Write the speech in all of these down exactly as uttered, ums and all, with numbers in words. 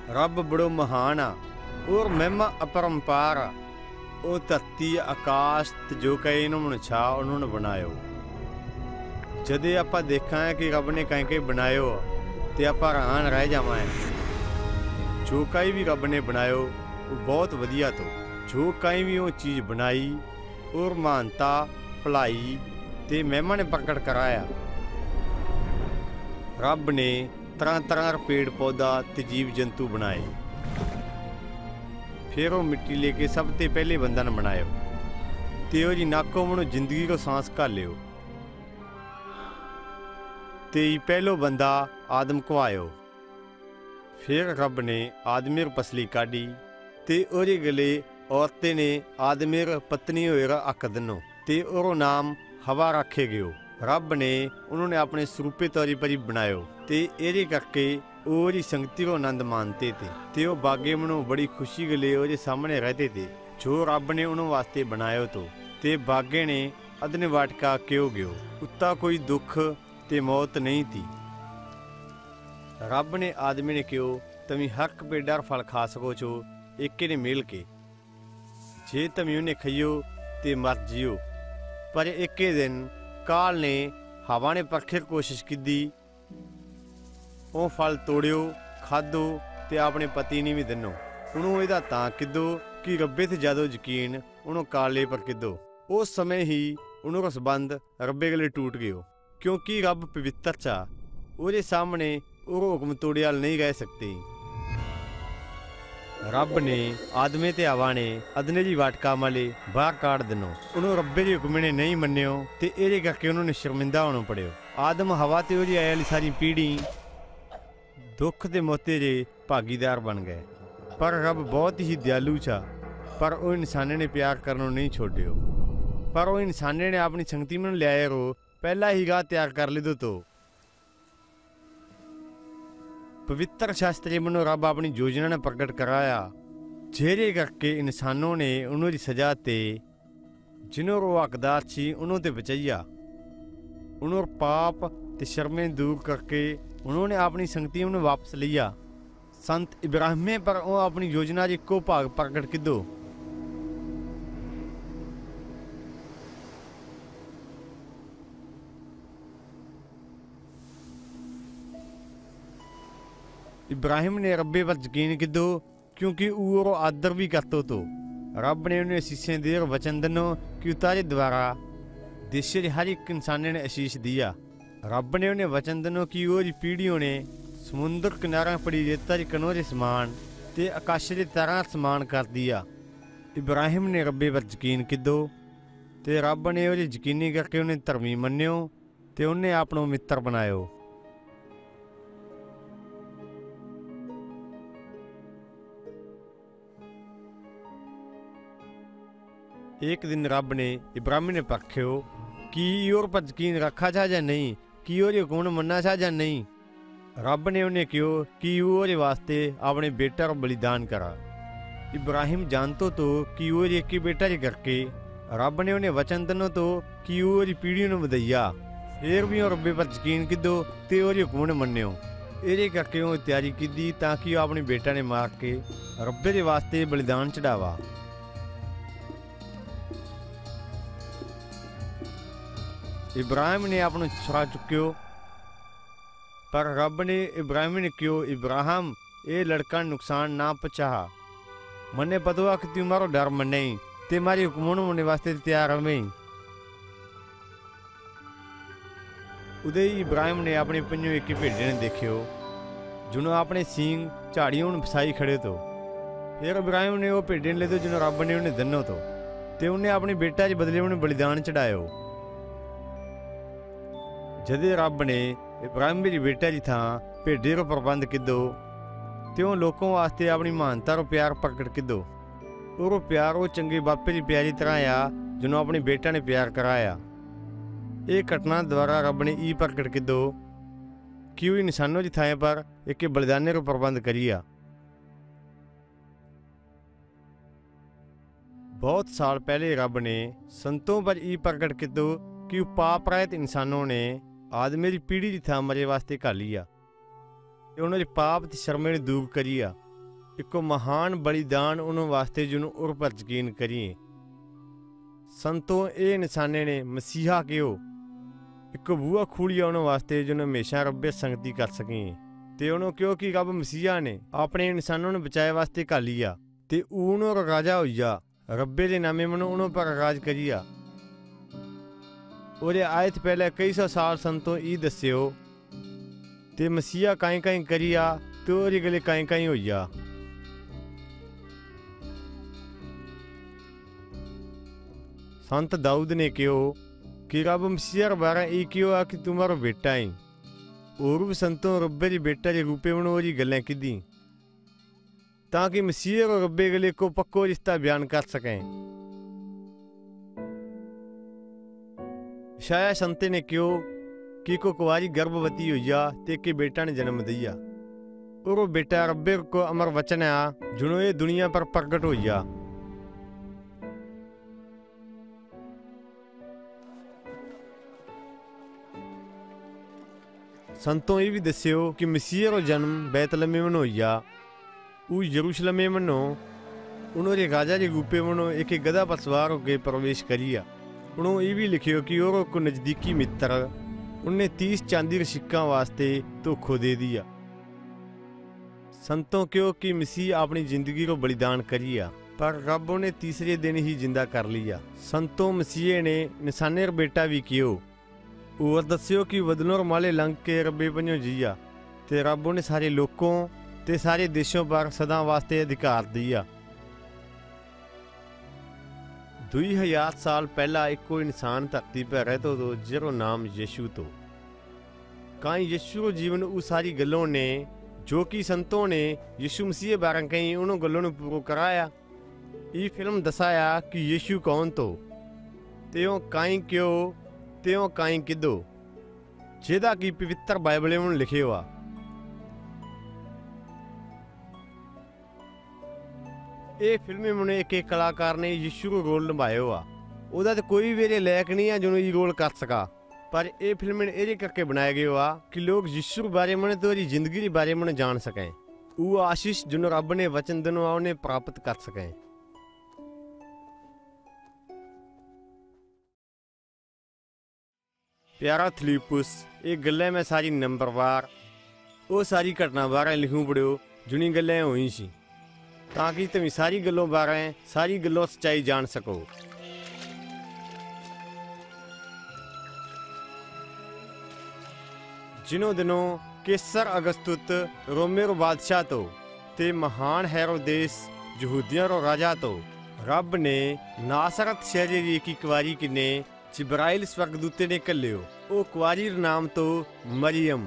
रब बड़ो महान आ और महिमा अपरंपार आ। ਉਹ ਧਰਤੀ ਆਕਾਸ਼ ਤੇ ਜੋ ਕਹੇ ਇਹਨੂੰ ਮਨੁੱਖਾ ਉਹਨਾਂ ਨੇ ਬਣਾਇਓ। ਜਦੇ ਆਪਾਂ ਦੇਖਾਂਗੇ ਕਿ ਰੱਬ ਨੇ ਕਹੀਂ ਕਹੀਂ ਬਣਾਇਓ ਤੇ ਆਪਾਂ ਹੈਰਾਨ ਰਹਿ ਜਾਵਾਂਗੇ। ਜੋ ਕਈ ਵੀ ਰੱਬ ਨੇ ਬਣਾਇਓ ਉਹ ਬਹੁਤ ਵਧੀਆ ਤੋਂ ਜੋ ਕਈ ਵੀ ਉਹ ਚੀਜ਼ ਬਣਾਈ ਔਰ ਮਾਨਤਾ ਭਲਾਈ ਤੇ ਮਹਿਮਾ ਨੇ ਪ੍ਰਗਟ ਕਰਾਇਆ। ਰੱਬ ਨੇ ਤਰ੍ਹਾਂ ਤਰ੍ਹਾਂ ਦੇ ਪੇੜ ਪੌਦਾ ਤੇ ਜੀਵ ਜੰਤੂ ਬਣਾਏ। फिर वो मिट्टी लेके सब ते पहले बंदा ने बनायो ते जी नाको मनो जिंदगी को सांस घालियो ते पहलो बंदा आदम को आयो। फिर रब ने आदमी पसली काढ़ी ते ओरे गले औरतें ने आदमी पत्नी होएगा अक दनो ते ओरो नाम हवा रखे गयो। रब ने उन्होंने अपने स्वरूपे तौरी पर ही बनायो ते एरे करके और ही संगति को आनंद मानते थे ते वो बागे मनो बड़ी खुशी गले और सामने रहते थे जो रब ने उन्होंने वास्ते बनायो तो ते बागे ने अदने वाटका क्यों गयो उत्ता कोई दुख ते मौत नहीं थी। रब ने आदमी ने क्यों तमी हक पेडार फल खा सको छो एक ने मिल के जे तमी उन्हें खइयो ते मर जियो। पर एक दिन काल ने हवा ने परखे कोशिश की ਉਹ ਫਲ ਤੋੜਿਓ ਖਾਧੋ ਤੇ ਆਪਣੇ ਪਤੀ ਨੇ ਵੀ ਦਨੋ। ਉਹਨੂੰ ਇਹਦਾ ਤਾਂ ਕਿਦੋ ਕਿ ਰੱਬੇ ਤੇ ਜਦੋਂ ਯਕੀਨ ਉਹਨੂੰ ਕਾਲੇ ਪਰ ਕਿਦੋ ਉਸ ਸਮੇਂ ਹੀ ਉਹਨੂੰ ਦਾ ਸੰਬੰਧ ਰੱਬੇ ਗਲੇ ਟੂਟ ਗਿਓ ਕਿਉਂਕਿ ਰੱਬ ਪਵਿੱਤਰ ਚਾ ਉਹਦੇ ਸਾਹਮਣੇ ਉਹ ਹੁਕਮ ਤੋੜਿਆ ਨਹੀਂ ਰਹਿ ਸਕਤੇ। ਰੱਬ ਨੇ ਆਦਮੇ ਤੇ ਹਵਾ ਨੇ ਅਦਨੇ ਦੀ ਵਾਟਕਾ ਮਾਲੇ ਬਾਹਰ ਕਾਢ ਦਿਨੋ। ਉਹਨੂੰ ਰੱਬੇ ਦੇ ਹੁਕਮ ਨੇ ਨਹੀਂ ਮੰਨਿਓ ਤੇ ਇਹਦੇ ਕਰਕੇ ਉਹਨਾਂ ਨੇ ਸ਼ਰਮਿੰਦਾ ਹੋਣਾ ਪੜਿਓ। ਆਦਮ ਹਵਾ ਤੇ ਉਹਦੀ ਆਏ ਵਾਲੀ ਸਾਰੀ ਪੀੜ੍ਹੀ दुख के मोते जे भागीदार बन गए। पर रब बहुत ही दयालु था पर वो इंसाने ने प्यार करनों नहीं छोड़ियो। पर वो इंसाने ने अपनी संगति में लिया रो पहला ही गाह तैयार कर ले दो तो पवित्र शास्त्री मनो रब अपनी योजना ने प्रकट कराया जेरे करके इंसानों ने उन्होंने सजा ते जिन्हों रो हकदार सी उन्हों ते बचाइया। उन्हों पाप ते शर्में दूर करके उन्होंने अपनी संगति में वापस लिया। संत इब्राहिम पर वो अपनी योजना जी को भाग प्रकट किदो। इब्राहिम ने रब्बे पर यकीन किदो क्योंकि वो आदर भी करतो तो रब ने उन्हें शीशे दे वचन दनो कि उतारे द्वारा देश हर एक इंसान ने आशीष दिया। रब ने उन्हें वचन दनो कि वो पीढ़ियों ने समुद्र किनारा पड़ी रेता के कनोरे समान ते आकाश के तरह समान कर दिया। इब्राहिम ने रब्बे पर यकीन किदो ते रब ने वो यकीनी करके उन्हें धर्मी मन्यो ते उन्हें अपनों मित्र बनायो। एक दिन रब ने इब्राहिम ने परख्यो कि और पर यकीन रखा जा या नहीं कि और गुण मन्ना सा या नहीं। रब ने उन्हें क्यों कि वो वास्ते अपने बेटा को बलिदान करा। इब्राहिम जानतो तो कि वो एक ही बेटा जी करके रब ने उन्हें वचन दनो तो कि वो पीढ़ी ने बधैया। फिर भी रब्बे पर यकीन किदो ते और गुण मन्यो ये करके वो तैयारी की ताकि वो अपने बेटा ने मार के रब्बे के वास्ते बलिदान चढ़ावा। इब्राहिम ने अपनों छुड़ा चुक्यो पर रब ने इब्राहिम ने क्यों इब्राहिम ये लड़का नुकसान ना पचाहा मने पतो आ कि तू मारो डर मने ते मारी हुक्मों होने वास्ते तैयार हमें। उदय इब्राहिम ने अपने पंजों एक भेड़े ने देखियो जिन्हों अपने सींग झाड़ियों फसाई खड़े तो फिर इब्राहिम ने वो भेड़े ले दो जिन्हों रब ने उन्हें दनो तो ते उन्हें अपने बेटा के बदले उन्हें बलिदान चढ़ायो। जदे रब ने इब्राहिम मेरी बेटा जी था भेडे को प्रबंध किदो त्यों लोगों वास्ते अपनी महानता को प्यार प्रकट किदो और वो प्यार वो चंगे बापे की प्यारी तरह आ जिन्हों अपने बेटा ने प्यार कराया। ये घटना द्वारा रब ने ई प्रकट किदो कि वो इंसानों की थाएं पर एक बलिदाने को प्रबंध करिया। बहुत साल पहले रब ने संतों पर ई प्रकट किदो कि पाप रहित इंसानों ने आदमी की पीढ़ी की थां मरे वास्ते घाली आ। उन्होंने पाप ते शर्मे दूर करी आ ਇੱਕ ਮਹਾਨ ਬਲੀਦਾਨ ਉਹਨਾਂ ਵਾਸਤੇ ਜਿਹਨੂੰ ਉਰ ਪਰ ਯਕੀਨ ਕਰੀਏ। ਸੰਤੋਂ ਇਹ ਨਿਸ਼ਾਨੇ ਨੇ ਮਸੀਹਾ ਕਿਉ ਇੱਕ ਬੂਆ ਖੋਲ੍ਹਿਆ ਉਹਨਾਂ ਵਾਸਤੇ ਜਿਹਨੂੰ ਹਮੇਸ਼ਾ ਰੱਬੇ ਸੰਗਤੀ ਕਰ ਸਕੀਏ। ਤੇ ਉਹਨੂੰ ਕਿਉਂਕਿ ਰੱਬ ਮਸੀਹਾ ਨੇ ਆਪਣੇ ਇਨਸਾਨਾਂ ਨੂੰ ਬਚਾਏ ਵਾਸਤੇ ਘਾਲੀ ਆ ਤੇ ਉਹਨੂੰ ਰਾਜਾ ਹੋਈਆ ਰੱਬੇ ਦੇ ਨਾਮੇ ਮਨੂੰ ਉਹਨੂੰ ਪਰ ਰਾਜ ਕਰੀਆ। ਉਹਦੇ ਆਏ ਤੋਂ ਪਹਿਲੇ ਕਈ ਸੌ ਸਾਲ ਸੰਤੋਂ ਇਹ ਦੱਸਿਓ ਤੇ ਮਸੀਹਾ ਕਾਈ ਕਾਈ ਕਰੀਆ ਤੇ ਉਹਦੇ ਗਲੇ ਕਾਈ ਕਾਈ ਹੋਈਆ। संत दाऊद ने कहो कि रब मसीहा बारा ये क्यों आ कि तुम्हारा बेटा है। और भी संतों रब्बे की बेटा के रूपे में वो गल्लां कीधी ताकि मसीहा और रब्बे गले को पक्को रिश्ता बयान कर सकें। शायद संते ने कहो कि को कुंवारी गर्भवती हुई ते के बेटा ने जन्म दिया और वो बेटा रब्बे को अमर वचन आ जुनो ये दुनिया पर प्रगट हुई। संतों ये भी दस्यो कि मसीह रो जन्म बैतलहम में होया। वो यरूशलेम में उन्होंने राजा के रूपे में एक गधा पर सवार होकर प्रवेश करिया। उन्होंने ये भी लिखियो कि और को नज़दीकी मित्र उन्हें तीस चांदी के सिक्का वास्ते धोखो दे दिया। संतों क्यों कि मसीह अपनी जिंदगी को बलिदान करिया पर रब ने तीसरे दिन ही जिंदा कर लिया। संतों मसीह ने निशाने बेटा भी कियो और दस्यो कि बदलों माले लंघ के रब्बे बनो जिया ते रब ने सारे लोगों ते सारे देशों पर सदा वास्ते अधिकार दिया। दुई हजार साल पहला एक कोई इंसान धरती पर रहते तो जिरो नाम यीशु तो कई यीशु जीवन उस सारी गलों ने जो कि संतों ने यीशु मसीह बारे कई उन गलों ने पूरा कराया। ये फिल्म दसाया कि यीशु कौन तो त्यों कई क्यों त्यों कई किदो जेदा कि पवित्र बाइबल में लिखे हुआ। ये फिल्म में एक एक कलाकार ने यीशु को रोल निभाया हुआ उदा तो कोई भी लायक नहीं है जो ये रोल कर सका पर ये फिल्म ये करके बनाया गया हुआ कि लोग यीशु के बारे में तो जिंदगी के बारे में जान सकें। वो आशीष जो रब ने वचन दिनों उन्हें प्राप्त कर सकें। प्यारा थलीपुस ये गल्लां मैं सारी नंबरवार वो सारी घटना बारे लिखूं पढ़ियो जुनी गल्लां हुई सी ताकि तुम सारी गल्लों बारे सारी गल्लों सच्चाई जान सको। जिन्हों दिनों कैसर अगस्तुस रोमे रो बादशाह तो ते महान हेरोदेस यहूदियों रो राजा तो रब ने नासरत शहर की एक कुवारी किने जिब्राइल स्वर्गदूते ने कल्लियो ओ कुवारी नाम तो मरियम।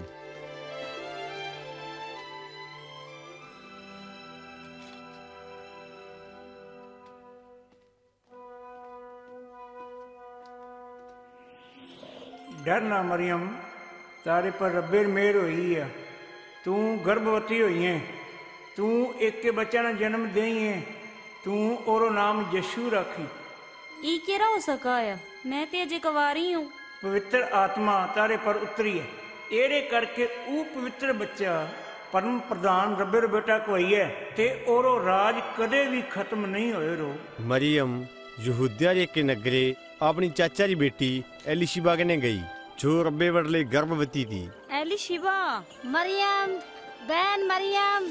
डर ना मरियम तारे पर रब्बे मेहर हुई है। तू गर्भवती हुई है तू एक के बच्चा ना जन्म देई है तू और नाम यीशु रखी। ई केरा हो सका है मैं ते अजे कुंवारी हूँ। पवित्र आत्मा तारे पर उतरी है एड़े करके वो पवित्र बच्चा परम प्रधान रब्बे रो बेटा कोई है ते ओरो राज कदे भी खत्म नहीं होए रो। मरियम यहूदिया के नगरे अपनी चाचा की बेटी एलिशिबा ने गई जो रब्बे बदले गर्भवती थी। एलिशिबा मरियम बहन मरियम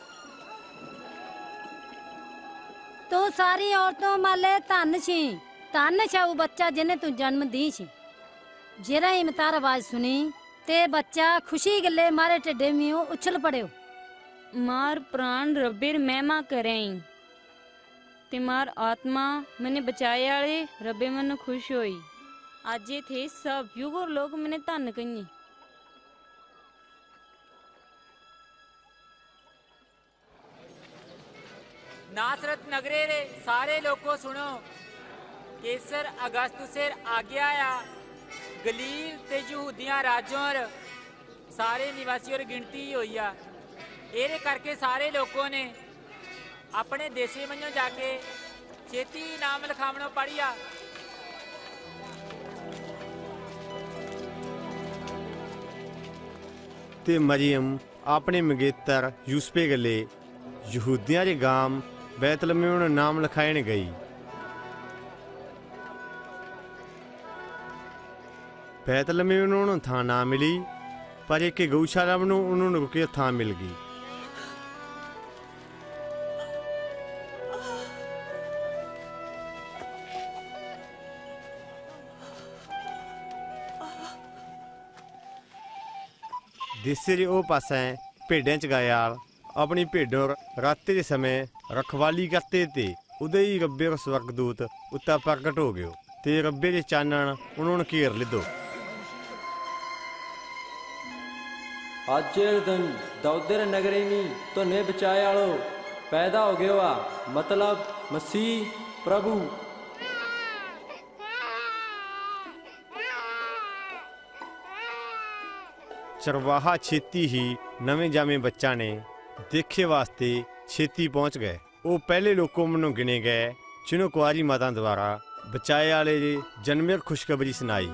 तू सारी औरतों माले धन छी धन छा वो बच्चा जिन्हें तू जन्म दी छी। जरा ही मतार आवाज सुनी ते बच्चा खुशी गले मारे टिड्डे में उछल पड़े मार प्राण रब्बेर महिमा करें ते मार आत्मा मैंने बचाए आले रब्बे मन खुश होई। आज ये थे सब युग और लोग मैंने धन कही। नासरत नगरे रे सारे लोगों सुनो कैसर अगस्तुसेर आज्ञा आया गलील ते यहूदियां राज्यों सारे निवासियों गिनती हुई आ। एरे करके सारे लोगों ने अपने देशे मनो जाके छेती नाम लिखावनो पड़िया। ते मरियम अपने मंगेतर यूसुफे गले ਯਹੂਦੀਆਂ ਦੇ ਗਾਮ ਬੈਤਲਹੇਮ ਨੂੰ ਨਾਮ ਲਿਖਾਇਣ ਗਈ। ਬੈਤਲਹੇਮ ਨੂੰ ਉਹਨੂੰ ਥਾਂ ਨਾ ਮਿਲੀ, ਪਰ ਇੱਕ ਗਊਸ਼ਾਲਾ ਨੂੰ ਉਹਨਾਂ ਨੂੰ ਰੁਕੇ ਥਾਂ ਮਿਲ ਗਈ। ਦੇਸੇ ਦੇ ਉਹ ਪਾਸੇ ਭੇਡਾਂ ਚਗਾਇਆ ਆਪਣੀ ਭੇਡੋਂ ਰਾਤੇ ਦੇ ਸਮੇਂ ਰਖਵਾਲੀ ਕਰਤੇ ਤੇ ਉਦੇ ਹੀ ਰੱਬੇ ਦਾ ਸਵਰਗਦੂਤ ਉੱਤਾ ਪ੍ਰਗਟ ਹੋ ਗਿਓ ਤੇ ਰੱਬੇ ਦੇ ਚਾਨਣ ਉਹਨਾਂ ਨੂੰ ਘੇਰ ਲਿੱਦੋ। ਅੱਜ ਦਿਨ ਦੌਦਰ ਨਗਰੇ ਨੀ ਧੁਨੇ ਬਚਾਏ ਵਾਲੋ ਪੈਦਾ ਹੋ ਗਿਓ ਆ, ਮਤਲਬ ਮਸੀਹ ਪ੍ਰਭੂ। ਚਰਵਾਹਾ ਛੇਤੀ ਹੀ ਨਵੇਂ ਜਾਮੇ ਬੱਚਾ ਨੇ ਦੇਖੇ ਵਾਸਤੇ ਛੇਤੀ ਪਹੁੰਚ ਗਏ। ਉਹ ਪਹਿਲੇ ਲੋਕੋਂ ਮਨੋਂ ਗਿਣੇ ਗਏ ਜਿਹਨੂੰ ਕੁਆਰੀ ਮਾਤਾ ਦੁਆਰਾ ਬਚਾਏ ਵਾਲੇ ਦੇ ਜਨਮੇ ਖੁਸ਼ਖਬਰੀ ਸੁਣਾਈ।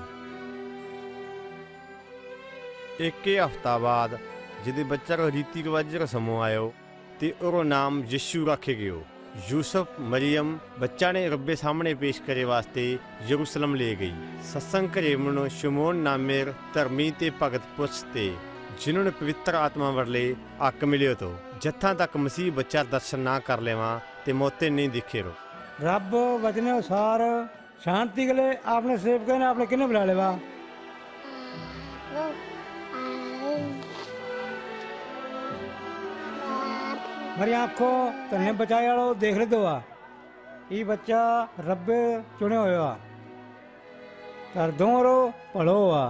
ਇੱਕ ਹਫ਼ਤਾ ਬਾਅਦ ਜਿਹਦੇ ਬੱਚਾ ਦਾ ਰੀਤੀ ਰਿਵਾਜ ਰਸਮੋਂ ਆਇਓ ਤੇ ਉਹਦਾ ਨਾਮ ਯਿਸੂ ਰੱਖੇ ਗਿਓ। ਯੂਸਫ ਮਰੀਅਮ ਬੱਚਾ ਨੇ ਰੱਬੇ ਸਾਹਮਣੇ ਪੇਸ਼ ਕਰੇ ਵਾਸਤੇ ਯਰੂਸ਼ਲਮ ਲੈ ਗਈ। ਸਤਸੰਗ ਘਰੇ ਮਨੋਂ ਸ਼ਮੋਨ ਨਾਮੇਰ ਧਰਮੀ ਤੇ ਭਗਤ ਪੁਰਸ਼ ਤੇ ਜਿਨ੍ਹਾਂ ਨੇ ਪਵਿੱਤਰ ਆਤਮਾ ਵਰਲੇ ਹੱਕ ਮਿਲਿਓ ਤੋਂ ਜੱਥਾਂ ਤੱਕ ਮਸੀਹ ਬੱਚਾ ਦਰਸ਼ਨ ਨਾ ਕਰ ਲੈਵਾਂ ਤੇ ਮੌਤੇ ਨਹੀਂ ਦਿਖੇ ਰੋ। ਰੱਬ ਵਚਨੇ ਅਨੁਸਾਰ ਸ਼ਾਂਤੀ ਗਲੇ ਆਪਣੇ ਸੇਵਕਾਂ ਨੇ ਆਪਣੇ ਕਿਹਨੇ ਬੁਲਾ ਲੇਵਾ। मेरी आंखों तन्ने बचाए वालों देख ले दो ये बच्चा रब्बे चुने हुआ तर दोरो पढ़ो हुआ।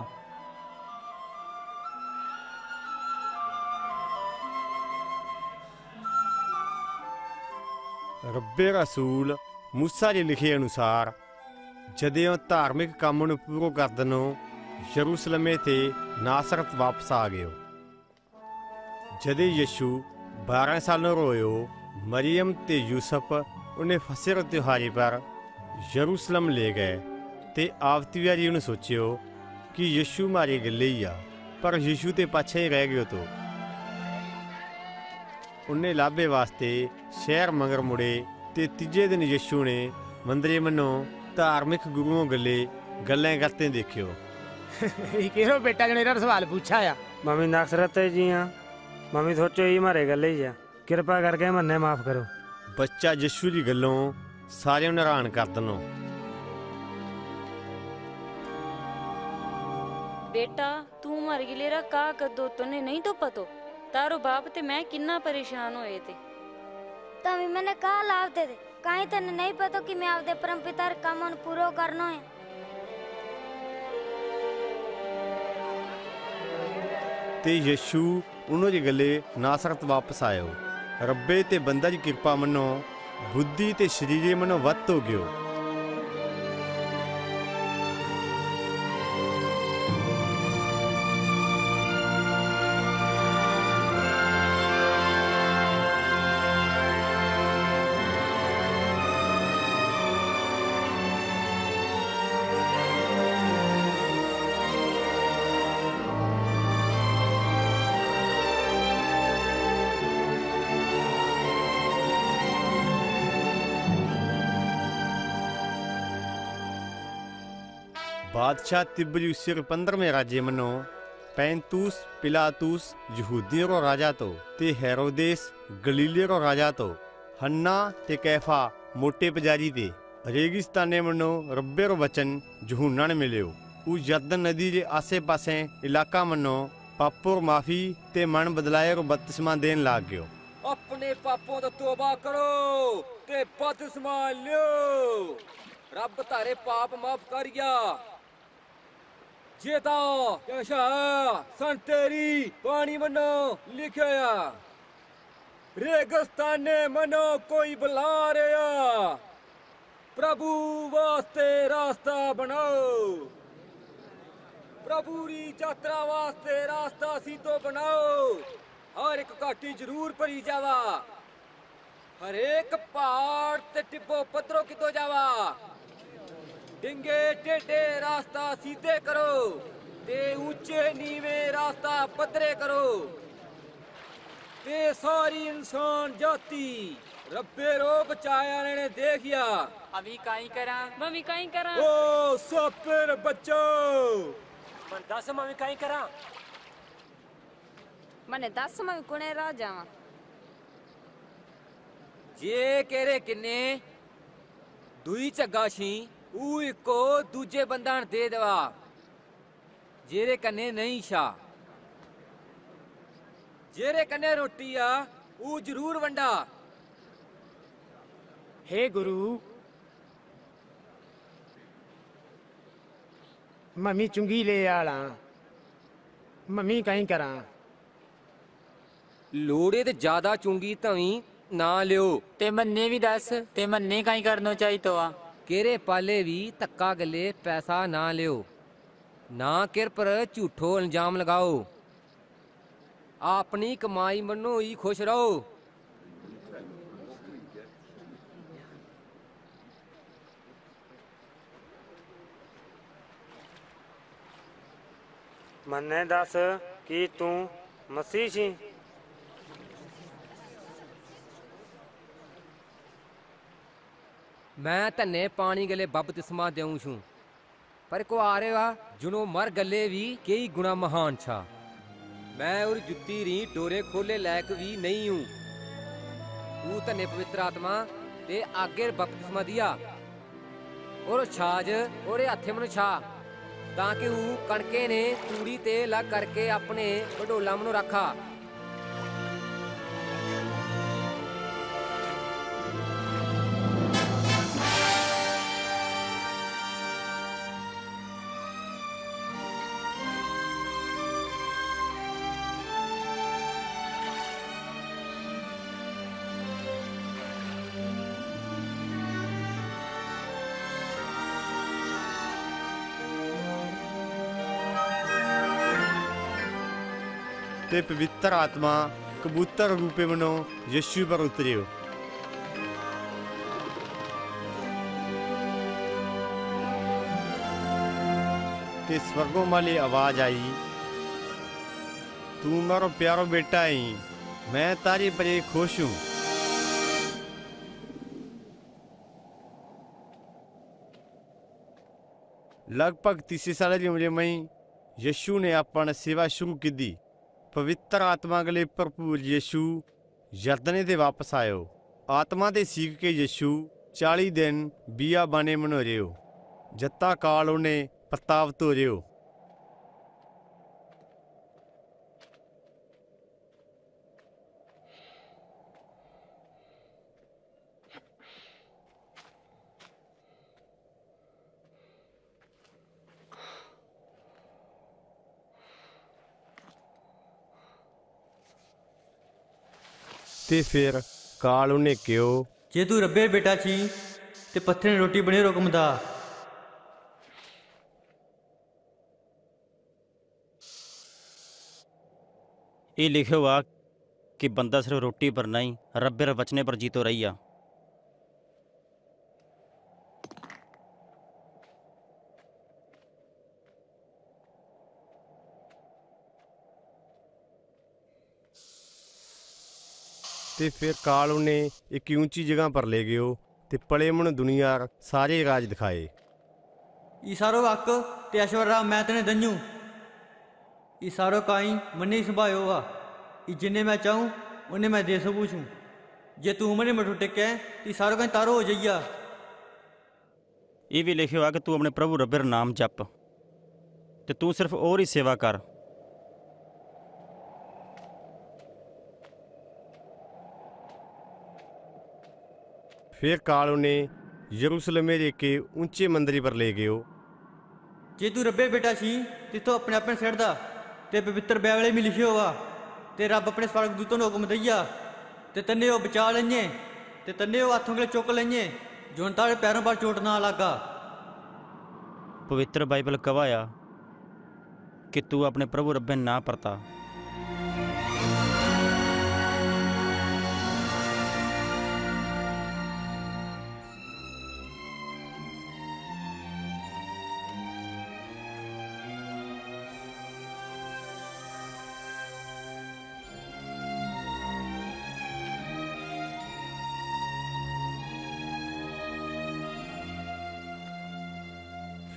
ਰੱਬੇ ਰਸੂਲ ਮੂਸਾ ਦੇ ਲਿਖੇ ਅਨੁਸਾਰ ਜਦੋਂ ਧਾਰਮਿਕ ਕੰਮ ਨੂੰ ਪੂਰਾ ਕਰਨ ਨੂੰ ਯਰੂਸ਼ਲਮੇ ਤੇ ਨਾਸਰਤ ਵਾਪਸ ਆ ਗਏ। ਜਦੋਂ ਯਿਸੂ बारह साल रोयो मरियम ते यूसुफ उन्हें फसह रे त्योहारी पर यरूशलेम ले गए ते आवती वारी उन्हें सोचियो कि यीशु मारे गले ही आ, पर यीशु ते पाछे ही रह गयो। तो उन्हें लाभे वास्ते शहर मगर मुड़े ते तीजे दिन यीशु ने मंदिरे मनो धार्मिक गुरुओं गले गल्लें करते देखियो। किहो बेटा जने रा सवाल पूछा आ मम्मी नासरत जी हाँ मम्मी सोचो ये मारे गले ही आ, कृपा करके मन्ने माफ करो। बच्चा यीशु की गलों सारे हैरान कर दनो। बेटा तू मर गिलेरा का कदो तने नहीं तो पतो तारो बाप ते मैं कितना परेशान होए थे। तभी मैंने कहा लाभ दे दे कहीं तने नहीं पतो कि मैं आपदे परम पिता रे काम पूरा करना है। ते यीशु उन्हों के गले नासरत वापस आयो। रब्बे ते बंदा की कृपा मनो बुद्धि ते शरीर मनो वत हो गयो। बादशाह तिब्रियुस पंद्रहवें राज्य मनो पैंतूस पिलातूस यहूदियों रो राजा तो ते हेरोदेस गलीले रो राजा तो हन्ना ते कैफा मोटे पुजारी ते रेगिस्ताने मनो रब्बे रो वचन यूहन्ना ने मिलियो। उ यरदन नदी के आसे पासे इलाका मनो पापों माफी ते मन बदलाए रो बपतिस्मा देन लाग गयो। अपने पापों तो तौबा करो ते बपतिस्मा लियो, रब तारे पाप माफ कर गया। जेता यशा सन तेरी पानी मनो लिखया रेगिस्ताने मनो कोई बुला रहा, प्रभु वास्ते रास्ता बनाओ, प्रभु री यात्रा वास्ते रास्ता सीधो बनाओ। हर एक घाटी जरूर भरी जावा, हर एक पहाड़ ते टिब्बो पत्थरों कितो जावा। डिंगे टेढ़े रास्ता सीधे करो ते ऊंचे नीवे रास्ता पतरे करो। ते सारी इंसान जाति रब्बे रो बचाया ने देखिया। अभी काई करा मम्मी काई करा ओ सपेर बच्चो मन दस मम्मी काई करा मने दस मैं कुने रा जावा जे केरे किन्ने दुई चग्गा छी ऊ इको दूजे बंदान दे देवा जेरे कन्ने नहीं छा। जेरे कन्ने रोटी आ ऊ जरूर वंडा। हे गुरु मम्मी चुंगी ले आला मम्मी काई करा लोड़े ते ज्यादा चुंगी तवी ना लियो। ते मन्ने भी दस ते मन्ने काई करनो चाहिए तो आ केरे पाले भी धक्का गले पैसा ना लियो ना किर पर झूठो इल्जाम लगाओ। अपनी कमाई मनो ही खुश रहो। मन्ने दस कि तू मसीह छी। मैं धन्ने पानी गले बपतिस्मा देऊं छूं पर को आ रहा जुनो मर गले भी कई गुना महान छा। मैं और जुत्ती री डोरे खोले लायक भी नहीं हूं। तू धन्ने पवित्र आत्मा ते आगे बपतिस्मा दिया और छाज और हथे मनु छा ताकि वो कणके ने तूड़ी ते लग करके अपने बडोला मनु रखा। ते पवित्र आत्मा कबूतर रूपे मनो यीशु पर उतरियो। ते स्वर्गों वाली आवाज आई, तू मारो प्यारो बेटा ही, मैं तारी पर खुश हूँ। लगभग तीसरी साल की उम्र में यीशु ने अपन सेवा शुरू की दी। पवित्र आत्मा गले भरपूर यीशु यरदने ते वापस आयो। आत्मा दे सीख के यीशु चाली दिन बिया बाने मनो रियो जत्ता काल उन्हें प्रताप तो रियो। ते फिर काल उन्हें क्यों जे तू रब्बे बेटा छी ते पत्थर ने रोटी बने रोकम दा। ये लिखे हुआ कि बंदा सिर्फ रोटी पर नहीं रब्बे रे वचने पर जीतो रहिया। ते फिर काल उन्हें एक ऊंची जगह पर ले गयो ते पले मन दुनिया सारे राज दिखाए। ई सारो हक ते ऐश्वर्या मैं तेने दन्यू। ई सारो काई मने ही संभायो वा। ई जिन्ने मैं चाहूँ उन्हें मैं दे सकूँ छूँ। जे तू मने मठो टेके ती सारो काई तारो हो जाइया। ये भी लिखे हुआ कि तू अपने प्रभु रब्बे रा नाम जप ते तू सिर्फ और ही सेवा कर। फिर काल उन्हें यरूशलेम के ऊंचे मंदिर पर ले गयो। जे तू रब्बे बेटा छी तिथो अपने अपने सिर दा ते पवित्र बाइबल में लिखियो हुआ ते रब अपने स्वर्गदूतों ने हुक्म दईया ते तन्ने ओ बचा लेंगे ते तन्ने ओ हाथों के चुक लेंगे जो तारे पैरों पर चोट ना लगा। पवित्र बाइबल गवाया कि तू अपने प्रभु रब्बे ना परता।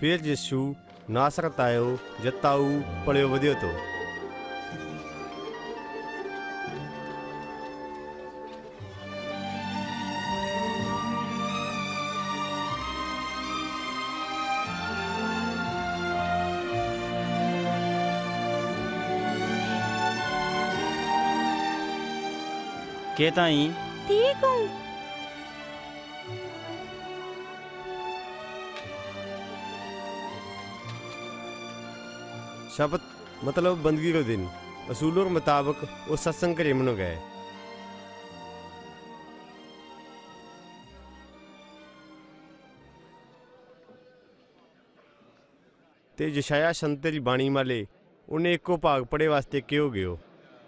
फिर यीशु नासरत आयो जताऊ पलियो वधियो तो। के ताई ठीक हूँ। शपथ मतलब बंदगी रो दिन असूलों के मुताबिक वो सत्संग करे मनो गए। ते यशाया संत दी बाणी माले उन्हें एको भाग पढ़े वास्ते क्यों गयो।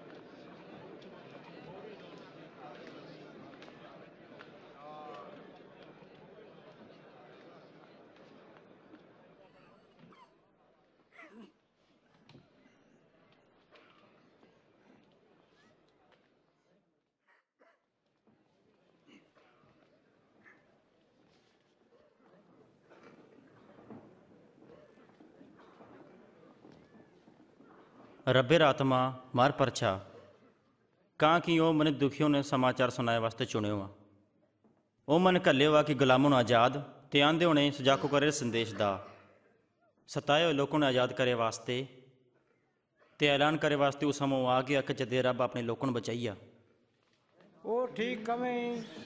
रब्बेर आत्मा मार परछा कां कि ओ मन दुखियों ने समाचार सुनाए वास्ते चुनियो वा। ओ मन घल्लियो वा कि गुलामों आजाद ते आंदे होने सुजाको करे संदेश दा, सताए हुए लोगों ने आजाद करे वास्ते ते ऐलान करे वास्ते उस समों आ गया कि जदे रब अपने लोगों ने बचाइया। ओ ठीक कमें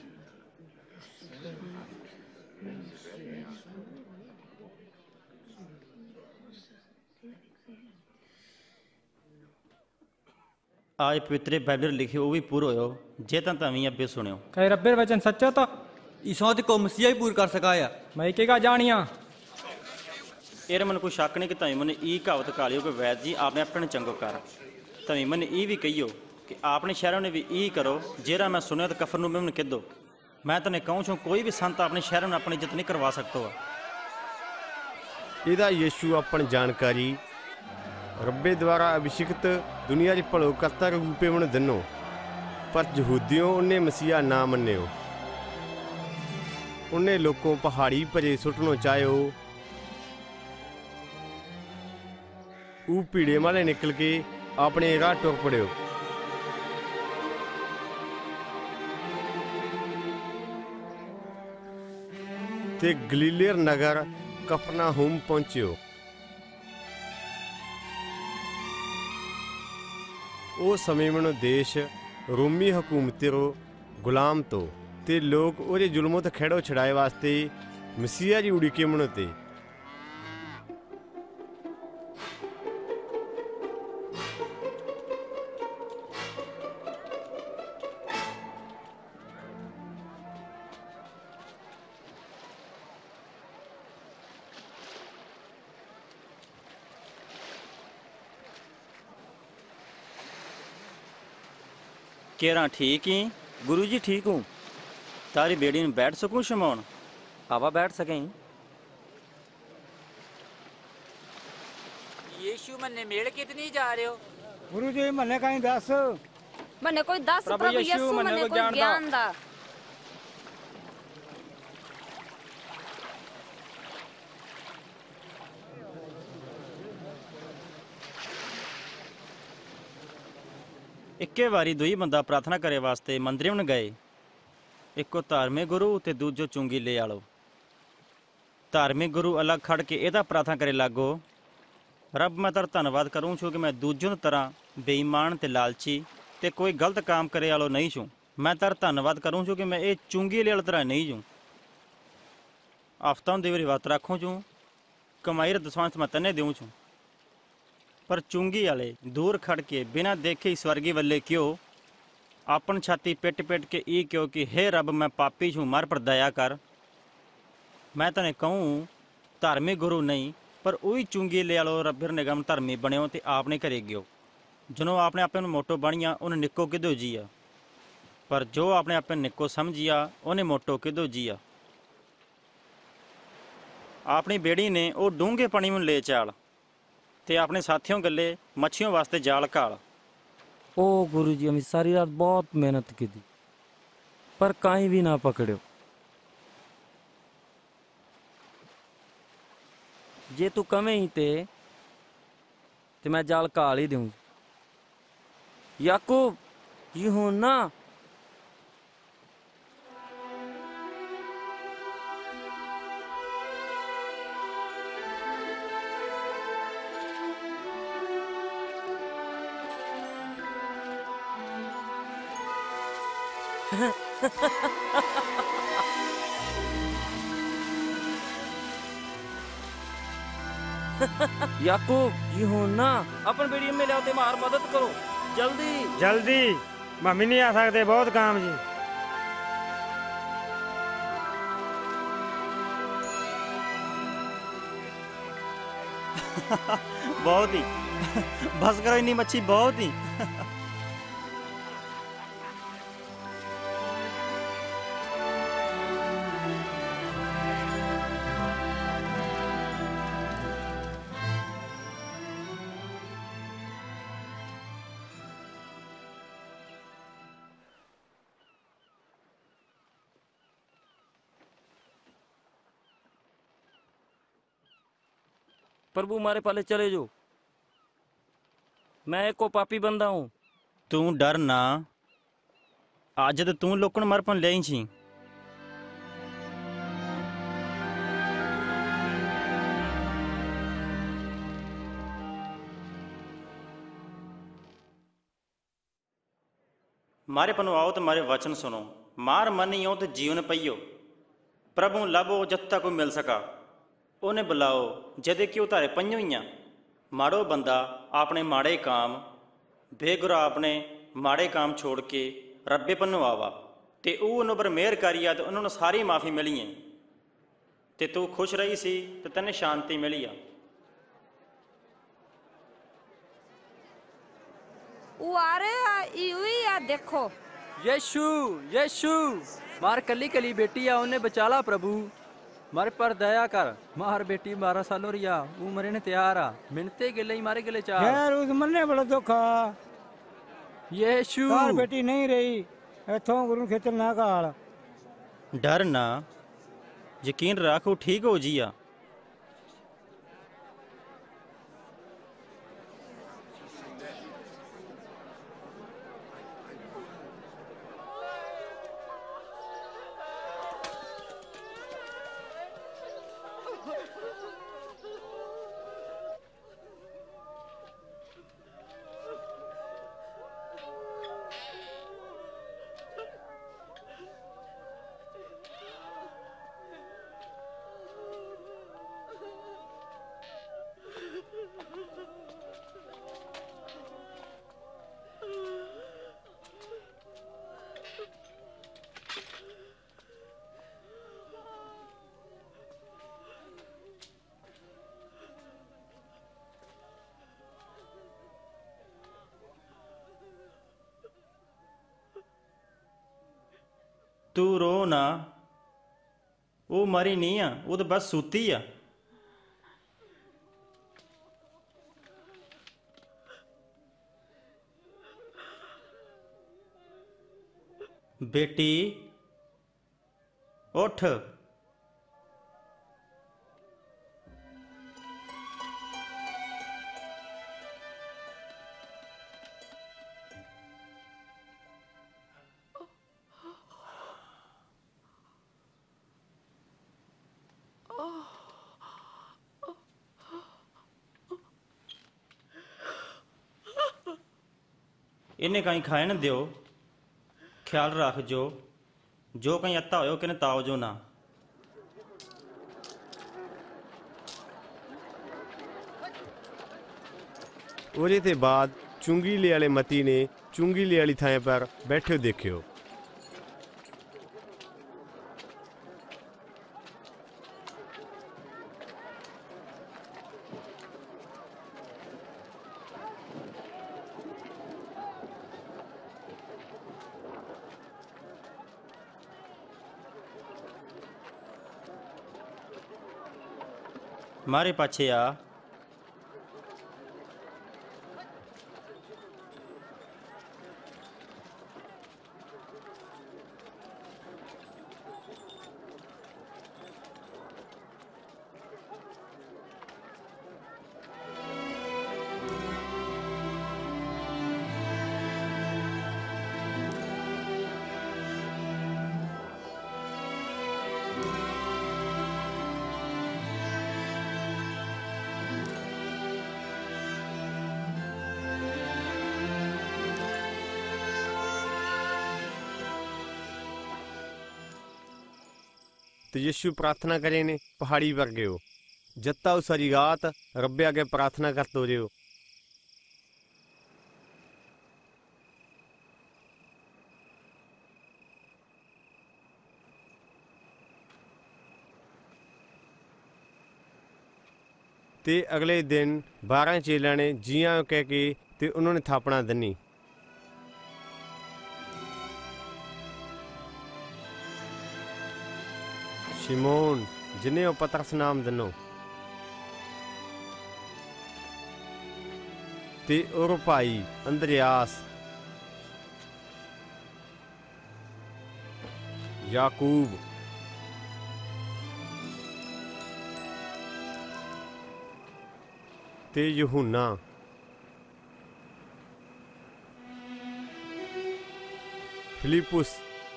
आज पवित्र बाइबल लिखे वो भी पूरा हो जे तां तवी अब्बे सुनियो। कहे रब्बेर वचन सच्चा था ईसो ते को मसीहा ही पूर कर सकाया। मैं केगा जानिया एरे मन कोई शक नहीं कि तवी मन ई कहावत कालियो कि वैद जी आपने अपने चंगो कर। तवी मन ई भी कहियो कि आपने शहरों ने भी ई करो जेरा मैं सुनियो तो कफरनहूम में कह दो। मैं तने कहूँ छूँ कोई भी संत अपने शहरों में अपनी इज्जत नहीं करवा सकता। इहदा यीशु अपन जानकारी रब्बे द्वारा अभिषिक्त दुनिया की भलोकर्ता के रूपे में दनो, पर यहूदियों उन्हें मसीहा ना मन्यो। उन्हें लोगों पहाड़ी परे सुटनो चाहो। ऊ भीड़े माले निकल के अपने राह टुर पड़ियो। ते गलीलेर नगर कफरनहूम पहुंचियो। ਉਹ ਸਮੇਂ ਮਨੋ ਦੇਸ਼ ਰੋਮੀ ਹਕੂਮਤ रो गुलाम तो ते लोग ओरे जुल्मों तो खेड़ो छड़ाए वास्ते मसीहा जी उड़ीके मनो ते। केरा ठीक ही गुरु जी ठीक हूँ। तारी बेड़ी में बैठ सकूँ शमौन? आवा बैठ सकें। यीशु मन्ने मेल कितनी जा रहे हो? गुरु जी मन्ने कहीं दस मन्ने कोई दस प्रभु यीशु मन्ने कोई ज्ञान दा। इक्के वारी दुई बंदा प्रार्थना करे वास्ते मंदिर में गए। इको धार्मिक गुरु ते दूजो चुंगी ले आलो। धार्मिक गुरु अलग खड़ के एदा प्रार्थना करे लागो, रब मैं तेरा धन्नवाद करूँ छूँ कि मैं दूजों तरह बेईमान ते लालची ते कोई गलत काम करे आलो नहीं छूँ। मैं तेरा धन्नवाद करूँ छूँ कि मैं ये चुंगी ले आलो तरह नहीं छूँ। आफ्तां देवरी वात रखूँ छूँ, कमाई दसवांश मैं तने दूँ छूँ। पर चुंगी वाले दूर खड़ के बिना देखे स्वर्गी वल्ले क्यों अपन छाती पिट पिट के ई क्यों कि हे रब मैं पापी छूँ मर पर दया कर। मैं तने कहूँ धार्मिक गुरु नहीं पर वही चुंगी ले आलो रब्बिर निगम धर्मी बनियो तो आपने करे गयो। जिन्हों आपने अपने मोटो बनिया उन्हें निक्को किदो जिया, पर जो आपने अपने निक्को समझिया उन्हें मोटो किदो जिया। अपनी बेड़ी ने वो डूंगे पानी में ले चाल ते अपने साथियों गले मच्छियों वास्ते जाल घाल। ओ गुरु जी, हम सारी रात बहुत मेहनत की थी पर कहीं भी ना पकड़ो। जे तू कमें ही ते ते मैं जाल काल ही दूँ। याकूब यूहन्ना याकूब यूहन्ना अपन बेड़ी में ले आओ, मार मदद करो जल्दी जल्दी। मम्मी नहीं आ सकते, बहुत काम जी। बहुत ही बस करो इन्नी मच्छी, बहुत ही। प्रभु मारे पाले चले जो, मैं एक को पापी बंदा हूँ। तू डर ना, आज तो तू लोकन मरपन ले छी। मारे पनो आओ तो मारे वचन सुनो, मार मनियो तो जीवन पइयो। प्रभु लभो जत्ता को मिल सका, उन्हें बुलाओ जदे क्यों तारे पइयो ही। माड़ो बंदा अपने माड़े काम बेगुरा अपने माड़े काम छोड़ के रब्बे पन्नों आवा ते उन्होंने पर मेहर करी आ तो उन्होंने सारी माफ़ी मिली है ते तू खुश रही सी तो तेने शांति मिली आ। वो आ रहे आ, इवी आ देखो। यीशु यीशु मार कली कली बेटी आ, उन्हें बचाला प्रभु, मारे पर दया कर। मार बेटी बारह सालों रिया, वो मरे ने तैयार आ, मिनते गिले मारे गिले चार। यार उस मरने बड़ा धोखा। यीशु यार बेटी नहीं रही, इथों गुरु खेचल ना काल। डर ना, यकीन रखो ठीक हो जिया। तू रो ना, वो मरी नहीं आ, वो तो बस सूती आ। बेटी उठ। इन्हें कहीं खाए न दियो, ख्याल रख जो जो कहीं अत्ता हो कि ताओ जो ना। ਉਹਦੇ ਤੇ ਬਾਅਦ ਚੁੰਗੀਲੇ ਵਾਲੇ ਮਤੀ ਨੇ ਚੁੰਗੀਲੇ ਵਾਲੀ ਥਾਂ ਪਰ ਬੈਠੇ ਦੇਖਿਓ। मारे पाछे आ। तो यीशु प्रार्थना करे ने पहाड़ी पर गयो। जत्ता सारी रात रब्बे आगे प्रार्थना करते रहो। ते अगले दिन बारह चेलियां ने जियां कह के ते उन्होंने थापना दनी। शिमोन जिन्हें वो पतरस नाम दनो ते और भाई अंद्रयास, याकूब, ते यूहन्ना, फिलिपुस,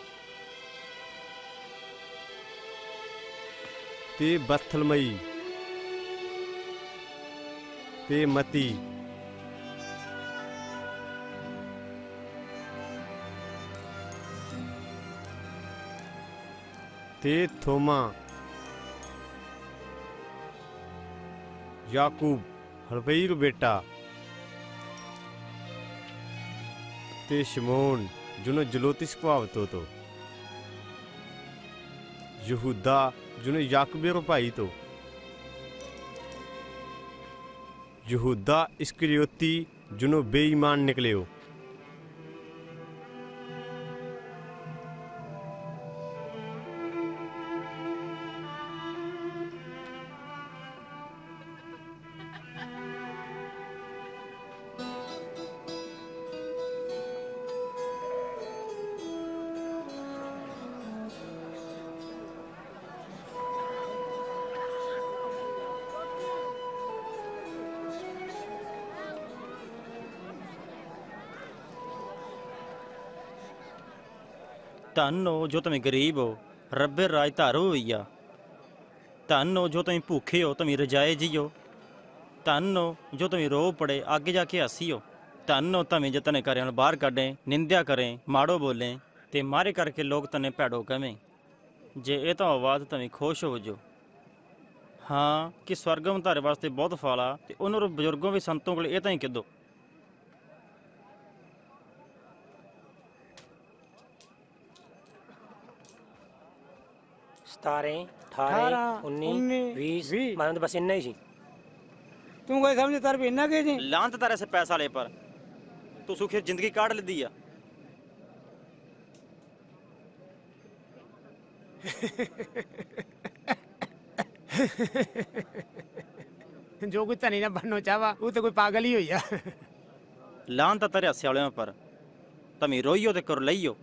ते बर्थलमई, ते मती, ते थोमा, याकूब हलफई रो बेटा, ते शमौन जुनो जलोतिस कहावतो तो, यहूदा जुनो याकूबे रो भाई तो, यहूदा इस्करियोती जुनो बेईमान निकले हो। धन हो जो तुम गरीब हो, रब्बे राज धारो हुई आ। धन हो जो तुम भूखे हो, तुम रजाए जियो। धन हो जो तुम रो पड़े, आगे जाके हसी हो। धन हो तुम जो तने करें बाहर कढ़ें, निंदा करें, माड़ो बोलें, ते मारे करके लोग तने भैड़ो कवें। जे ये तो आवाज़ तुम खुश हो जो। हाँ कि स्वर्गम तारे वास्ते बहुत फल आ, ते उन्होंने बजुर्गों भी संतों को ये ताई कदो। सतारें, अठारें, उन्नीस, बीस, मानो तो बस इन्ना ही सी। तू कोई समझ तार भी इन्ना के जी? लांत तारे से पैसा ले पर तू सुखी जिंदगी काट ली दी आ। जो कोई धनी ना बनना चाहवा वो तो कोई पागल ही होई आ। लांत तारे हस्से वाले पर तमी रोइयो ते कर लइयो।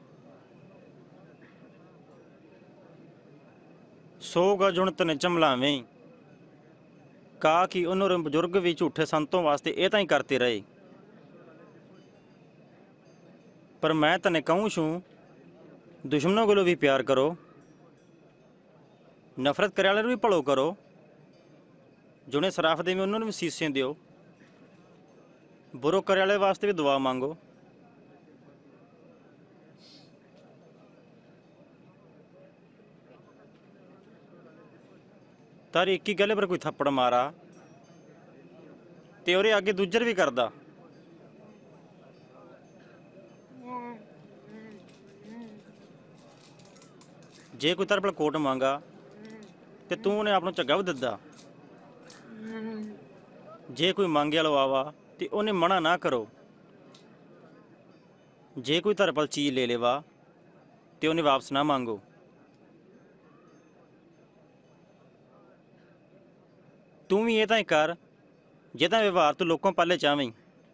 सौ गजुण तने चमलावें कहा कि उन्होंने बुजुर्ग भी झूठे संतों वास्ते ये ताई करते रहे। पर मैं तने कहूँ छूँ दुश्मनों को भी प्यार करो, नफरत करे वाले भी भलो करो, जिन्हें सराफ दे में उन्होंने भी सीसें दियो, बुरो करे वाले वास्ते भी दुआ मांगो। तारी एक ही गले पर कोई थप्पड़ मारा ते ओरे आगे दूजर भी करदा। जे कोई तारे पर कोट मांगा ते तू उन्हें अपना झग्गा भी दिता। जे कोई मांगे वालो आवा ते उन्हें मना ना करो। जे कोई तारे पर चीज ले लेवा ते उन्हें वापस ना मांगो। तू भी ये ताई कर जेदा व्यवहार तू लोगों पहले चाहवें।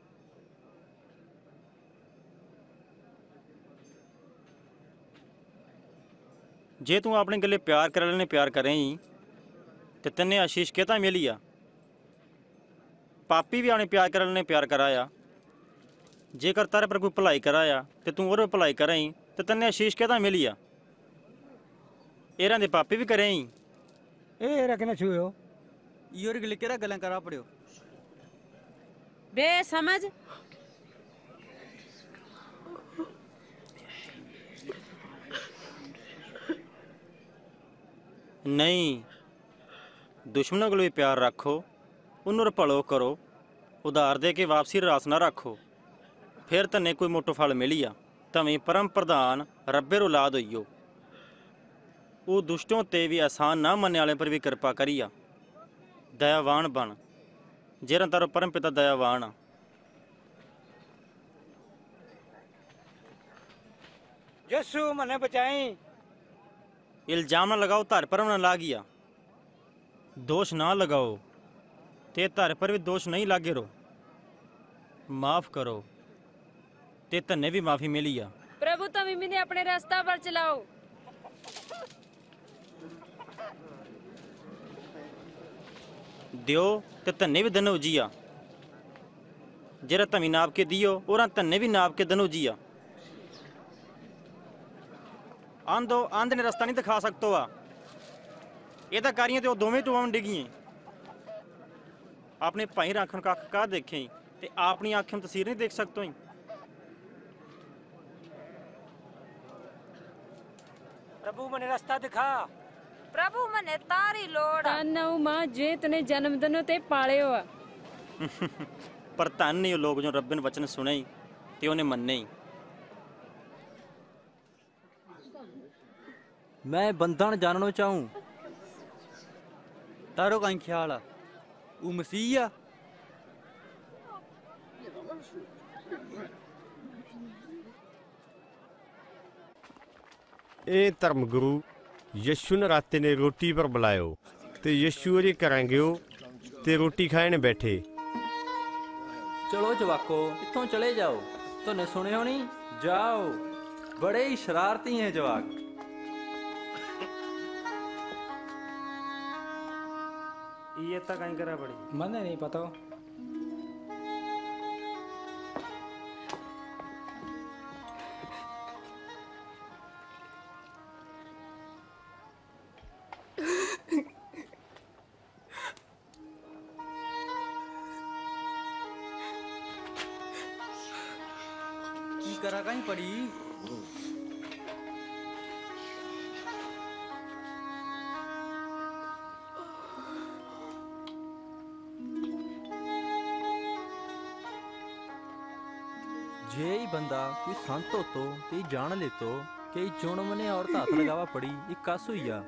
जे तू अपने गले प्यार करे ने प्यार करें ही तो तेने आशीष कहता मिली आ। पापी भी अपने प्यार करे ने प्यार कराया। जेकर तारे पर कोई भलाई कराया तो तू और भलाई करें ही तो तेने आशीष कहता मिली आ। एरा दे पापी भी करें ही। ए रखना छुयो योर गले केरा गल्लां करा पड़ियो बे समझ। नहीं, दुश्मनों को भी प्यार रखो, उन्होंने भलो करो, उधार दे के वापसी रास ना रखो, फिर तन्ने कोई मोटो फल मिलिया। तमें परम प्रधान रब्बे औलाद होइयो। वो दुष्टों ते भी एहसान ना मनने वाले पर भी कृपा करिया। दयावान बन, जेरा तारो परम पिता दयावान आ। यीशु मने बचाई। इल्जाम ना लगाओ, तार पर ना लागिया। दोष ना लगाओ, ते तार पर भी दोष नहीं लागे रो। माफ करो, ते तन्ने भी माफी मिली आ। प्रभु तभी मैंने अपने रास्ता पर चलाओ। दियो ते तन्ने भी दनो जिया। जरा तमी नाप के दियो और तन्ने भी नाप के दनो जिया। आंदो आंध ने रास्ता नहीं दिखा सकतो आ। ये तो कारियां तो दोवें टुवां डिगिए। अपने भाई राखन का का देखें ते अपनी आँखें तस्वीर नहीं देख सकते ही। प्रभु मने रास्ता दिखा। प्रभु मने तारी लोड़। ताना मां जे तने जन्म दनो ते पाले हो। पर तन नहीं लोग जो रब्बे ने वचन सुने ही ते उन्हें मन्ने ही। मैं बंधन जानना चाहूँ। तारो कहीं ख्याल आ वो मसीह आ। ए धर्मगुरु यशु नराते ने रोटी पर बुलायो ते यशु अरे करांगे ते रोटी खाने बैठे। चलो जवाको इत्थों चले जाओ। तुमने सुने होनी जाओ। बड़े ही शरारती हैं जवाक। ये तक कहीं करा पड़ी मने नहीं पता। की करा कहीं पड़ी। जे ही बंदा कोई संत हो तो कई जान ले तो कई चुन मने और हाथ लगावा पड़ी एक कस हुई आ।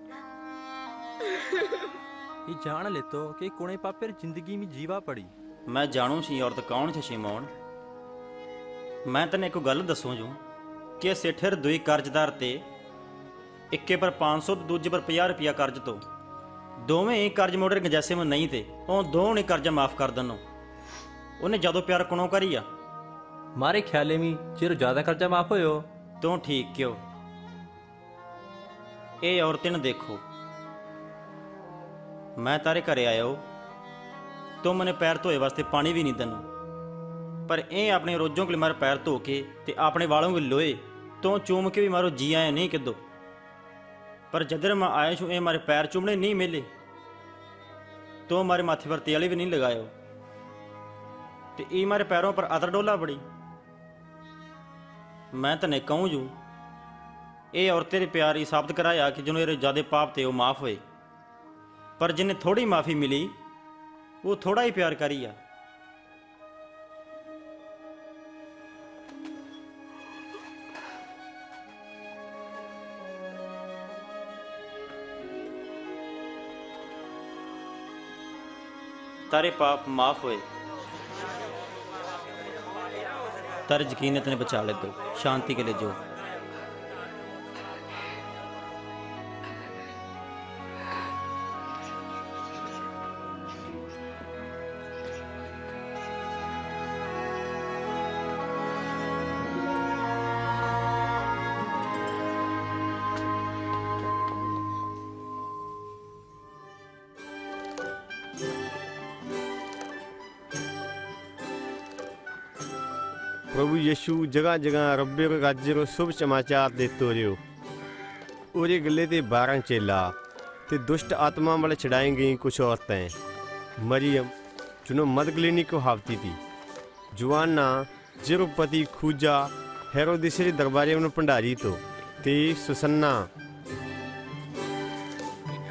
ये जान ले तो कई कोने पापे जिंदगी में जीवा पड़ी। मैं जानू सी औरत कौन छे शिमोन। मैं तने एक गल दसूं जू कि सेठर दुई कर्जदार ते इक्के पर पाँच सौ दूजे पर पचास रुपया कर्ज तो दोवें ही कर्ज मोड़े गंजैसे में नहीं थे ਉਹ ਦੋਵਾਂ ने कर्जा माफ कर दनो। उन्हें जदों प्यार कोनों करिया मारे ख्याले में चिर ज्यादा खर्चा माफ होयो। तो ठीक क्यों। ए औरतें न देखो मैं तारे घरे आया हो तो मैंने पैर धोए वास्ते पानी भी नहीं दनो पर ए अपने रोजों के लिए मारे पैर धो के ते अपने वालों के लोए तो चूम के भी मारो जी आए नहीं किदो। पर जदर मैं आया छू ए मारे पैर चूमने नहीं मिले तो मारे माथे पर तेल भी नहीं लगायो ते ए मारे पैरों पर अतर डोला पड़ी। मैं तने कहूँ जू ये औरतें रे प्यार ही साबित कराया कि जिन्होंने ज्यादा पाप थे वो माफ हुए पर जिन्हें थोड़ी माफ़ी मिली वो थोड़ा ही प्यार करिया। तारे पाप माफ हुए तारे यकीन इतने बचा ले दो शांति के लिए जो। प्रभु यीशु जगह जगह रब्बे रो राज्य रो शुभ समाचार देते रहो। ओरे गले ते बारह चेला ते दुष्ट आत्मा वाले छड़ाई गई कुछ औरतें। मरियम जिन्हों मदगलिनी को हावती थी, जुआना जिरुपति खूजा हेरोदिस रे दरबारे में भंडारी तो ते सुसन्ना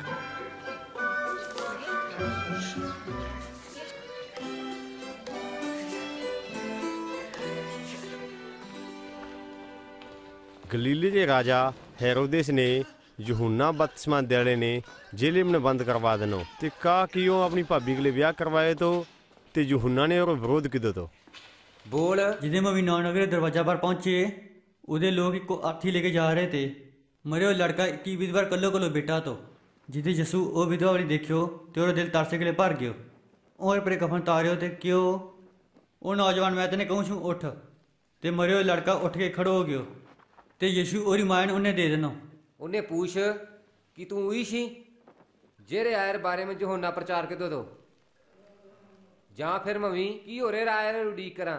गलीली के राजा हेरोदेस ने यूहन्ना बपतिस्मा देने ने जेल में बंद करवा देनो ते कहा कि वो अपनी भाभी के लिए ब्याह करवाए तो ते यूहन्ना ने और विरोध किदो तो बोल। जिदे में भी नौनगर दरवाजा पर पहुंचे उदे लोग एक आर्थी लेके जा रहे थे। मरे लड़का की विधवा कलो कलो बेटा तो जिदे यसू ओ विधवा वाली देखियो ते और दिल तरसे के लिए भर गयो और परे कफन तारियो ते क्यों ओ नौजवान मैं तेने कहूँ छू उठ ते मरे लड़का उठ के खड़ो हो गयो ते यीशु और मायन उन्हें दे देनो। उन्हें पूछ कि तू हुई सी जेरे आयर बारे में यूहन्ना प्रचार के दो दो ਜਾਂ ਫਿਰ ਮਵੀ ਕੀ ਹੋ ਰਿਹਾ ਰਾਇ ਨੂੰ ਉਡੀਕ ਕਰਾਂ।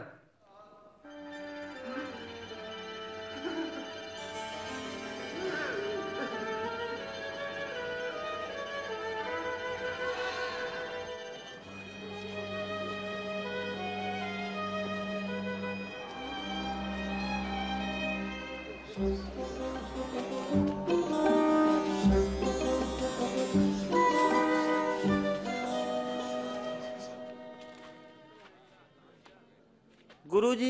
गुरु जी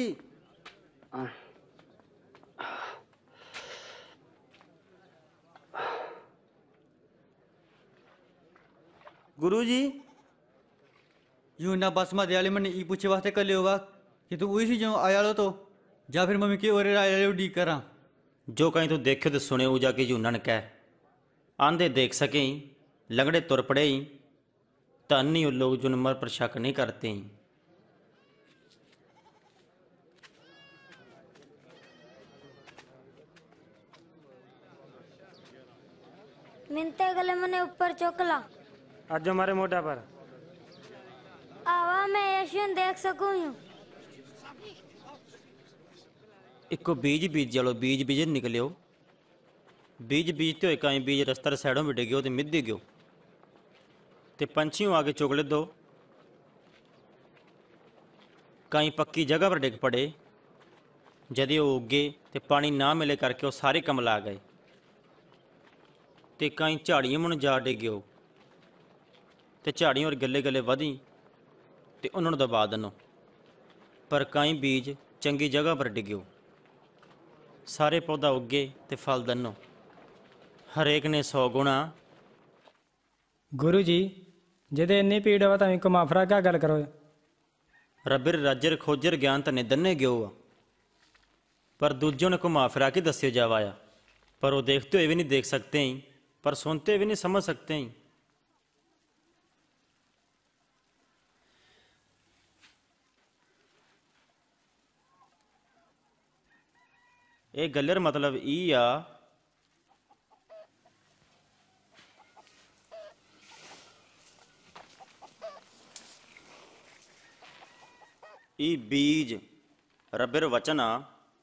गुरु जी यूहन्ना बपतिस्मा देने मैंने ई पूछे वास्ते कर लियो वा कि तू वही सी जो आया लो तो या फिर मम्मी के और आया लो डी करा जो कहीं तू देखे तो सुने ऊ जाके यूहन्ना ने कह आंधे देख सके लंगड़े तुर पड़े धन नहीं लोग जो मर पर शक नहीं करते। मिनते गले मने ऊपर चुकला आज हमारे मोटा पर आवा मैं यीशु देख सकूं। इको बीज बीज जलो बीज बीज निकलियो बीज बीजते हुए कहीं बीज रस्तर साइडों में डिग्यो तो मिद गयो ते पंछियों आगे चुगले दो कहीं पक्की जगह पर डिग पड़े जदि वो उगे ते पानी ना मिले करके वो सारे कमला गए ते कहीं झाड़ियों में जा डिग्यो ते झाड़ियों और गले गले वधी ते उन्होंने दबा दनो पर कई बीज चंगी जगह पर डिग्यो सारे पौधा उगे ते फल दनो हरेक ने सौ गुणा। गुरु जी जदे इन्नी पीड़ हो तो कमाफरा क्या गल करो रबिर राजर खोजर ज्ञान तने दन्ने गयो आ पर दूजों ने घुमा फिरा के दस्यो जावाया पर वो देखते हुए भी नहीं देख सकते ही पर सुनते भी नहीं समझ सकते ही। ये गलर मतलब ई आ ई बीज रबिर वचन आ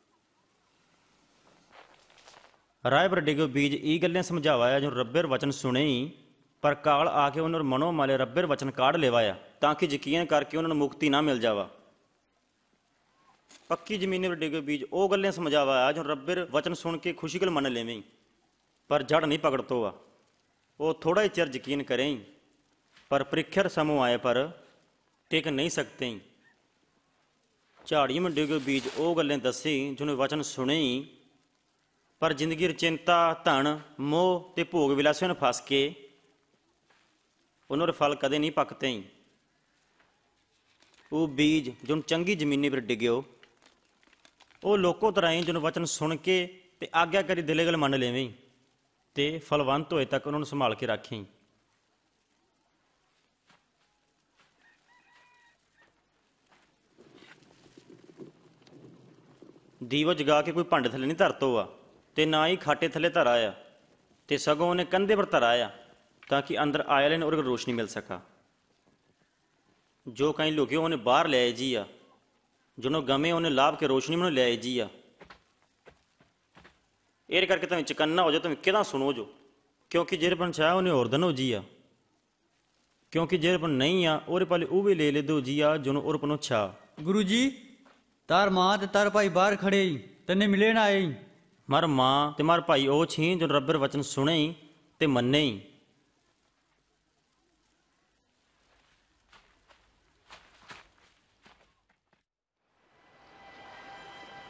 राय पर डिगो बीज ई गल्लें समझावाया जो रबिर वचन सुने ही पर काल आके उन्होंने मनो माले रबिर वचन काढ़ लेवाया ताकि यकीन करके उन्होंने मुक्ति ना मिल जावा। पक्की जमीन पर डिगे बीज वो गल्लें समझावाया जो रबिर वचन सुन के खुशी गल मन लेवें पर जड़ नहीं पकड़तो आ वो थोड़ा ही चिर यकीन करें पर परीक्षर समूह आए पर टिक नहीं सकते। झाड़ियों में डिगे बीज वो गल्लें दसी जिन्हें वचन सुने ही पर जिंदगी चिंता धन मोह ते भोग विलासियों ने फस के उन्होंने फल कदे नहीं पकते। वो बीज जो चंगी जमीनी पर डिग्यो वो लोगों तरह जो वचन सुन के ते आग्या करी दिले गल मन लेवें ते फलवंत होए तक उन्होंने संभाल के रखें। दीवो जगा के कोई भांडे थले नहीं धरतो आ ते ना ही खाटे थले धराया ते सगों उन्हें कंधे पर धराया ताकि अंदर आए ने और रोशनी मिल सका। जो कहीं लुकियो उन्हें बाहर ले आए जी आ जिन्हों गमे उन्हें लाभ के रोशनी में ले आए जी आ। ये करके तुम चकन्ना हो जाओ तुम कि सुनो जो क्योंकि जेरे पर चाहे उन्हें और दनो जी आ क्योंकि जेरे पर नहीं आ और पहले वो भी ले ले दो जी आ जो और पनो छा। गुरु जी तार माँ ते तार भाई बाहर खड़े ही तने मिले ना आए मार माँ ते मार भाई ओ छी जो रब्बर वचन सुने ही ते मन्ने ही।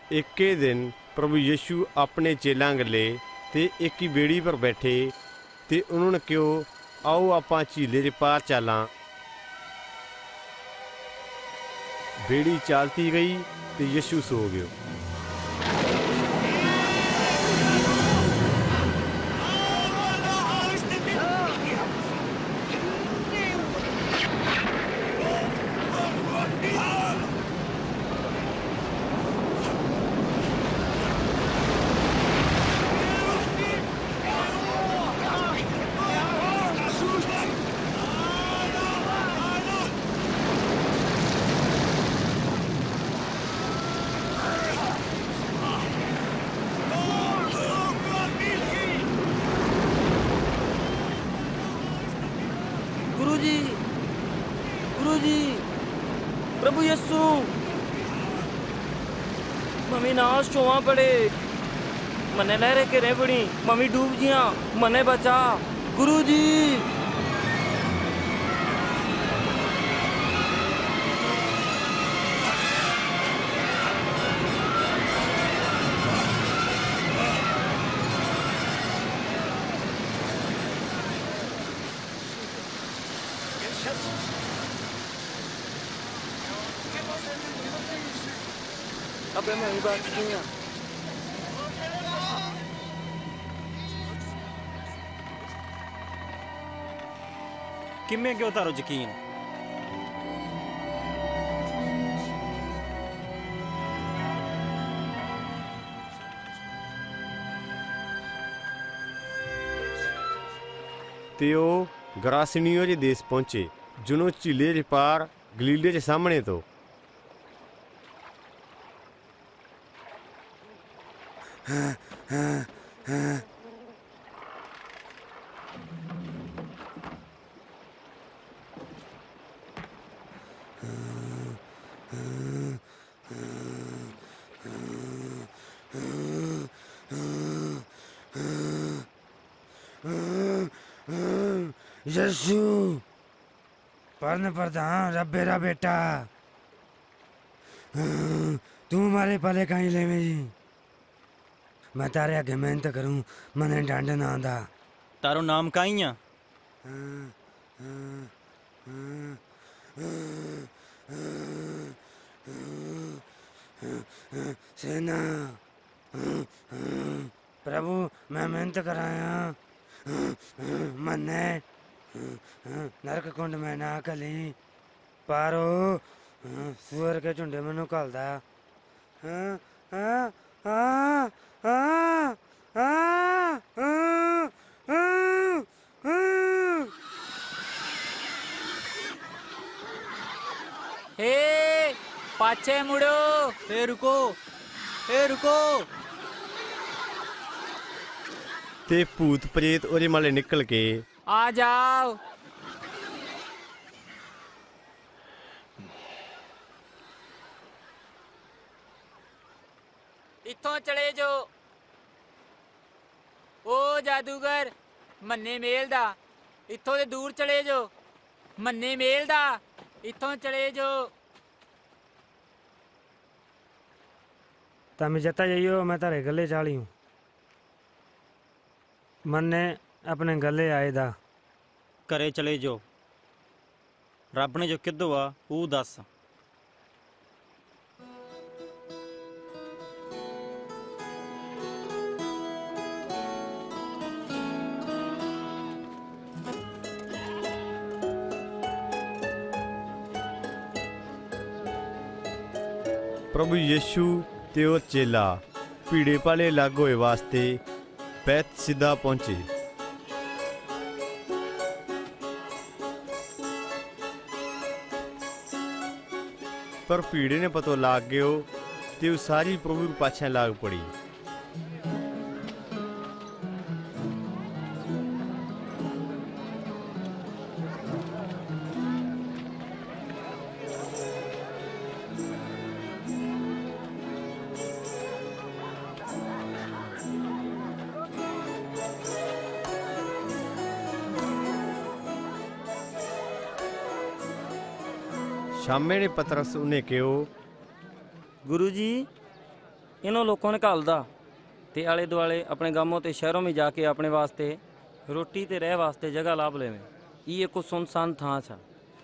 ਇੱਕੇ ਦਿਨ ਪ੍ਰਭੂ ਯਿਸੂ ਆਪਣੇ ਚੇਲਾਂ ਗੱਲੇ ਤੇ ਇੱਕ ਹੀ ਬੇੜੀ ਪਰ ਬੈਠੇ ਤੇ ਉਹਨਾਂ ਨੇ ਕਿਹਾ, ਆਓ ਆਪਾਂ ਝੀਲੇ ਦੇ ਪਾਰ ਚਾਲਾਂ। ਬੇੜੀ ਚਾਲਤੀ ਗਈ ਤੇ ਯਿਸੂ ਸੋ ਗਿਓ। प्रभु यस्सु मम्मी नाश चोवा पड़े मने लहरे के रे बड़ी मम्मी डूब जिया मने बचा गुरु जी। अबे मैं ही बात की है। किमें क्यों तारो यकीन? ਤੇ ਉਹ ਗਰਾਸੀਨੀਓ ਦੇ ਦੇਸ਼ ਪਹੁੰਚੇ, ਜਿਹਨੂੰ ਝੀਲੇ ਦੇ ਪਾਰ ਗਲੀਲੇ ਦੇ ਸਾਹਮਣੇ ਤੋਂ हाँ हाँ हाँ यीशु पढ़ने पड़ता हाँ रब्बेरा बेटा तू हमारे पले कहीं ले मेरी मैं तारे आगे मेहनत करूं मने डांड ना आंदा। तारो नाम काइया? सेना प्रभु मैं मेहनत कराया मन्ने नरक कुंड में ना कली पारो सुअर के झुंडे मनु कलदा। हाँ हाँ हाँ हाँ हाँ हाँ हाँ। हे पाछे मुड़ो। हे रुको हे रुको। ते भूत प्रेत ਉਹਦੇ ਮਾਲੇ ਨਿਕਲ ਕੇ आ जाओ। इथों चले जो ओ जादूगर मन्ने मेल दा इथों दे दूर चले जो मन्ने मेल दा इथों चले जो। तम जता जाइयो मैं तारे गले चाली हूँ मन्ने अपने गले आए दा करे चले जो रब ने जो किदो आ वो दस। प्रभु यीशु ते ਉਹ ਚੇਲਾ ਭੀੜੇ ਪਾਲੇ ਲੱਗ ਹੋਏ ਵਾਸਤੇ ਬੈਤਸਿਦਾ ਪਹੁੰਚੇ। पर भीड़े ने पतो लाग गयो ते वो सारी प्रभु पाछे लाग पड़ी। शामे ने पतरस उन्हें कहो, गुरु जी इन्हों लोगों ने घालदा ते आले दुआले अपने गांवों ते शहरों में जाके अपने वास्ते रोटी ते रह वास्ते जगह लाभ लेवे। ये को सुनसान थां छा।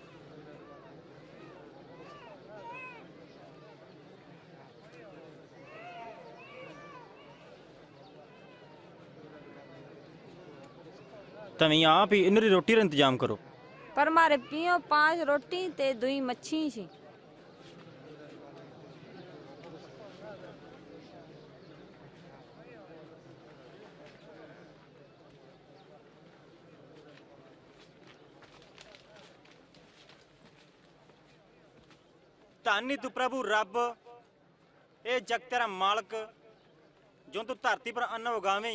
तभी आप ही इनरी रोटी रा इंतजाम करो। पर मारे पियो पांच रोटी ते दुई मच्छी सी। धन्य तू प्रभु रब, ए जग तेरा मालक, जो तू धरती पर अन्न उगावे।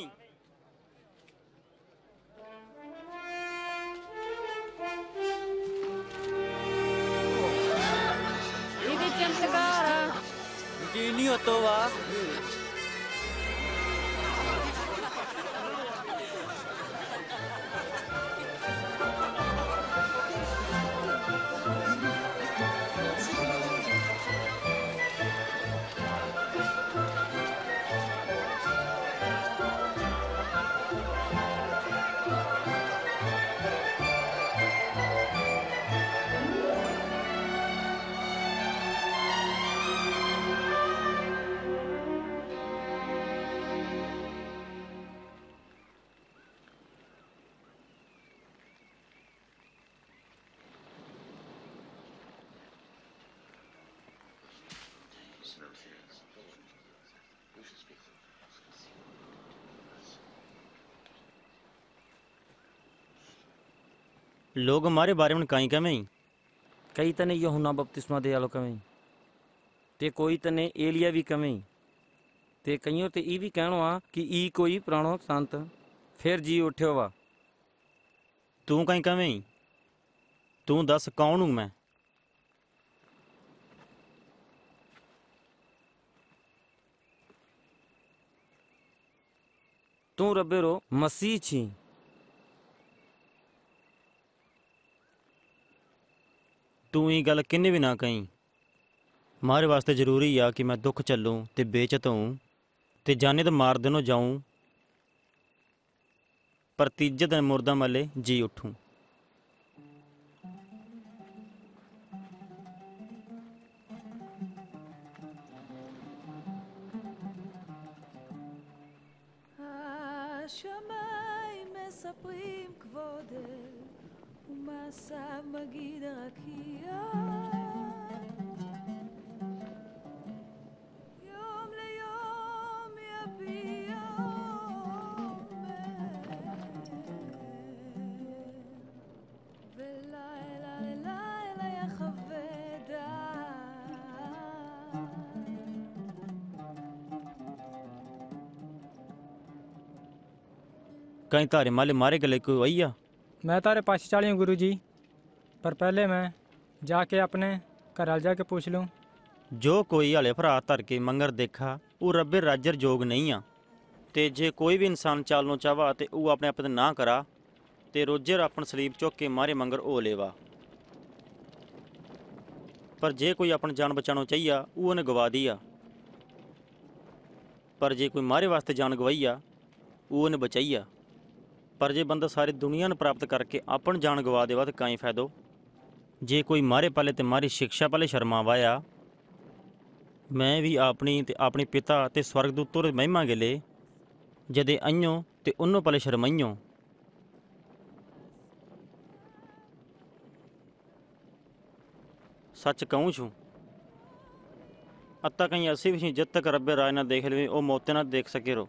ये चमत्कार यकीन नहीं होता वा। लोग हमारे बारे में कहीं कमें कई तने यूहन्ना बपतिस्मा दे आलो कमें ते कोई तने एलिया भी कमें ते कईयों ते ई भी कहनो आ कि ई कोई पुराणो संत फिर जी उठ्यो वा। तू कहीं कमें तू दस कौन हूँ मैं? तू रब्बेरो मसीह छी। तू ये गल किन्ने भी ना कहीं। मारे वास्ते जरूरी आ कि मैं दुख चलूँ ते बेचत हूँ ते जाने तो मार देनो जाऊँ, पर तीजे दिन मुर्दा मले जी उठूँ। השמיים מספרים כבודך ומעשיו מגיד הרקיע. יום ליום יביע עומר ולילה ללילה יחווה דעת. कहीं तारे माले मारे गले कोई आई आ? मैं तारे पास चाली हूँ गुरु जी, पर पहले मैं जाके अपने घर जाके पूछ लूँ। जो कोई हले भरा धर के मंगर देखा वो रब्बे राजर जोग नहीं आ। ते जे कोई भी इंसान चालनो चाहवा ते वो अपने आप ना करा ते रोजर अपन सलीब चुक के मारे मंगर ओ लेवा। पर जे कोई अपन जान बचानो चाहिए वो उन्हें गवा दिया, पर जे कोई मारे वास्ते जान गवाइया वो उन्हें बचाइया। पर जे बंदा सारी दुनिया ने प्राप्त करके अपन जान गवा देवा तो कहीं फायदो। जे कोई मारे पाले ते मारी शिक्षा पाले शर्मा वाया। मैं भी अपनी ते अपने पिता ते स्वर्गदूतों दी महिमा गिले जदे अइयो ते उन्नो पाले शर्माइयो। सच कहूँ छूँ अत्ता कहीं ऐसी भी जब तक रब्बे राय ना देख ले वो मौते ना देख सके रो।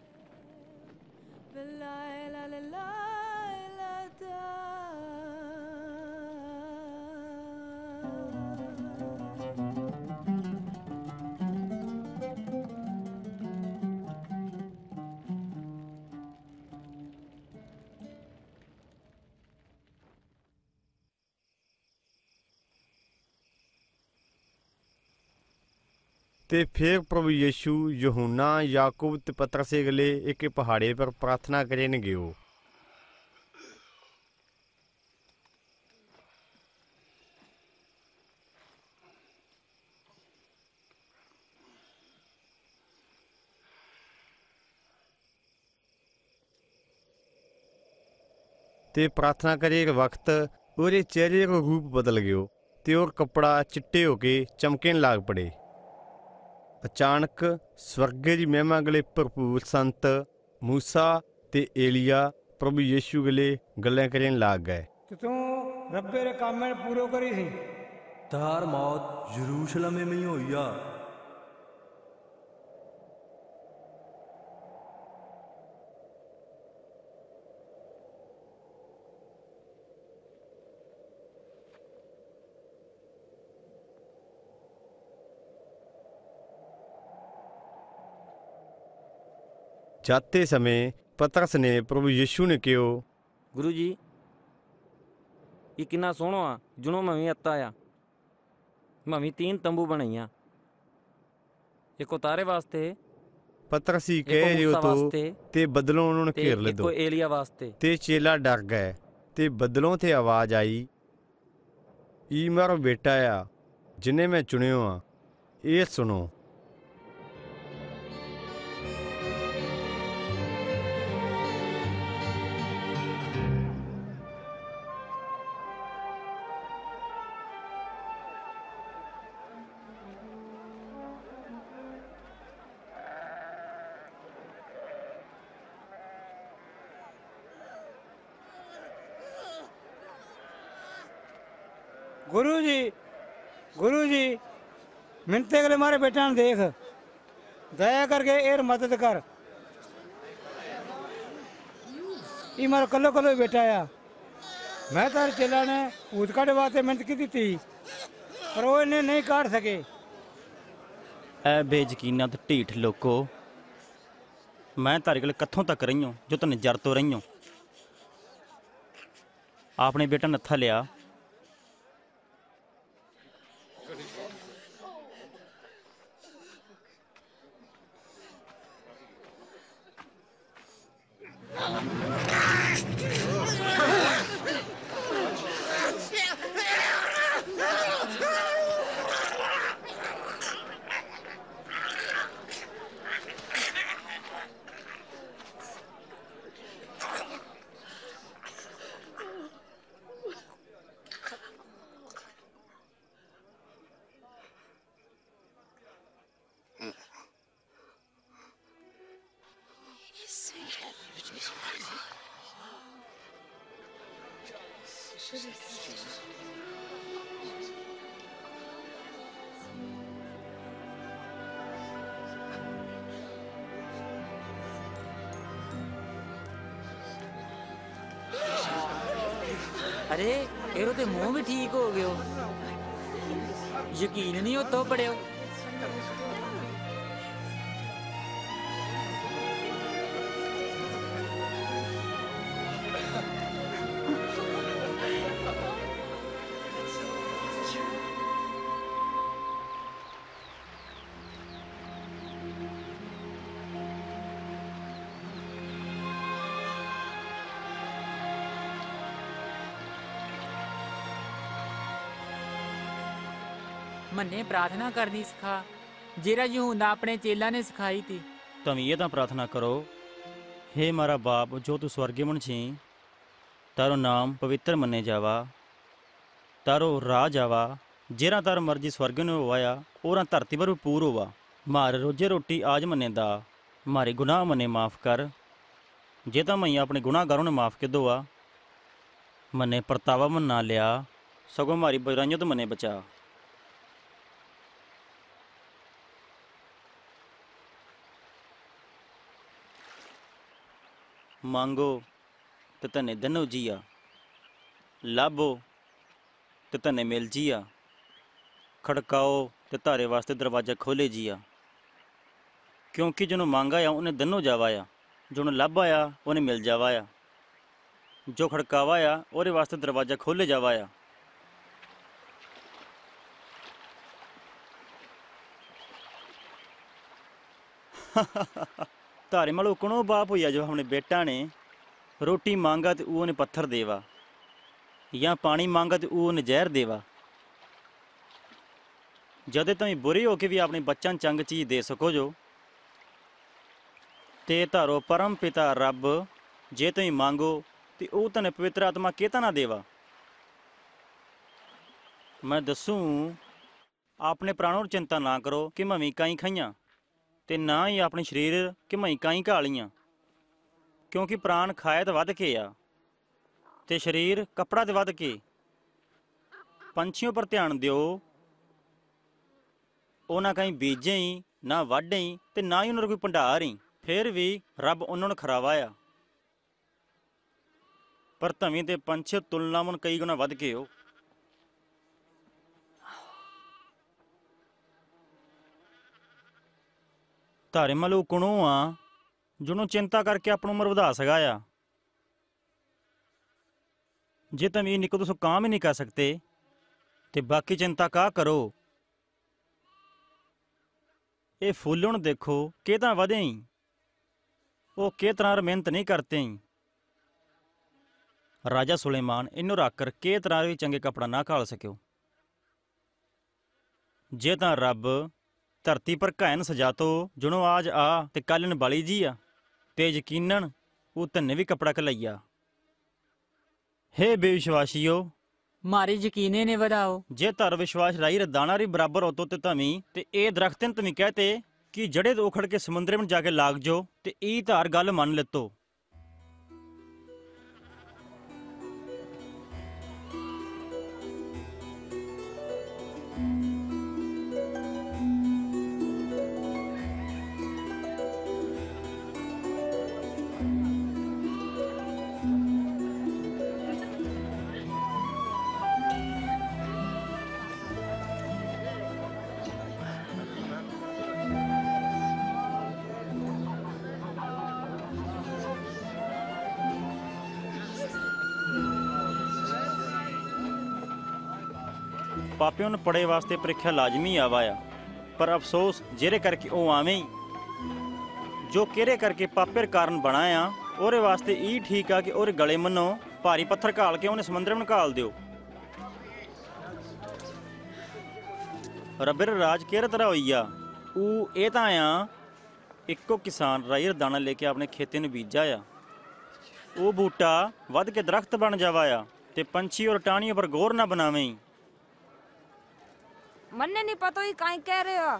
ते फिर प्रभु यीशु यूहन्ना याकूब ते पतरस गले एक पहाड़े पर प्रार्थना करेन गयो। ਤੇ ਪ੍ਰਾਰਥਨਾ ਕਰੇ ਵਕਤ ਉਹਦੇ ਚਿਹਰੇ ਦਾ ਰੂਪ ਬਦਲ ਗਿਓ ਤੇ ਉਹ ਕੱਪੜਾ ਚਿੱਟੇ ਹੋ ਕੇ ਚਮਕਣ ਲੱਗ ਪੜੇ। ਅਚਾਨਕ ਸਵਰਗੇ ਦੀ ਮਹਿਮਾ ਗਲੇ ਭਰਪੂਰ ਸੰਤ ਮੂਸਾ ਤੇ ਏਲੀਆ ਪ੍ਰਭੂ ਯੀਸ਼ੂ ਗਲੇ ਗੱਲਾਂ ਕਰਨ ਲੱਗ ਗਏ। ਤੇ ਤੂੰ ਰੱਬੇ ਦੇ ਕੰਮ ਨੂੰ ਪੂਰੋ ਕਰੀ ਸੀ। ਤਾਰ ਮੌਤ ਯਰੂਸ਼ਲਮ में ही हुई आ। जाते समय पतरस ने प्रभु यीशु ने कहो, गुरु जी ये कितना सोहना आ, जुनो मवी अत्ता आ। मवी तीन तंबू बनाइया, एक उतारे वास्ते पतरस ही कह रहे हो तो ते बदलों उन्होंने घेर ले दो एलिया वास्ते। ते चेला डर गए ते बदलों ते आवाज आई, ई मेरा बेटा आ जिन्हें मैं चुनियो आ, ये सुनो। गुरु जी गुरु जी मिनते गले मारे बेटा ने देख, दया करके एर मदद कर। ये मारा कलो कलो बेटा आ। मैं तारे चेला ने भूत काटे वास्ते मिहनत की थी पर वो इन्हें नहीं काट सके। ऐ बेयकीना ते ढीठ लोको, मैं तारे कोल कत्थों तक रही हूँ जो तन्ने जर तो रही हूँ। आपने बेटा नत्था लिया, अरे एरो ते मुंह भी ठीक हो गयो, यकीन नहीं हो तो पड़े। मन्ने प्रार्थना करनी सिखा जेरा यूहन्ना अपने चेला ने सिखाई थी। तुम ये तो प्रार्थना करो, हे मारा बाप जो तू स्वर्गे मन छी, तारो नाम पवित्र मन्ने जावा, तारो राज आवा, जेरा तार मर्जी स्वर्ग में होवाया और धरती पर पूर होवा। मारे रोजे रोटी आज मन्ने दा, मारे गुनाह मन्ने माफ़ कर, जे तो मैं अपने गुनाहगारों ने माफ़ के दोआ। मन्ने परतावा मन ना लिया, सगों मारी बुराइयों तो मन्ने बचा। मांगो तो तने दनो जिया, लाभो तो तने मिल जिया, खड़काओ तो तारे वास्ते दरवाजा खोले जिया। क्योंकि जो मांगा या उन्हें दनो जावाया, जो लाभाया उन्हें मिल जावाया, जो खड़कावाया और वास्ते दरवाजा खोले जावाया। तारे मालो कणो बाप हुआ जो हमने बेटा ने रोटी मांगा तो वो ने पत्थर देवा, या पानी मांगा तो वो ने जहर देवा। जदे तुम बुरे हो के भी अपने बच्चों चंग चीज दे सको जो, ते तारो परम पिता रब जे तुम मांगो ਤੇ ਉਹ ਤਨੇ ਪਵਿੱਤਰ ਆਤਮਾ केता ना देवा। मैं दसूं अपने प्राणों की चिंता ना करो कि मवी काई खाइयां ते ना ही अपने शरीर कि मई काई घालियां, क्योंकि प्राण खाए तो वध के आ ते शरीर कपड़ा ते वध के। पंछियों पर ध्यान दिओ, ਉਹ ਨਾ ਕहीं ਬੀਜੇ ਹੀ ਨਾ ਵਾਢੇ ਹੀ ਤੇ ਨਾ ਹੀ ਉਹਨਾਂ ਦਾ ਕੋਈ ਭੰਡਾਰ ਹੀ, ਫਿਰ ਵੀ ਰੱਬ ਉਹਨਾਂ ਨੂੰ ਖਰਾਵਾਇਆ। ਪਰ ਧਵੀ ਤੇ ਪੰਛੀ ਤੁਲਨਾ ਮਨ ਕਈ ਗੁਣਾ ਵੱਧ ਕੇ ਹੋ। ਧਾਰੇ ਮਲੂ ਕੁਣੋ ਆ ਜਿਹਨੂੰ ਚਿੰਤਾ ਕਰਕੇ ਆਪਣੀ ਉਮਰ ਵਧਾ ਸਗਾ ਆ। ਜੇ ਤਵੀ ਨਿਕੋ ਤੁਸੀਂ ਕੰਮ ਹੀ ਨਹੀਂ ਕਰ ਸਕਦੇ ਤੇ ਬਾਕੀ ਚਿੰਤਾ ਕਾ ਕਰੋ। ਇਹ ਫੁੱਲ ਹੁਣ ਦੇਖੋ ਕਿ ਤਾਂ ਵਧੇ ਹੀ, ਉਹ ਕਿ ਤਰ੍ਹਾਂ ਮਿਹਨਤ ਨਹੀਂ ਕਰਤੇ ਹੀ। ਰਾਜਾ ਸੁਲੇਮਾਨ ਇਹਨੂੰ ਰੱਖ ਕਰ ਕਿ ਤਰ੍ਹਾਂ ਵੀ ਚੰਗੇ ਕਪੜਾ ਨਾ ਘਾਲ ਸਕਿਓ। ਜੇ ਤਾਂ ਰੱਬ ਧਰਤੀ ਪਰ ਕਾਇਨ ਸਜਾਤੋ ਜਿਹਨੂੰ ਆਜ ਆ ਤੇ ਕੱਲ੍ਹ ਬਾਲੀ ਜੀ ਆ ਤੇ ਯਕੀਨਨ ਉਹ ਧੰਨੇ ਵੀ ਕਪੜਾ ਘਲਈਆ। हे ਬੇਵਿਸ਼ਵਾਸੀਓ, ਮਾਰੇ ਯਕੀਨੇ ਨੇ ਵਧਾਓ। ਜੇ ਧਰ ਵਿਸ਼ਵਾਸ ਰਾਈ ਰਦਾਣਾ ਰੀ ਬਰਾਬਰ ਹੋਤੋ ਤੇ ਤਵੀ ਤੇ ਇਹ ਦਰਖਤਨ ਤਵੀ ਕਹਤੇ ਕਿ ਜੜੇ ਤੋਂ ਉਖੜ ਕੇ ਸਮੁੰਦਰੇ में जाके लाग जो ਤੇ ਇਹ ਧਾਰ ਗੱਲ ਮੰਨ ਲੈਤੋ। ਪਾਪਿਆਂ ਨੂੰ ਪੜੇ ਵਾਸਤੇ ਪ੍ਰੀਖਿਆ ਲਾਜ਼ਮੀ ਆਵਾ ਆ, ਪਰ ਅਫਸੋਸ ਜਿਹੜੇ ਕਰਕੇ ਉਹ ਆਵੇਂ ਜੋ ਕਿਹੜੇ ਕਰਕੇ ਪਾਪੇ ਕਾਰਨ ਬਣਾਇਆ ਉਹਦੇ ਵਾਸਤੇ ਇਹ ਠੀਕ ਆ ਕਿ ਉਹਦੇ ਗਲੇ ਮੰਨੋ ਭਾਰੀ ਪੱਥਰ ਘਾਲ ਕੇ ਉਹਨੇ ਸਮੁੰਦਰ ਵਿੱਚ ਘਾਲ ਦਿਓ। ਰੱਬੇ ਰਾਜ ਕਿਹੜੇ ਤਰ੍ਹਾਂ ਹੋਈ ਆ ਉਹ ਇਹ ਤਾਂ ਆ ਇੱਕੋ ਕਿਸਾਨ ਰਾਈ ਦਾਣਾ ਲੈ ਕੇ ਆਪਣੇ ਖੇਤੇ ਨੂੰ ਬੀਜਾ ਆ, ਉਹ ਬੂਟਾ ਵੱਧ ਕੇ ਦਰਖਤ ਬਣ ਜਾਵਾ ਆ ਤੇ ਪੰਛੀ ਔਰ ਟਾਹਣੀਆਂ ਪਰ ਗੌਰ ਨਾ ਬਣਾਵੇਂ। मन्ने नहीं पता ही काई कह रहे हो।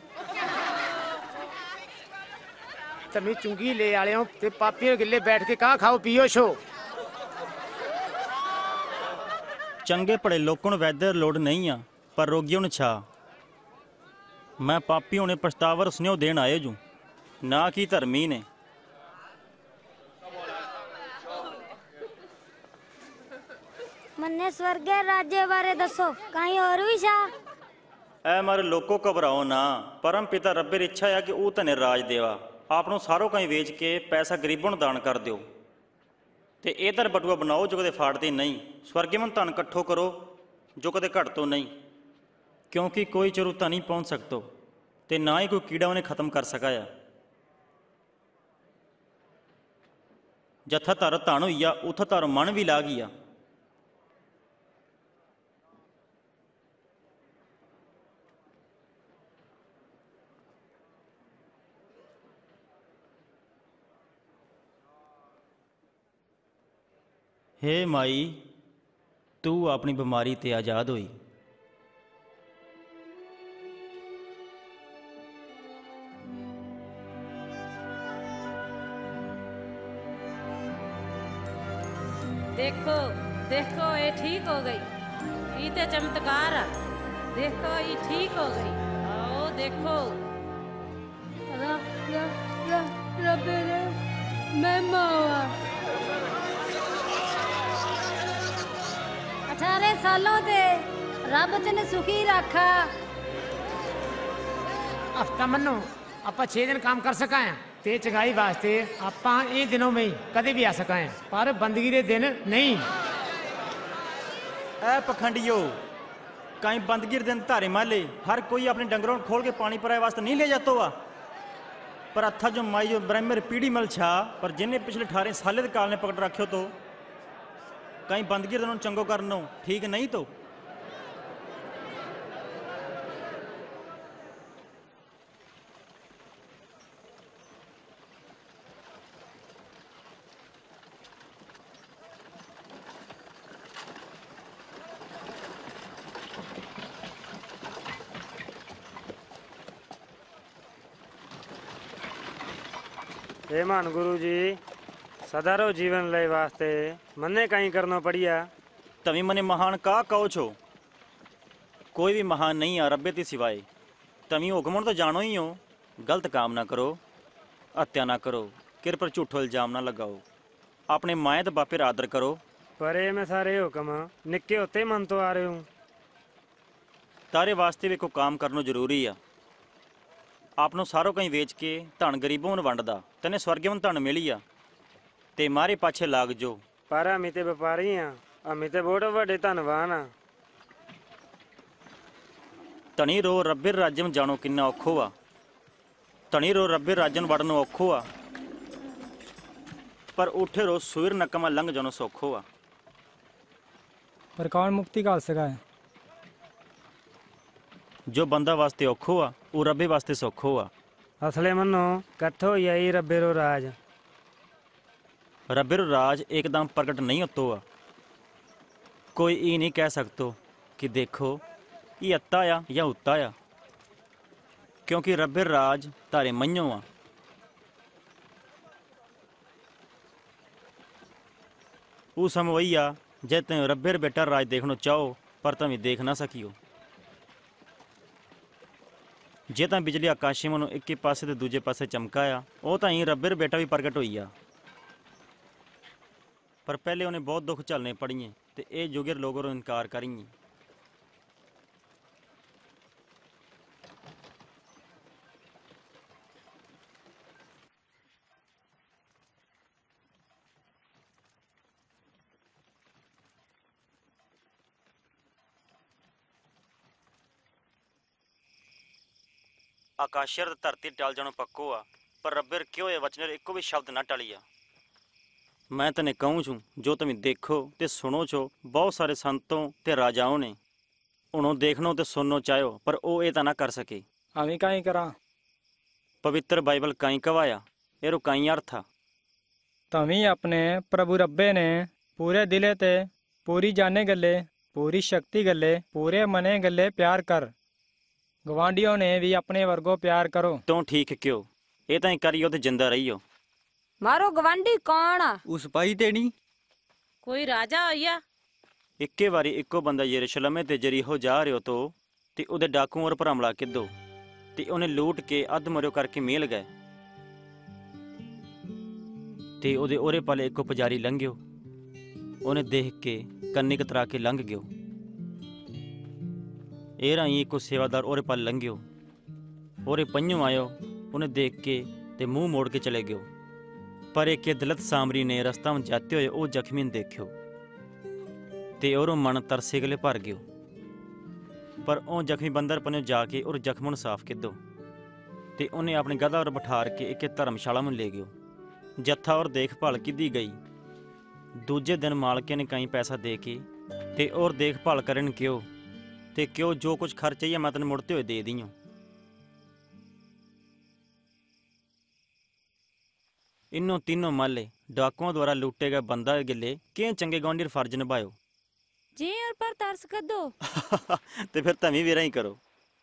तमी चुंगी ले आले हो ते पापियों गिले बैठ के कहाँ खाओ पियो छो। चंगे पढ़े लोगों ਨੂੰ ਵੈਦ ਲੋੜ ਨਹੀਂ ਆ, ਪਰ ਰੋਗੀਆਂ ਨੂੰ ਛਾ। ਮੈਂ ਪਾਪੀਆਂ ਨੇ ਪਛਤਾਵਰ ਸੁਨੇਹ ਦੇਣ ਆਏ ਜੂ, ਨਾ ਕਿ ਧਰਮੀ ਨੇ। मन्ने स्वर्ग राज्य बारे दसो कहीं और भी छा। ਐ ਮਾਰੇ ਲੋਕੋ ਘਬਰਾਓ ਨਾ, ਪਰਮ ਪਿਤਾ ਰੱਬੇ ਦੀ ਇੱਛਾ ਆ ਕਿ ਉਹ ਧਨੇ ਰਾਜ ਦੇਵਾ। ਆਪ ਨੂੰ ਸਾਰੋ ਕਈ ਵੇਚ ਕੇ ਪੈਸਾ ਗਰੀਬਾਂ ਨੂੰ ਦਾਨ ਕਰ ਦਿਓ ਤੇ ਇਹ ਧਰ ਬਟੂਆ ਬਣਾਓ ਜੋ ਕਦੇ ਫਾੜਦੇ ਨਹੀਂ। ਸਵਰਗੀ ਮਨ ਧਨ ਇਕੱਠੋ ਕਰੋ ਜੋ ਕਦੇ ਘਟਤੋ ਨਹੀਂ, ਕਿਉਂਕਿ ਕੋਈ ਚਰੂਤਾ ਨਹੀਂ ਪਹੁੰਚ ਸਕਤੋ ਤੇ ਨਾ ਹੀ ਕੋਈ ਕੀੜਾ ਉਹਨੇ ਖਤਮ ਕਰ ਸਕਾਇਆ। ਜਥਾ ਧਰ ਧਨ ਹੋਈਆ ਉਥ ਧਰ ਮਨ ਵੀ ਲਾ ਗਿਆ। हे माई, तू अपनी बीमारी ते आज़ाद होई। देखो देखो ये ठीक हो गई, ये तो चमत्कार है। देखो ये ठीक हो गई, आओ देखो। र, र, र, रब्बे ने मैं मावा अठारह सालों ते रब तेने सुखी रखा। हफ्ता मनो आप छे दिन काम कर सका है ते चंगाई वास्ते आप ये दिनों में ही कदे भी आ सका है, पर बंदगी के दिन नहीं। ए पखंडियो, कहीं बंदगी दिन धारे माले हर कोई अपने डंगरों खोल के पानी पराए वास्ते नहीं ले जाता हुआ, पर अथा जो माई जो ब्रह्मर पीढ़ी मल छा, पर जिन्हें पिछले अठारह साल के काल ने पकड़ रखियो तो कहीं बंदगी दिन चंगो करनो ठीक नहीं। तो हे मान गुरु जी सदारो जीवन लय वास्ते मने कहीं करना पड़िया। तभी मने महान का कहो छो? कोई भी महान नहीं आ रब्बे ती सिवाय। तभी हुक्म तो जानो ही हो, गलत काम ना करो, हत्या ना करो, किर पर झूठो इल्जाम ना लगाओ, अपने माए ते बापे दा आदर करो। पर ये मैं सारे हुक्म निक्के होते मन तो आ रहे हूँ। तारे वास्ते भी को काम करना जरूरी आ। आपनो सारो कहीं वेच के धन गरीबों ਨੂੰ ਵੰਡਦਾ ਤੈਨੇ ਸਵਰਗਿਵਨ ਧਨ ਮਿਲਿਆ ਤੇ ਮਾਰੇ ਪਾਛੇ ਲਾਗ ਜੋ। ਪਰ ਅਮੀ ਤੇ ਵਪਾਰੀ ਆ, ਅਮੀ ਤੇ ਬਹੁਤ ਵੱਡੇ ਧਨਵਾਨ ਆ। ਧਣੀ ਰੋ ਰੱਬੇ ਰਾਜਮ ਜਾਣੋ ਕਿੰਨਾ ਔਖੋ ਆ। ਧਣੀ ਰੋ ਰੱਬੇ ਰਾਜਨ ਵੜਨ ਔਖੋ ਆ, ਪਰ ਉਠੇ ਰੋ ਸੂਰ ਨਕਮਾ ਲੰਘ ਜਾਣੋ ਸੌਖੋ ਆ। पर कौन मुक्ति घाल सका है? जो बंदा वास्ते औखो आ वो रब्बे वास्ते सौखो आ। असले मनो कथो यही रब्बे रो राज। रब्बे रो राज एकदम प्रकट नहीं होतो आ। कोई ये नहीं कह सकतो कि देखो ये अत्ता आ या उत्ता आ, क्योंकि रब्बे राज तारे मइयों आ। वो समय वही आ जे तुम रब्बे बेटा राज देखना चाहो पर तुम देख ना सकियो। जे तो बिजली आकाशी मनो एक पासे तो दूजे पासे चमकाया वो तो ही रब्बे बेटा भी प्रगट होई आ। पर पहले उन्हें बहुत दुख झलने पड़िए तो ये जुगर लोगों इनकार करिए। आकाशर धरती टल जानो पक्को आ, पर रब्बे क्यों ये वचन एको भी शब्द ना टलिया। मैं तने कहूँ छूँ जो तुम देखो ते सुनो छो बहुत सारे संतों ते राजाओं ने उन्होंने देखनो ते सुनो चाहो पर वो ये ना कर सके। हमें कहीं करा पवित्र बाइबल कहीं कवाया एरो कहीं अर्थ था। तभी अपने प्रभु रब्बे ने पूरे दिले ते पूरी जाने गले पूरी शक्ति गले पूरे मने गले प्यार कर। गवांडियों ने भी अपने वर्गो प्यार करो। तो ठीक क्यों ये तो करियो ते जिंदा रहियो। मारो गवांडी कौन आ? उस पाई तेनी कोई राजा आया। इक्के बारी इक्को बंदा यरूशलेम ते जरीहो जा रहे हो तो ते उदे डाकू और पर हमला किदो ते उन्हें लूट के अध मरियो करके मेल गए ते उदे ओरे पाले इक्को पुजारी लंघियो उन्हें देख के कन्नी कतरा के लंघ गयो। एरा ही इक्को सेवादार ओरे पाल लंघियो ओरे पंजों आयो उन्हें देख के ते मुंह मोड़ के चले गयो। पर एक दलित सामरी ने रस्ता में जाते हुए वो जख्मी ने देखियो ते और मन तरसे गले भर गयो। पर ओ जख्मी बंदर पने जाके और जख्मों ने साफ किदो ते उन्हें अपने गधा और बिठार के एक धर्मशाला में ले गयो। जत्था और देखभाल की गई। दूजे दिन मालके ने कहीं पैसा दे के ते और देखभाल करन क्यों ते क्यों जो कुछ खर्च चाहिए मैं तेन मुड़ते हुए दे दी हूँ। इन्हों तीनों माले डाकुओं द्वारा लूटे गए बंदा गिले के चंगे गवांढी फर्ज निभायो जी और पर तरस कर दो ते फिर तमी भी रही करो।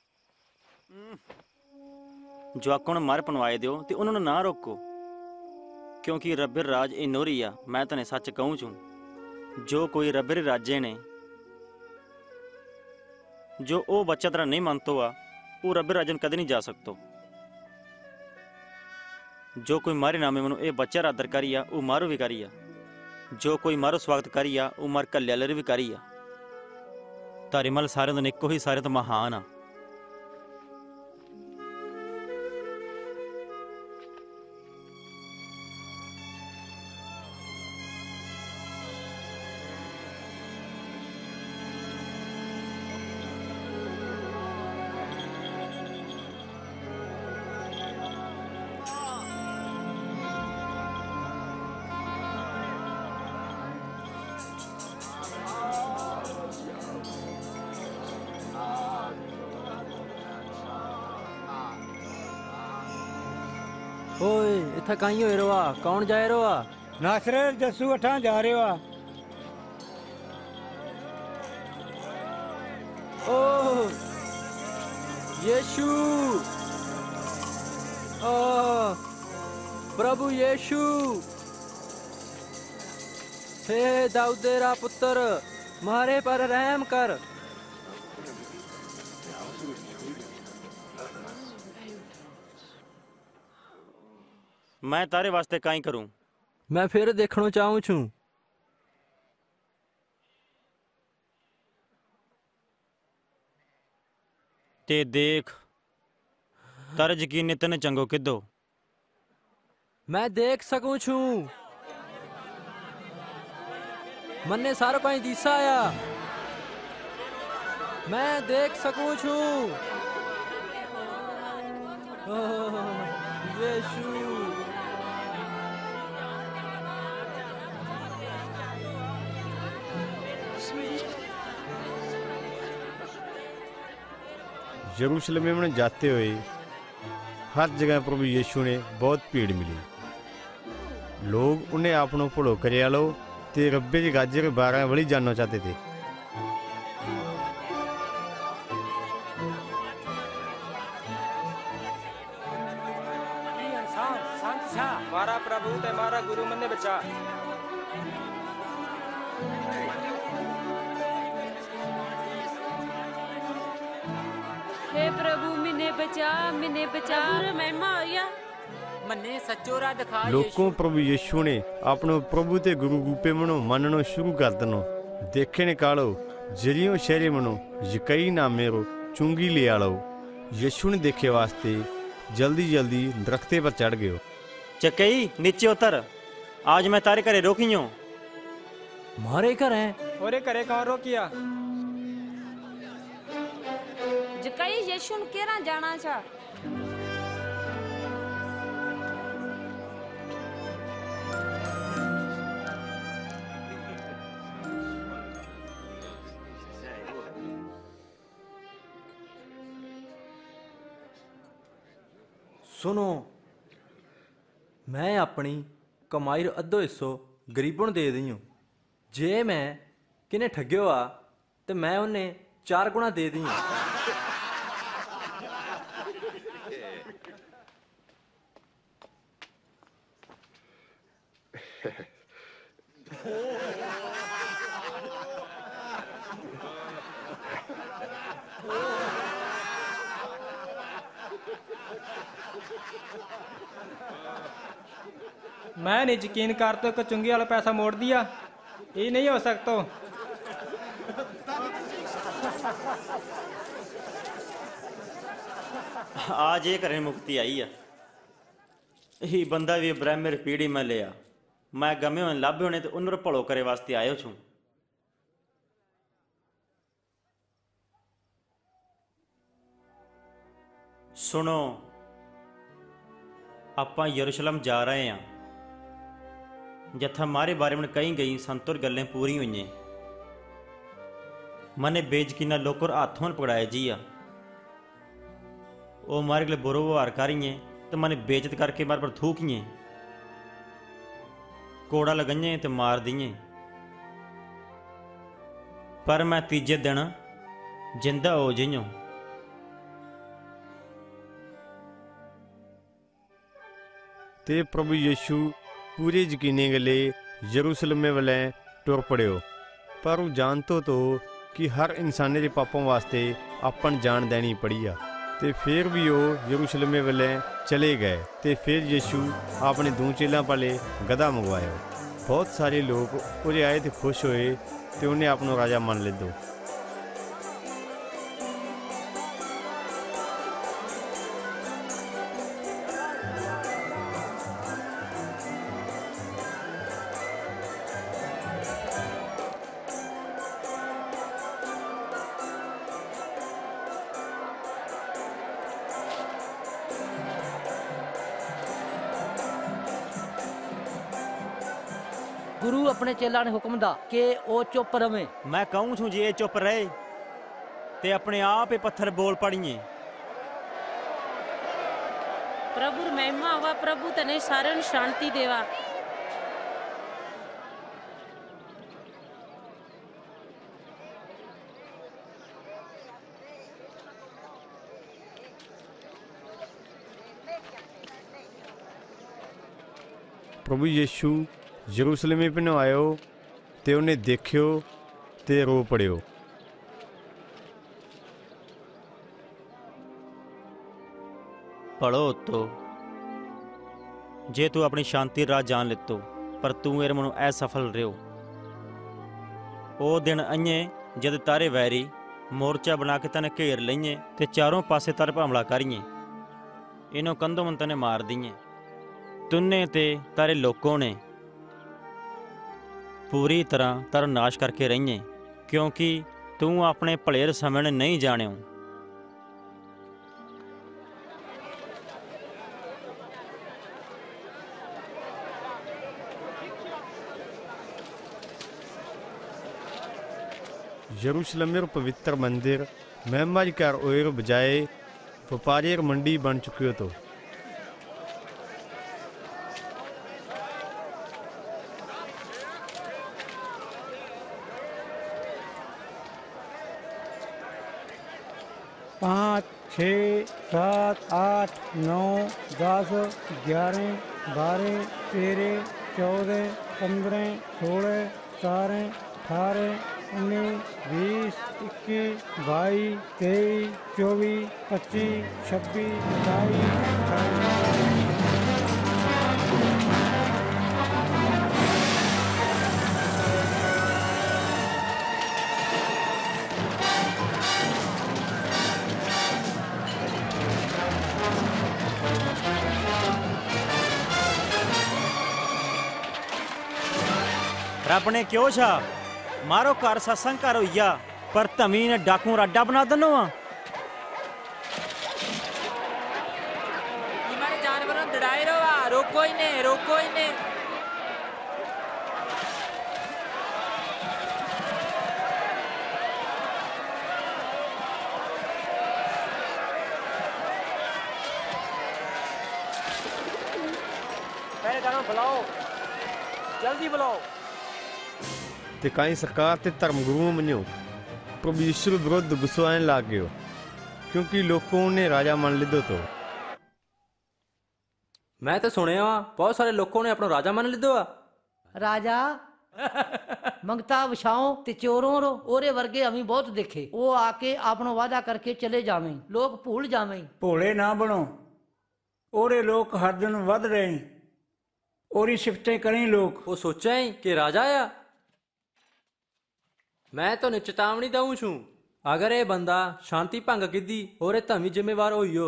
जवाकों ने मार पनवाए दियो ते उन्होंने ना रोको क्योंकि रब्बे राज ए नोरी आ। मैं तने सच कहूँ छूँ जो कोई रब्बे राजे ने जो ओ बच्चा तरह नहीं मानतो आ वो रब्बे राजन कदे नहीं जा सकतो। जो कोई मारे नामे मनो ए बच्चा आदर करिया वो मारो भी करिया। जो कोई मारो स्वागत करिया वो मार कल्यालर भी करिया। तारे मल सारे तो इको ही सारे तो महान आ। ओए इत्थे कहीं होए रहा कौन जाए रहा? नासरत जस्सू अठा जा रहे हो। ओ यीशु ओ प्रभु यीशु, हे दाऊदेरा पुत्र, मारे पर रहम कर। मैं तारे वास्ते काई करूं? मैं फिर देखना चाहूं छू। ते देख, तारे यकीन इतने चंगो किदो? मैं देख सकूं छू। मन्ने सारो कहीं दिसा आया। मैं देख सकूं छू। यीशु, यरूशलेम में जाते हुए हर जगह प्रभु यीशु ने बहुत भीड़ मिली। लोग उन्हें आपनों भलो करे लो ते रब्बे के गाजे के बारे वली जानना चाहते थे। मारा प्रभु ते मारा गुरु मन्ने बचा। हे प्रभु मिने बचा, मिने बचा। महिमा आया मन्ने सच्चो राह दिखा। लोगों प्रभु यीशु ने अपने प्रभु ते गुरु रूपे मनो माननो शुरू कर दनो। देखे ने कालो जरियों शहरे मनो यकई ना मेरो चुंगी ले आलो। यीशु ने देखे वास्ते जल्दी जल्दी दरख्ते पर चढ़ गयो। चकई नीचे उतर, आज मैं तारे घरे रोकियो। मारे घर है ओरे घरे कौन रोकिया? जकई यीशु ने केरा जाना छा। सुनो, मैं अपनी कमाई रो अद्धो हिस्सो गरीबों दे दी हूँ। जे मैं किने ठग्यो आ तो मैं उन्हें चार गुणा दे दी। मैं नहीं यकीन कर तो कचुंगी वाला पैसा मोड़ दिया। ये नहीं हो सकता। आज ये घरें मुक्ति आई है। यही बंदा भी ब्रह्मेर पीढ़ी में लिया। मैं गमे होने लाभे होने तो उन्हें भलो करे वास्ते आयो छूं। सुनो, आपां यरूशलेम जा रहे हैं। जथा हमारे बारे में कही गई संतुर गल्लें पूरी हुई। मने बेजकीना लोकर हाथों में पकड़ाया जी आ। वो हमारे लिए बुरो व्यवहार करिए तो मने बेजत करके मारे पर थूकिए, कोड़ा लगाइए तो मार दिए। पर मैं तीजे दिन जिंदा हो जाइयो। ते प्रभु यीशु पूरे यकीने गले यरूशलेम वाले टुर पड़ियो। पर वो जानतो तो कि हर इंसाने के पापों वास्ते अपन जान देनी पड़ी आ। ते फिर भी वो यरूशलेम वाले चले गए। ते फिर यीशु अपने दो चेलों वाले गधा मंगवाया। बहुत सारे लोग उरे आए तो खुश होए ते उन्हें अपना राजा मान ले दो। गुरु अपने चेला ने हुक्म दा के ओ चुप रवे। मैं कहूँ छू जी ये चुप रहे ते अपने आप ही पत्थर बोल पड़िए। प्रभु महिमा हुआ। प्रभु तने सारे शांति देवा। ਪ੍ਰਭੂ ਯੀਸ਼ੂ ਯਰੂਸ਼ਲਮੇ ਪਿਨੋਂ ਆਇਓ ਤੇ ਉਹਨੇ ਦੇਖਿਓ ਤੇ ਰੋ ਪੜਿਓ। ਪੜੋ ਉੱਤੋਂ, ਜੇ ਤੂੰ ਆਪਣੀ ਸ਼ਾਂਤੀ ਰਾਹ ਜਾਣ ਲਿੱਤੋ, ਪਰ ਤੂੰ ਮੇਰੇ ਮਨੋਂ असफल ਰਿਓ। ਉਹ ਦਿਨ ਅਈਏ ਜਦ ਤਾਰੇ ਵੈਰੀ ਮੋਰਚਾ ਬਣਾ ਕੇ ਤਨੇ ਘੇਰ ਲਈਏ ਤੇ ਚਾਰੋਂ ਪਾਸੇ ਤਰ ਹਮਲਾ ਕਰੀਏ, ਇਹਨੋਂ ਕੰਧੋਂ ਮਨ ਤਨੇ ਮਾਰ ਦਈਏ। ਤੁੰਨੇ ਤੇ ਤਾਰੇ ਲੋਕੋਂ ਨੇ ਪੂਰੀ ਤਰ੍ਹਾਂ ਤਰ ਨਾਸ਼ ਕਰਕੇ ਰਹੀਏ, ਕਿਉਂਕਿ ਤੂੰ ਆਪਣੇ ਭਲੇ ਸਮੇਂ ਨਹੀਂ ਜਾਣਿਓ। यरूशलेमेर पवित्र मंदिर महिमाकार ओयर बजाय व्यापारिक मंडी बन चुकी हो। तो पाँच छः सात आठ नौ दस ग्यारह बारह तेरह चौदह पंद्रह सोलह सतारह अठारह उन्नीस बीस इक्कीस बाईस तेईस चौबीस पच्चीस छब्बीस सताईस रब ने क्यों छा मारो घर सत्संग घर होइया, पर धमी ने डाकू राडा बना दनो आ। इमारे जानवरों दड़ाए रहो, रोको ही ने रोको ही ने। पहले जानो बुलाओ, जल्दी बुलाओ। ਤੇ ਕਈ ਸਰਕਾਰ ਤੇ ਧਰਮ ਗੁਰੂ ਮੰਨਿਓ ਪ੍ਰਭੂ ਯੀਸ਼ੂ ਵਿਰੁੱਧ ਗੁੱਸਾ ਆਣ ਲੱਗ ਗਿਓ, ਕਿਉਂਕਿ ਲੋਕਾਂ ਨੇ ਰਾਜਾ ਮੰਨ ਲਿੱਦੋ। ਤੋ ਮੈਂ ਤਾਂ ਸੁਣਿਆ ਵਾ ਬਹੁਤ ਸਾਰੇ ਲੋਕਾਂ ਨੇ ਆਪਣਾ ਰਾਜਾ ਮੰਨ ਲਿੱਦੋ ਆ। ਰਾਜਾ ਮੰਗਤਾ ਵਿਛਾਓ ਤੇ ਚੋਰੋਂ ਰੋ ਉਹਦੇ ਵਰਗੇ ਅਮੀ ਬਹੁਤ ਦੇਖੇ। ਉਹ ਆ ਕੇ ਆਪਣੋ ਵਾਅਦਾ ਕਰਕੇ ਚਲੇ ਜਾਵੇਂ, ਲੋਕ ਭੁੱਲ ਜਾਵੇਂ। ਭੋਲੇ ਨਾ ਬਣੋ, ਉਹਦੇ ਲੋਕ ਹਰ ਦਿਨ ਵੱਧ ਰਹੇ, ਉਹਦੀ ਸਿਫਤਾਂ ਕਰੇ ਲੋਕ। ਉਹ ਸੋਚਿਆ ਹੀ ਕਿ ਰਾਜਾ ਆ। मैं तो चेतावनी दऊं छू, अगर ये बंदा शांति भंग कीती और धमी जिम्मेवार होइयो।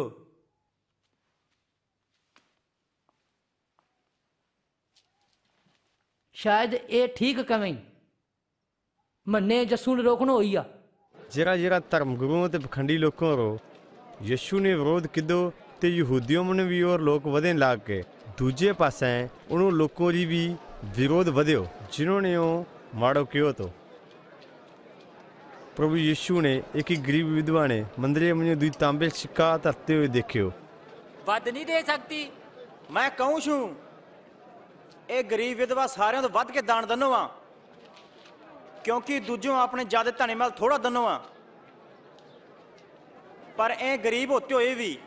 शायद ये ठीक कवें मन्ने जस्सू ने रोकनो होइया। जरा जरा धर्म गुरुओं ते पखंडी लोगों रो यीशु ने विरोध किदो ते यहूदियों ने भी और लोग वधन लाग के दूजे पासे उन्हों लोगों जी भी विरोध वध्यो जिन्होंने माड़ो कियो। तो प्रभु यीशु ने एक ही गरीब विधवा ने मंदिर में दुई तांबे सिक्का धरते हुए देखियो। वध नहीं दे सकती। मैं कहूँ छू ये गरीब विधवा सारे तो वध के दान दनो आ, क्योंकि दूजों अपने ज्यादा धने माल थोड़ा दनो आ, पर ए गरीब होते हुए भी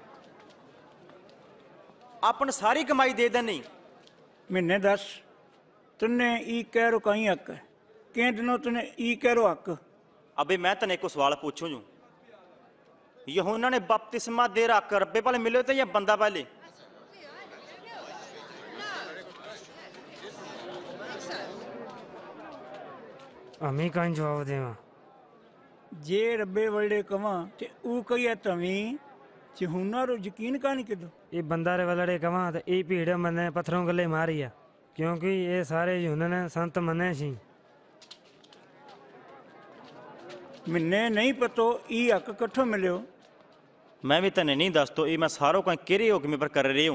अपन सारी कमाई दे देनी। महीने दस तुन्ने ई कह रो कहीं हक के दिनों तुने ई कह रो हक। अबे मैं तने को सवाल पूछूं जू, यूहन्ना ने बपतिस्मा दे रख रब्बे पहले मिले थे या बंदा पहले? हमें कहीं जवाब देवा। जे रब्बे वल्डे कवा ते ऊ कहिया तवी यूहन्ना रो यकीन कानी किदो। ये बंदा रे वलड़े कवा ते ई भीड़ मने पत्थरों गले मारिया, क्योंकि ये सारे यूहन्ना ने संत मने सी। मैंने नहीं पतो ई हक कट्ठो मिलियो। मैं भी तने नहीं दस तो ये मैं सारों का केरे हुक्म पर कर रही हूँ।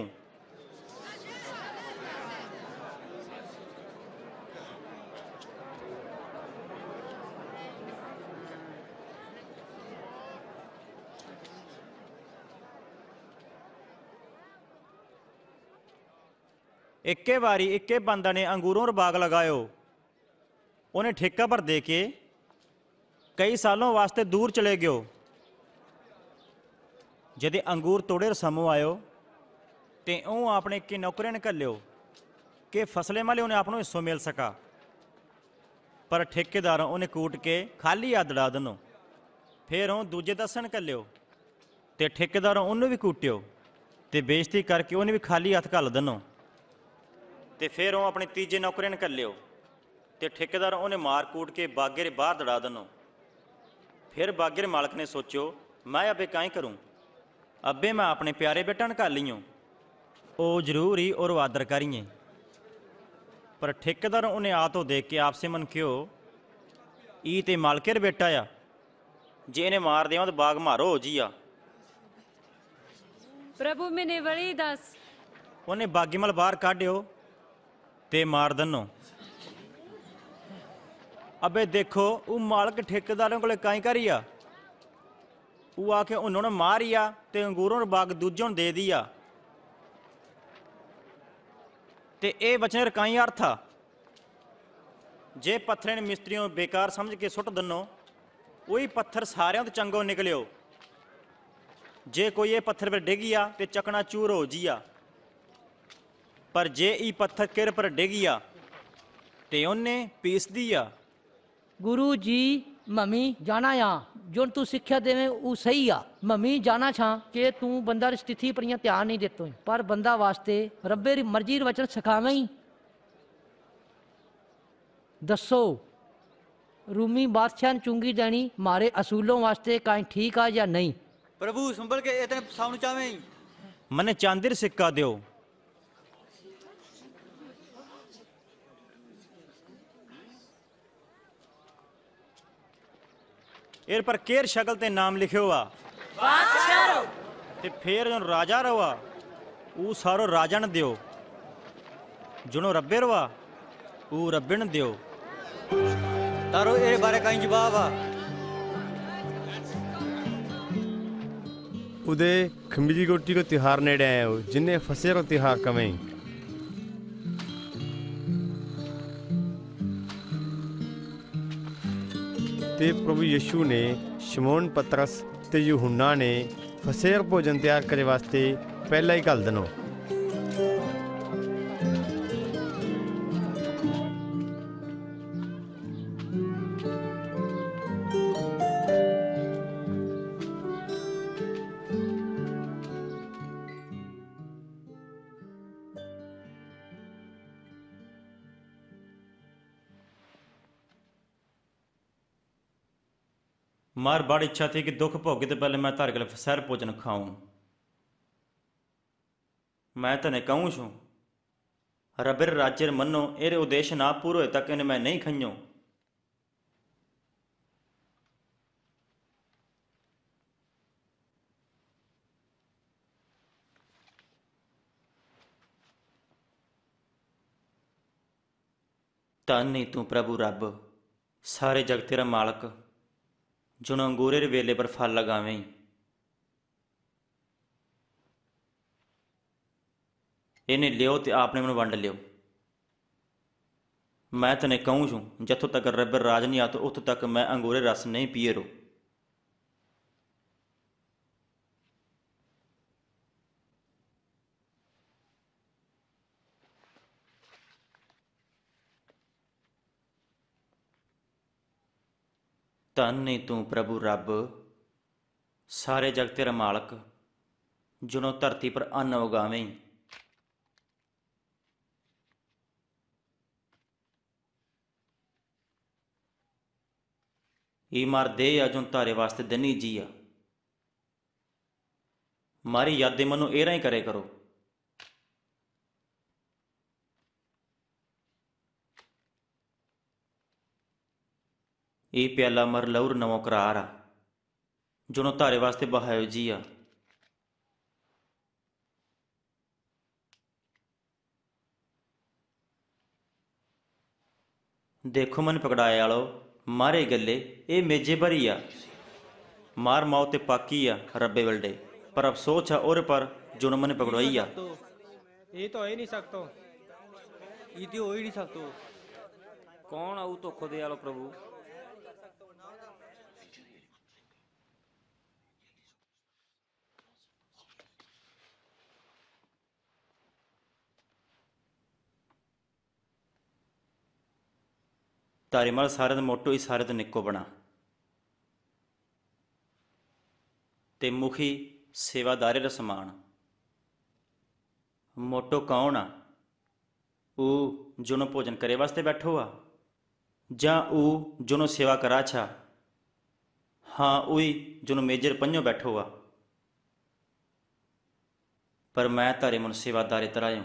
इक्के बारी इक्के बंदा ने अंगूरों रा बाग लगायो, उन्हें ठेका पर दे के कई सालों वास्ते दूर चले गयो। जदे अंगूर तोड़े रसमो आयो ते ऊ अपने के नौकरे ने घल्यो ਕਿ ਫਸਲੇ ਮਾਲੇ ਉਹਨੇ ਆਪਣੋ ਹਿੱਸੋ ਮਿਲ ਸਕਾ। ਪਰ ਠੇਕੇਦਾਰੋਂ ਉਹਨੇ ਕੂਟ ਕੇ ਖਾਲੀ ਹੱਥ ਡਾ ਦਨੋ। ਫਿਰ ਉਹ ਦੂਜੇ ਦੱਸਣ ਘੱਲਿਓ ਤੇ ਠੇਕੇਦਾਰੋਂ ਉਹਨੂੰ ਵੀ ਕੂਟਿਓ ਤੇ ਬੇਇੱਜ਼ਤੀ ਕਰਕੇ ਉਹਨੇ ਵੀ ਖਾਲੀ ਹੱਥ ਘੱਲ ਦਨੋ। ਤੇ ਫਿਰ ਉਹ ਆਪਣੇ ਤੀਜੇ ਨੌਕਰੇ ਨੂੰ ਘੱਲਿਓ ਤੇ ਠੇਕੇਦਾਰ ਉਹਨੇ ਮਾਰ ਕੂਟ ਕੇ ਬਾਗੇ ਦੇ ਬਾਹਰ ਦੜਾ ਦਨੋ। ਫਿਰ ਬਾਗੇ ਦੇ ਮਾਲਕ ਨੇ ਸੋਚਿਓ ਮੈਂ ਅੱਬੇ ਕਾਇ ਕਰੂੰ, ਅੱਬੇ मैं अपने प्यारे बेटा घल लियो, ओ जरूर ही और आदर करिए। पर ठेकेदार उन्हें आ तो देख के आपसे मन क्यों ई ते मालकेर बेटा आ, जे इन्हें मार देव तो बाग मारो हो जी आ। प्रभु मैंने वली दस। उन्हें बागी मल बाहर काढ़ियो ते मार दनो। अबे देखो वो मालक ठेकेदारों को काई करी आ, वो आके उन्होंने मारिया ते अंगूरों बाग दूजों दे दिया। ते ए बचने रकाई अर्थ आ, जे पत्थर ने मिस्त्रियों बेकार समझ के सुट दनो वही पत्थर सारे तो चंगो निकलियो। जे कोई ये पत्थर पर डिगिया ते चकना चूर हो जिया, पर जे ई पत्थर किर पर डिगिया ते उन्हें पीस दिया। गुरु जी मम्मी जाना या जो तू सिक्ख्या देवे वो सही आ। मम्मी जाना छा कि तू बंदा री स्थिति पर ध्यान नहीं देतो, पर बंदा वास्ते रब्बे री मर्जी री वचन सिखावे ही। दसो रूमी बादशाह ने चुंगी देनी मारे असूलों वास्ते काई ठीक आ या नहीं? प्रभु संभल के इतने साउंड चावे मने चांदी री सिक्का दियो। एर पर केर शक्ल ते नाम लिखियो आ बादशाह ते फिर जो राजा रवा वो सारो राजा न दियो, जुनो रब्बे रवा वो रब्बे न दियो। तारो ए बारे काई जवाब आ? उदे खमीरी गोटी को त्योहार नेड़े आए हो जिन्हें फसे रो त्योहार कमें। ते प्रभु यीशु ने शमौन पतरस ते यूहन्ना ने फसेर भोजन तैयार करे वास्ते पहला ही घल दनो। मार बड़ी इच्छा थी कि दुख भोगे तो पहले मैं तारे गले फसैर भोजन खाऊं। मैं तने कहूँ छूँ रबर राज्य मनो एरे उद्देश्य ना पूरे होए तक इन्हें मैं नहीं खइयो। धन नहीं तू प्रभु रब सारे जग तेरा मालक, जुन अंगूरे रे वेले पर फल लगावें। इन्हें लियो ते आपने मन वंड लियो। मैं तने कहूँ छूँ जथों तक रबर राज नहीं आतो उतों तक मैं अंगूरे रस नहीं पिए रो। धन नहीं तू प्रभु रब सारे जग तेरा मालक, जुनों धरती पर अन्न उगावें। ई मार दे आ जो तारे वास्ते दनी जी आ, मारी यादें मनो एरा ही करे करो। ये प्याला मर लौर नवो करार आ, जुनो तारे वास्ते बहायो जी आ। देखो मन पकड़ाए आलो मारे गले ये मेजे भरी आ, मार माओ ते पाकी आ रब्बे वल्डे, पर अफसोस आ और पर जुनो मन पकड़ाई आ। ये तो हो ही नहीं सकतो, ये तो हो ही नहीं सकतो। कौन आऊ तो खुद आलो प्रभु? ਧਾਰੀਵਾਲ ਸਾਰਿਆਂ ਦਾ ਮੋਟੋ ਹੀ ਸਾਰਿਆਂ ਤੋਂ ਨਿੱਕੋ ਬਣਾ ਤੇ ਮੁਖੀ ਸੇਵਾਦਾਰੇ ਦਾ ਸਮਾਨ। ਮੋਟੋ ਕੌਣ ਆ? ਉਹ ਜਿਹਨੂੰ ਭੋਜਨ ਕਰੇ ਵਾਸਤੇ ਬੈਠੋ ਆ ਜਾਂ ਉਹ ਜਿਹਨੂੰ ਸੇਵਾ ਕਰਾ ਛਾ? ਹਾਂ ਉਹੀ ਜਿਹਨੂੰ ਮੇਜਰ ਪੰਜੋ ਬੈਠੋ ਆ। ਪਰ ਮੈਂ ਤਾਰੇ ਮਨ ਸੇਵਾਦਾਰੇ ਤਰਾਇਓ।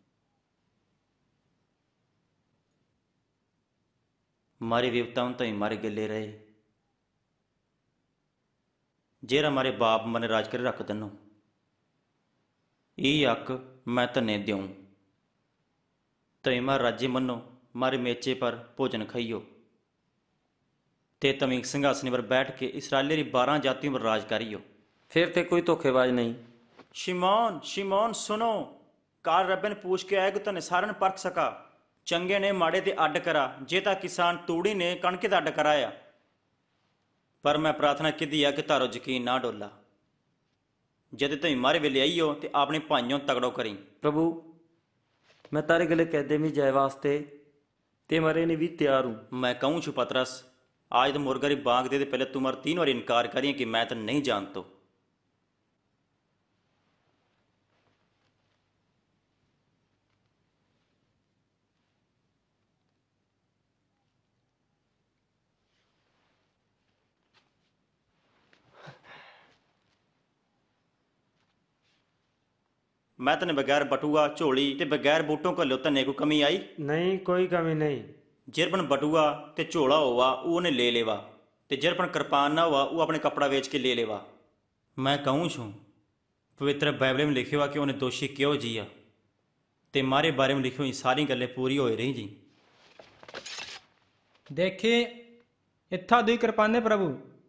मारे विवताओं तो ही मारे गिले रहे जेरा मारे बाप मने राज कर रख दनो ये अक मैं धने द्यूं तई मार राज्य मनो मारे मेचे पर भोजन खाइयो ते तमी सिंघासनी पर बैठ के इसराइली री बारह जातियों पर राज करियो। फिर ते कोई धोखेबाज नहीं। शिमोन शिमोन सुनो, काल रब्बे ने पूछ के आया कि तने सारे ने परख सका चंगे ने माड़े ते अड्ड करा जे तां किसान तूड़ी ने कणके दा अड्ड कराया। पर मैं प्रार्थना की आ कि तारो यकीन ना डोला। जद तुम मारे वेले आईओ ते अपने भाइयों तगड़ो करी। प्रभु मैं तारे गले कहदे भी जाए वास्ते ते मरे ने भी तैयार हूँ। मैं कहूँ छु पतरस आज तो मुर्गा री बांग दे, दे पहले तू मार तीन बार इनकार करिए कि मैं तो नहीं जानतो। मैं तने बगैर बटुआ झोली ते बगैर बूटों घल्लो तने कोई कमी आई? नहीं कोई कमी नहीं। जिरपन बटुआ ते झोला होवा वो ने ले लेवा ते जिरपन कृपान ना हुआ वो अपने कपड़ा बेच के ले लेवा। मैं कहूँ छूँ पवित्र बाइबल में लिखे हुआ कि उन्हें दोषी क्यों जिया ते मारे बारे में लिखी हुई सारी गल्लें पूरी हो रही जी। देखिए इत्था दुई कृपाने प्रभु।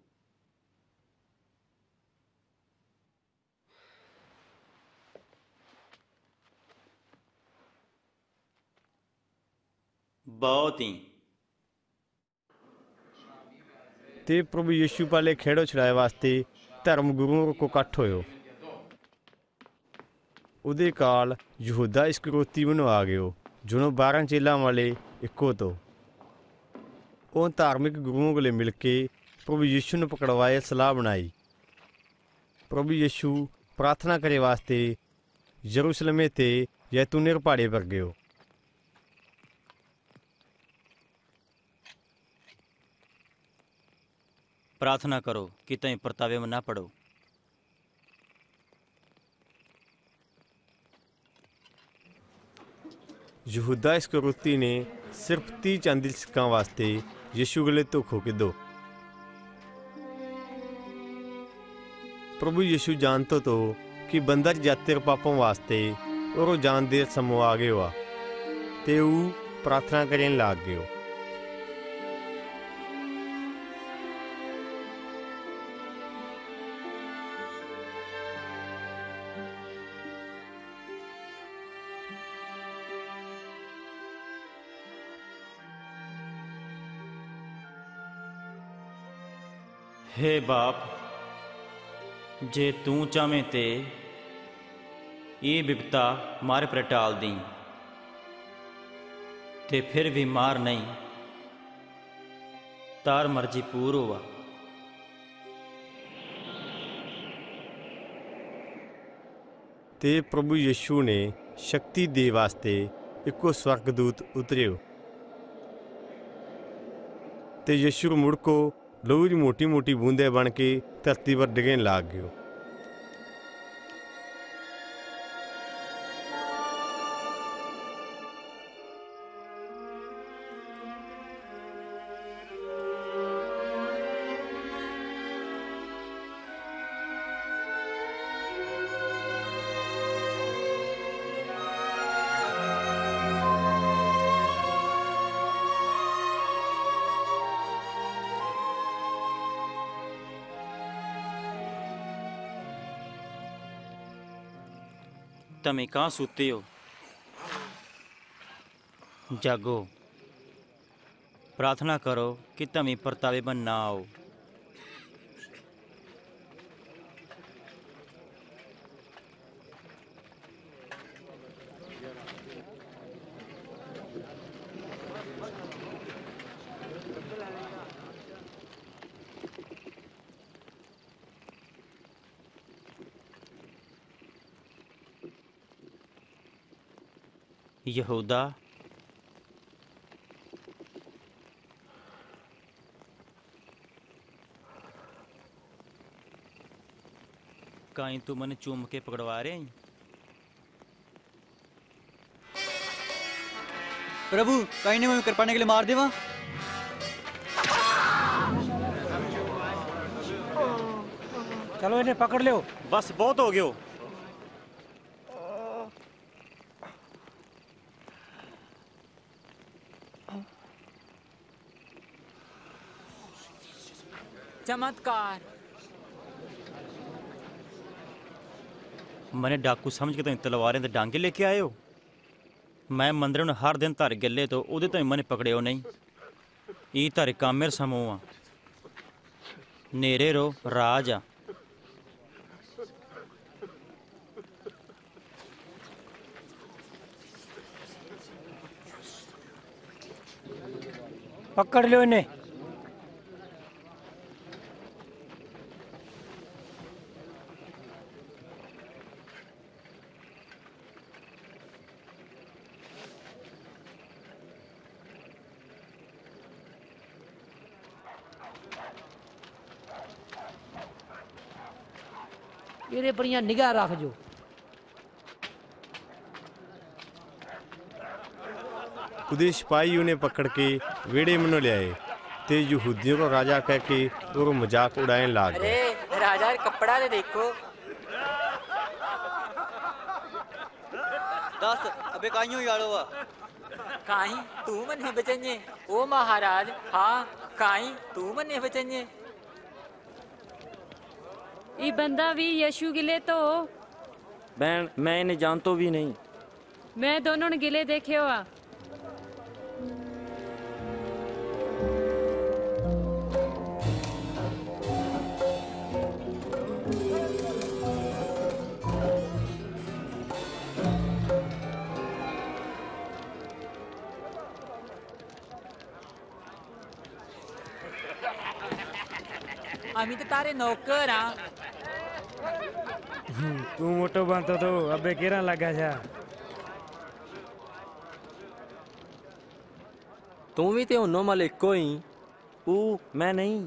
बहुत ही ते प्रभु यीशु पाले खेड़ो छड़ाए वास्ते धर्म गुरुओं को इकट्ठ होयो। उदे काल यहूदा इस्करियोती बनो आ गयो जुनो बारह चेलां वाले इको तो उन धार्मिक गुरुओं को मिल के प्रभु यीशु ने पकड़वाए सलाह बनाई। प्रभु यीशु प्रार्थना करे वास्ते यरूशलेमे ते जैतूने पहाड़े पर गयो। प्रार्थना करो कि तुम परतावे में ना पड़ो। यहूदा इस्करियोती ने सिर्फ तीह चांदी सिक्कां वास्ते यीशु गले धोखो के दो। प्रभु यीशु जानतो तो कि बंदा जातिर पापों वास्ते और जान देर समो आ गयो आ ते ऊ प्रार्थना करन लाग गयो। हे बाप जे तू चाहे ते ये विपता मारे पर टाल दी ते फिर भी मार नहीं तार मर्जी पूर होवा। ते प्रभु यीशु ने शक्ति दे वास्ते इको स्वर्गदूत उतरियो ते यीशु मुड़को लहू की मोटी मोटी बूंदे बन के धरती पर डिगन लाग गयो। तमें कहाँ सूते हो? जागो प्रार्थना करो कि तमें परतावे बन ना आओ। यहूदा काई तू मन चूम के पकड़वा रहे हैं? प्रभु कहीं ने मैं कृपाने के लिए मार देवा। चलो इन्हें पकड़ लो। बस बहुत हो गयो। चमत्कार। मैंने डाकू समझ के तुम तलवारें ते डांगे लेके आए हो। मैं मंदिर में हर दिन तारे गले तो उदे तो मैंने पकड़े हो नहीं। ई तारे काम मेरे समूह आ नेरे रो राज आ। पकड़ लो इन्हें। ਇਹਦੇ ਪਰੀਆਂ ਨਿਗਾਹ ਰੱਖ ਜੋ। ਉਹਦੇ ਸਿਪਾਹੀ ਉਹਨੇ पकड़ के वेड़े मनो ले आए ते यहूदियों को राजा कह के और मजाक उड़ाने लग गए। अरे राजा कपड़ा दे देखो। दस अबे काइयों यारो वा। काई तू मने बचने ओ महाराज। हाँ काई तू मने बचने। ये बंदा भी यशु गिले तो बहन मैं इन्हें जानतो भी नहीं। मैं दोनों ने गिले देखे हुआ। अमी तो तारे नौकर हाँ। तू मोटो बनतो तो अबे केरा लगा जा। तू भी ते उन्नो मल इको ही। ऊ मैं नहीं।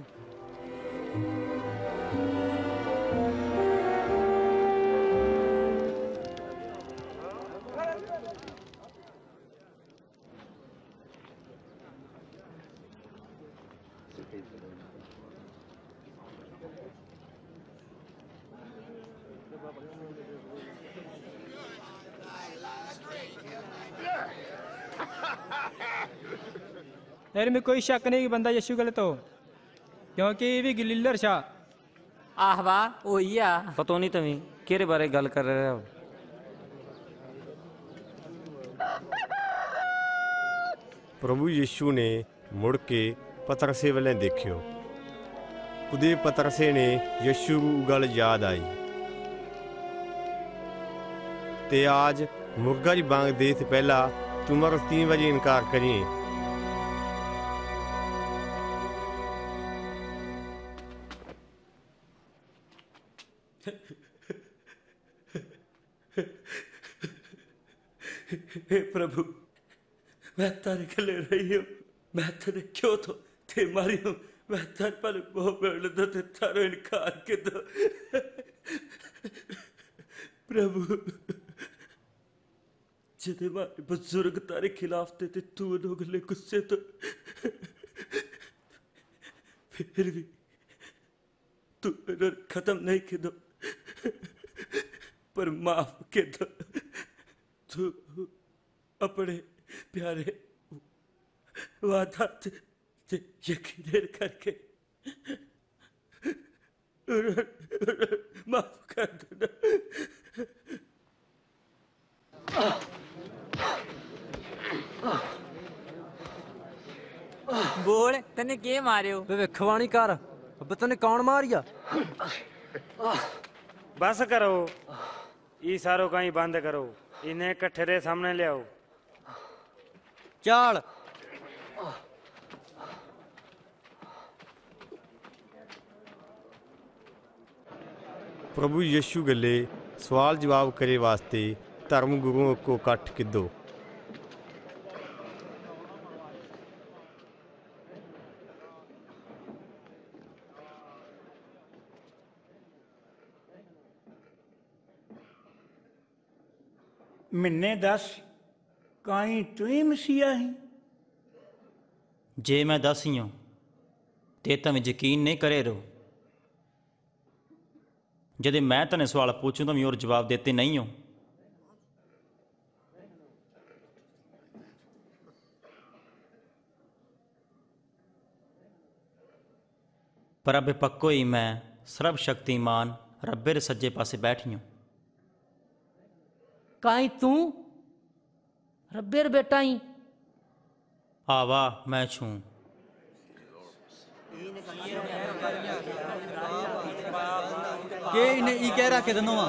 यार में कोई शक नहीं कि बंदा यीशु गलत हो, क्योंकि ये भी गलीलर शाह। आह वाह वही आ। पता नहीं तुम्हें केरे बारे गल कर रहे हो। प्रभु यीशु ने मुड़ के पतरसे वाले देखियो। उदे पतरसे ने यीशु को गल याद आई ते आज मुर्गा जी बांग दे से पहला तुम्हारा तीन बजे इनकार करिए। हे प्रभु मैं तारे गले रही हूँ। मैं तेरे क्यों तो थे मारी हूँ। मैं तार पर बहुत बेड़ दो ते तारो इनकार के दो प्रभु। जदे मारे बुजुर्ग तारे खिलाफ थे ते तू उन्हों गले गुस्से तो फिर भी तू उन्होंने खत्म नहीं के दो पर माफ के दो। तू अपने प्यारे वादा यकीन करके माफ कर देना। बोल तने के मारे हो? भविष्यवाणी कर। अब तने कौन मारिया? बस करो ई सारो कहीं बंद करो। इन्हें कठेरे सामने ले आओ। चाल प्रभु यीशु गले सवाल जवाब करे वास्ते धर्म गुरुओं को कट किदो मैंने दस काई तू ही मसीहा ही जे मैं दस ही हूँ ते तमें यकीन नहीं करे रहो। यदि मैं तने सवाल पूछूं तो मैं और जवाब देते नहीं हो। पर अब पक्को ही मैं सर्वशक्तिमान रब्बे रे सज्जे पासे बैठी हूँ। काई तू रब्बे रे बेटा ही? आवा मैं छूं। के इन्हें ई कह रहा के दनों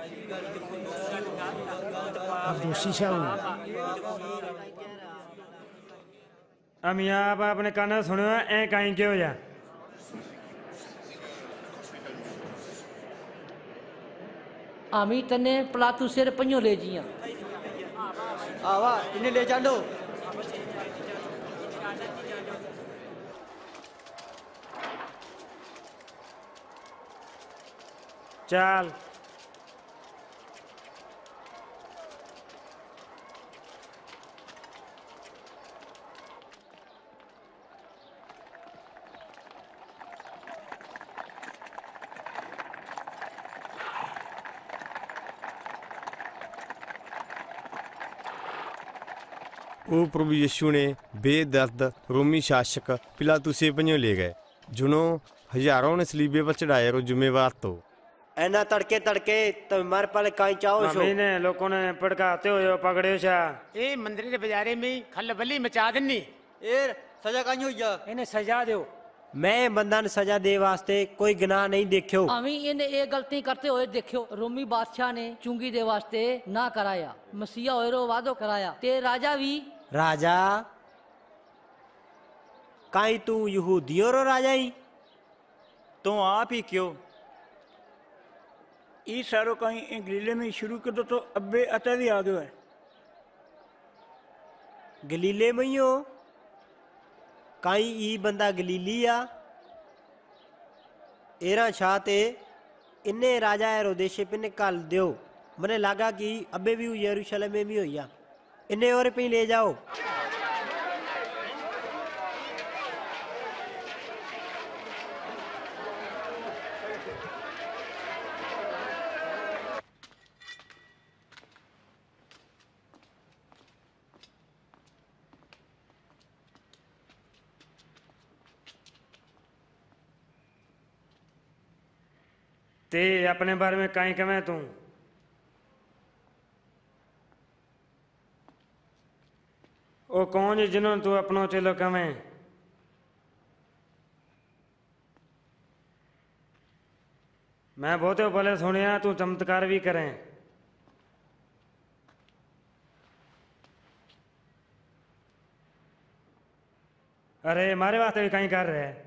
अब दोषी शाहू अमिया आप अपने कान सुनो ऐ काई क्यों हो जा आमी तने पलातू सिर पंजो ले जिया। आवा इन्हें ले चांडो। चल ਉਹ ਪ੍ਰਭੂ ਯਿਸੂ ਨੇ ਬੇਦਰਦ ਰੋਮੀ शासक पिलातुसे पंजों ले गए जिन्हों हजारों ने सलीबे पर चढ़ाए रो जिम्मेवार तो ऐना तड़के तड़के तुम्हारे पाले काई चाहो मम्मी ने लोगों ने पड़काते हो पकड़े छा ए मंदिर के बाजारे में खलबली मचा देनी ए सजा काई हो जा इन्हें सजा दो। मैं बंदा ने सजा दे वास्ते कोई गुनाह नहीं देखियो। आमी इन्हें ये गलती करते हुए देखियो। रोमी बादशाह ने चुंगी दे वास्ते ना कराया, मसीहा होए रो वादो कराया ते राजा भी राजा काई तू यहूदियों रो राजा ही तो आप ही क्यों ई सारो कहीं गलीले में शुरू कर दो तो अब्बे अता भी आ गयो है। गलीले में ही हो काई ई बंदा गलीली आ एरा छाते इन्ने राजा हेरोदेशे पिने काल दियो। मने लगा कि अब्बे भी यरूशलेम में भी होया इन्हें और पे ले जाओ। ते अपने बारे में काई कमें तू ओ कौन जी जिन्होंने तू अपनों चलो कमें मैं बहुते भले सुनिया तू चमत्कार भी करें। अरे मारे वास्ते भी कहीं कर रहे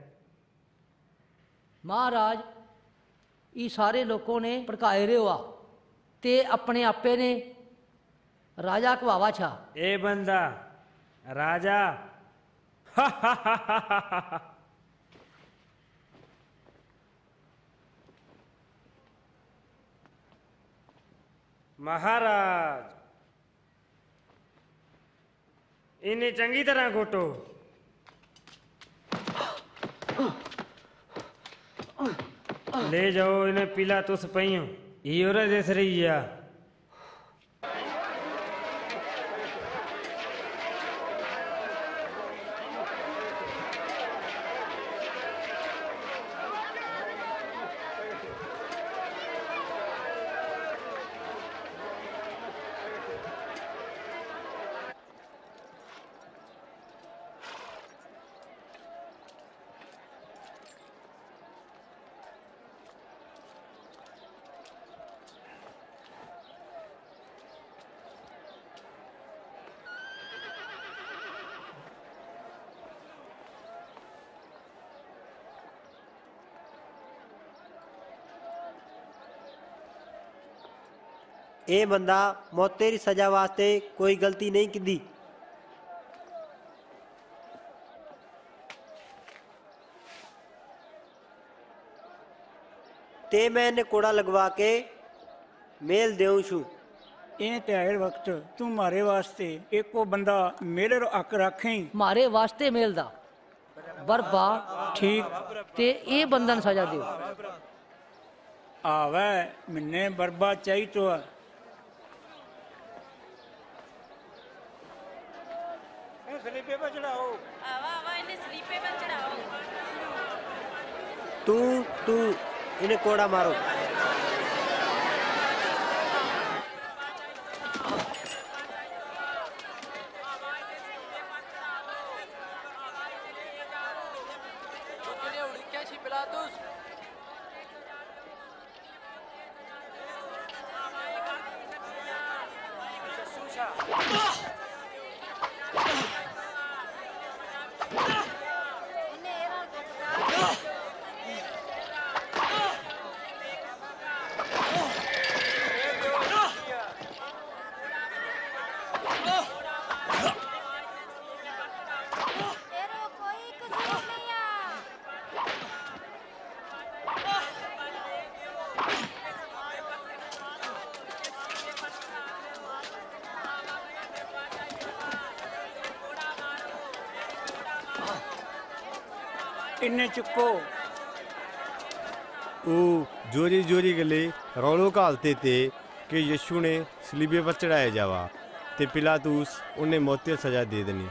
महाराज ये सारे लोगों ने भड़काए रहे हुआ ते अपने आपे ने राजा कवावा छा। ए बंदा राजा महाराज इन्हें चंगी तरह घोटो। ले जाओ इन्हें पीला तुस पइयो ये देस रही है। ए बंदा मौत तेरी सजा वास्ते कोई गलती नहीं की दी। ते मैं इन्हें कोड़ा लगवा के मेल देऊं छू ਇਹ ਤਿਆਰ ਵਕਤ ਤੂੰ ਮਾਰੇ ਵਾਸਤੇ ਇੱਕੋ ਬੰਦਾ ਮੇਰੇ ਰੋ ਅੱਕ ਰੱਖੇਂ ਮਾਰੇ ਵਾਸਤੇ ਮੇਲ ਦਾ ਬਰਬਾ ਠੀਕ ਤੇ ਇਹ ਬੰਦਾ ਨੂੰ ਸਜ਼ਾ ਦਿਓ ਆਵੇ ਮੈਨੇ ਬਰਬਾ ਚਾਹੀਤੋ ਆ ਸਲੀਪੇ ਪਰ ਚੜਾਓ ਆਵਾ ਆਵਾ ਇਹਨੇ ਸਲੀਪੇ ਪਰ ਚੜਾਓ तू तू इन्हें कोड़ा मारो इन्ने चुको वो जोरी जोरी गले रौलो घालते थे कि यीशु ने सलीबे पर चढ़ाया जावा ते पिलातुस उन्हें मौत की सजा दे देनी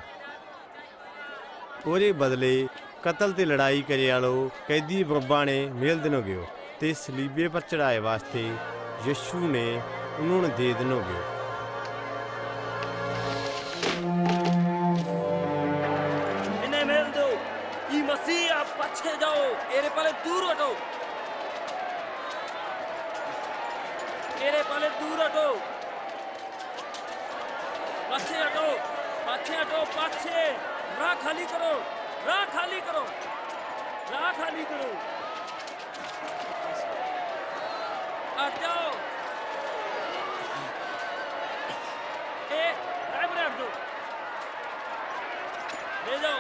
और बदले कतल ते लड़ाई करे वालो कैदी बरब्बा ने मेल दिनों गयो ते सलीबे पर चढ़ाए वास्ते यीशु ने उन्होंने दे दिनों गयो मसीह आप पीछे जाओ एरे पहले दूर हटो एरे पहले दूर हटो पीछे हटो पीछे हटो पीछे राह खाली करो राह खाली करो राह खाली करो हट जाओ ए ड्राइवर हट दो ले जाओ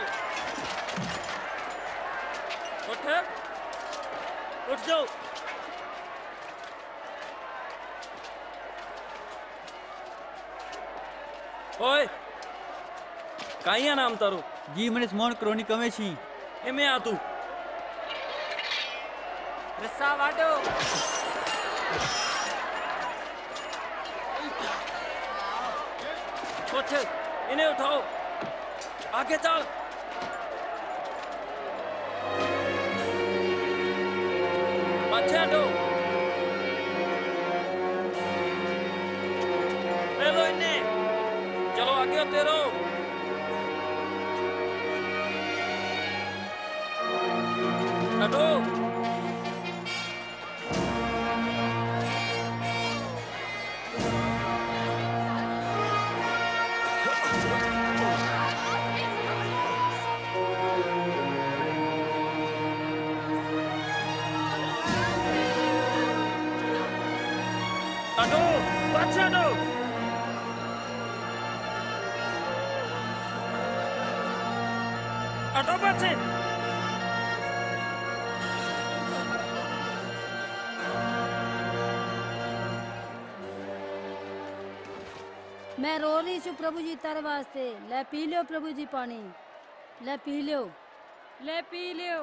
उठ उठ जाओ ओए काइया नाम तारो जी मैंने स्मॉन क्रोनी कमे छी एमे आ तू रस्सा वाटो उठ इन्हें उठाओ आगे चल पीछे हटो ले लो इन्हें चलो आगे होते रहो हटो हटो पीछे हटो हटो पीछे मैं रो रही छू प्रभु जी तारे वास्ते ले पी लो प्रभु जी पानी ले पी लो ले पी लो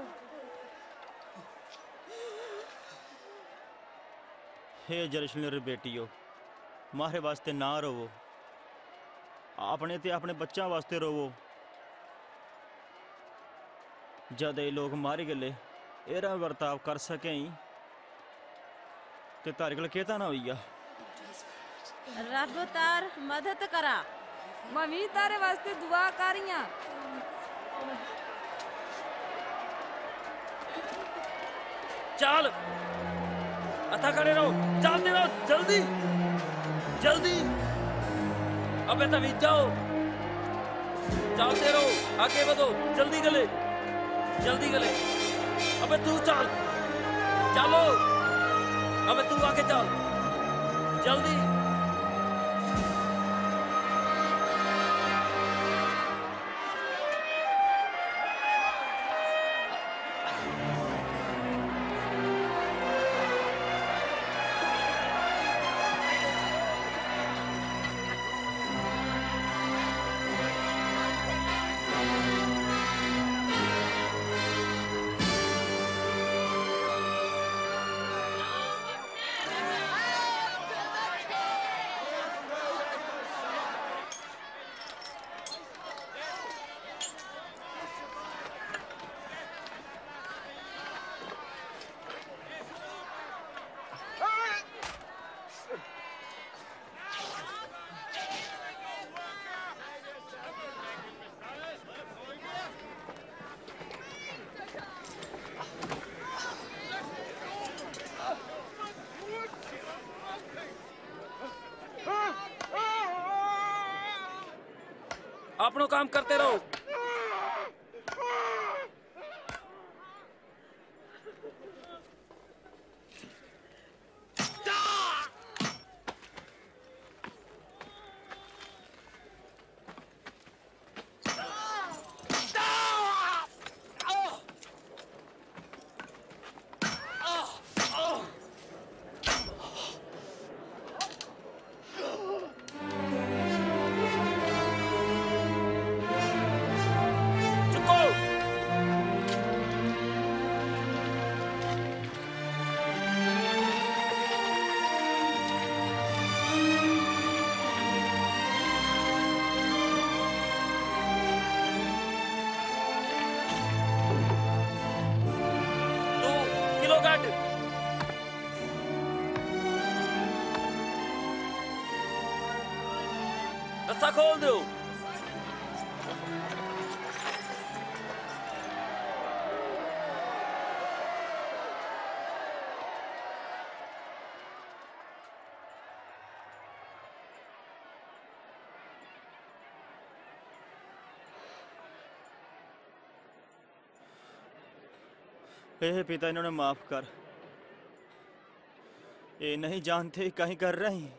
हे जरशलेम रे बेटियो मारे वास्ते ना रोवो अपने ते अपने बच्चा वास्ते रोवो जद ये लोग मारे गले एरा बर्ताव कर सकें ते तारे कोल केता ना होइया रब तार मदद करा मम्मी तारे वास्ते दुआ करियां चल अथा खड़े रहो चलते रहो जल्दी जल्दी अबे तभी जाओ चलते रहो आगे बढ़ो जल्दी गले जल्दी गले अबे तू चल चलो अबे तू आगे चल जल्दी अपनो काम करते रहो। रस्सा खोल दो। हे पिता, इन्होंने माफ कर। ये नहीं जानते कहीं कर रहे हैं।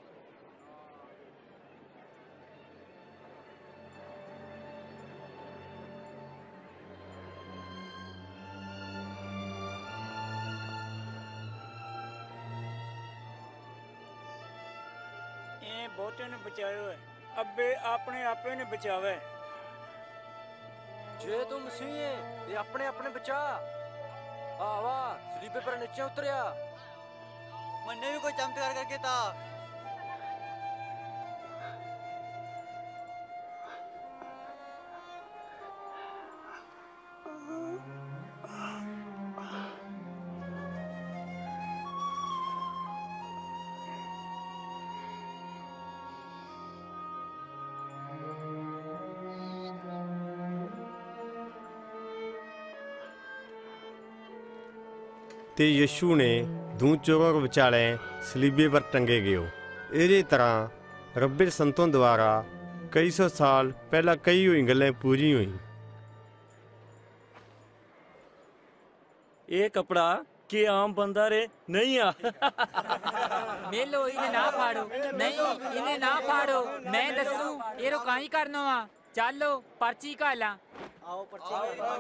बहुते ने बचायो है, अब्बे अपने आपे ने बचावे। जे तू मसीह है ते अपने अपने बचा। आवा सलीबे पर नीचे उतरिया। मन्ने भी कोई चमत्कार करके था। ਤੇ ਯਸ਼ੂ ਨੇ ਦੂੰ ਚੋਰਾਂ ਵਿਚਾਲੇ ਸਲੀਬੇ ਪਰ ਟੰਗੇ ਗਿਓ। ਇਹਦੀ ਤਰ੍ਹਾਂ ਰੱਬੇ ਸੰਤੋਂ ਦੁਆਰਾ ਕਈ ਸੌ ਸਾਲ ਪਹਿਲਾਂ ਕਈ ਹੋਈ ਗੱਲਾਂ ਪੂਰੀ ਹੋਈ। ये कपड़ा के आम बंदा रे नहीं आ। मेलो इन्हें ना फाड़ो, नहीं इन्हें ना फाड़ो, मैं दसू ये रुकाई करनो आ। चलो पर्ची काला। आओ पर्ची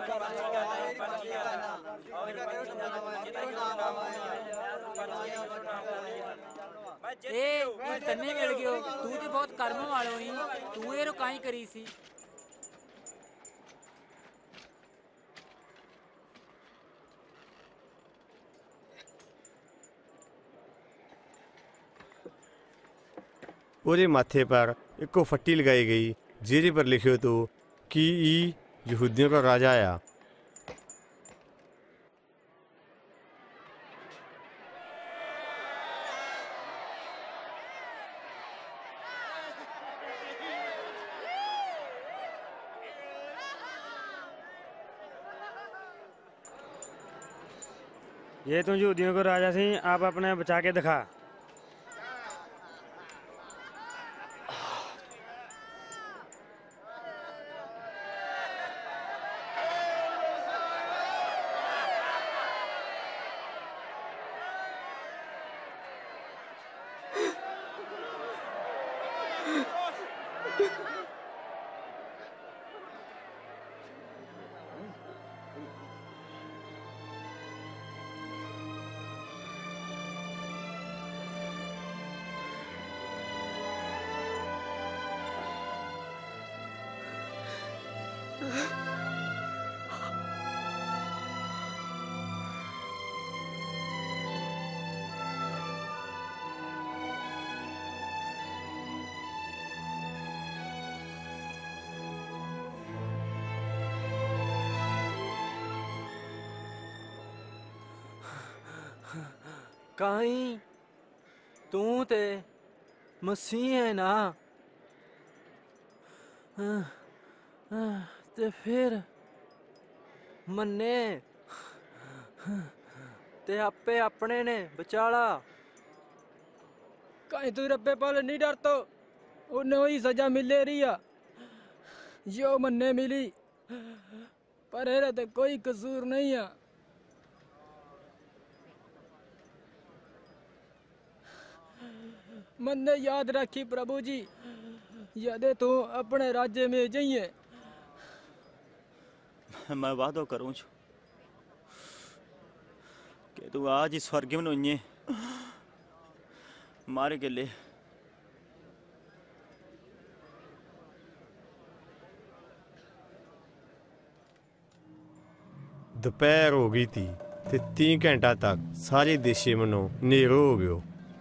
ए तन्ने मिल गयो। तू तो बहुत कर्म वालो ही, तू ये रुकाई करी सी। ਉਹਦੇ माथे पर ਇੱਕੋ फट्टी लगाई गई जिसके पर लिखियो तो कि ई यहूदियों का राजा आया। ये तुम यहूदियों को राजा सी, आप अपने बचा के दिखा। काई तू ते मसीह है ना, ते फिर मन्ने ते आपे अपने ने बचाला। कहीं तू रब्बे पाल नहीं डरतो, उन्हें वही सजा मिले रही है। यो मन्ने मिली पर एरा तो कोई कसूर नहीं है। मन्ने याद रखी प्रभु जी, यदि तू अपने राज्य में जाइए। मैं वादो करूँ छू कि तू आज ही स्वर्ग में नोइए मारे के लिए। दोपहर हो गई थी ते तीन घंटा तक सारे देशे मनो नेरो हो गयो।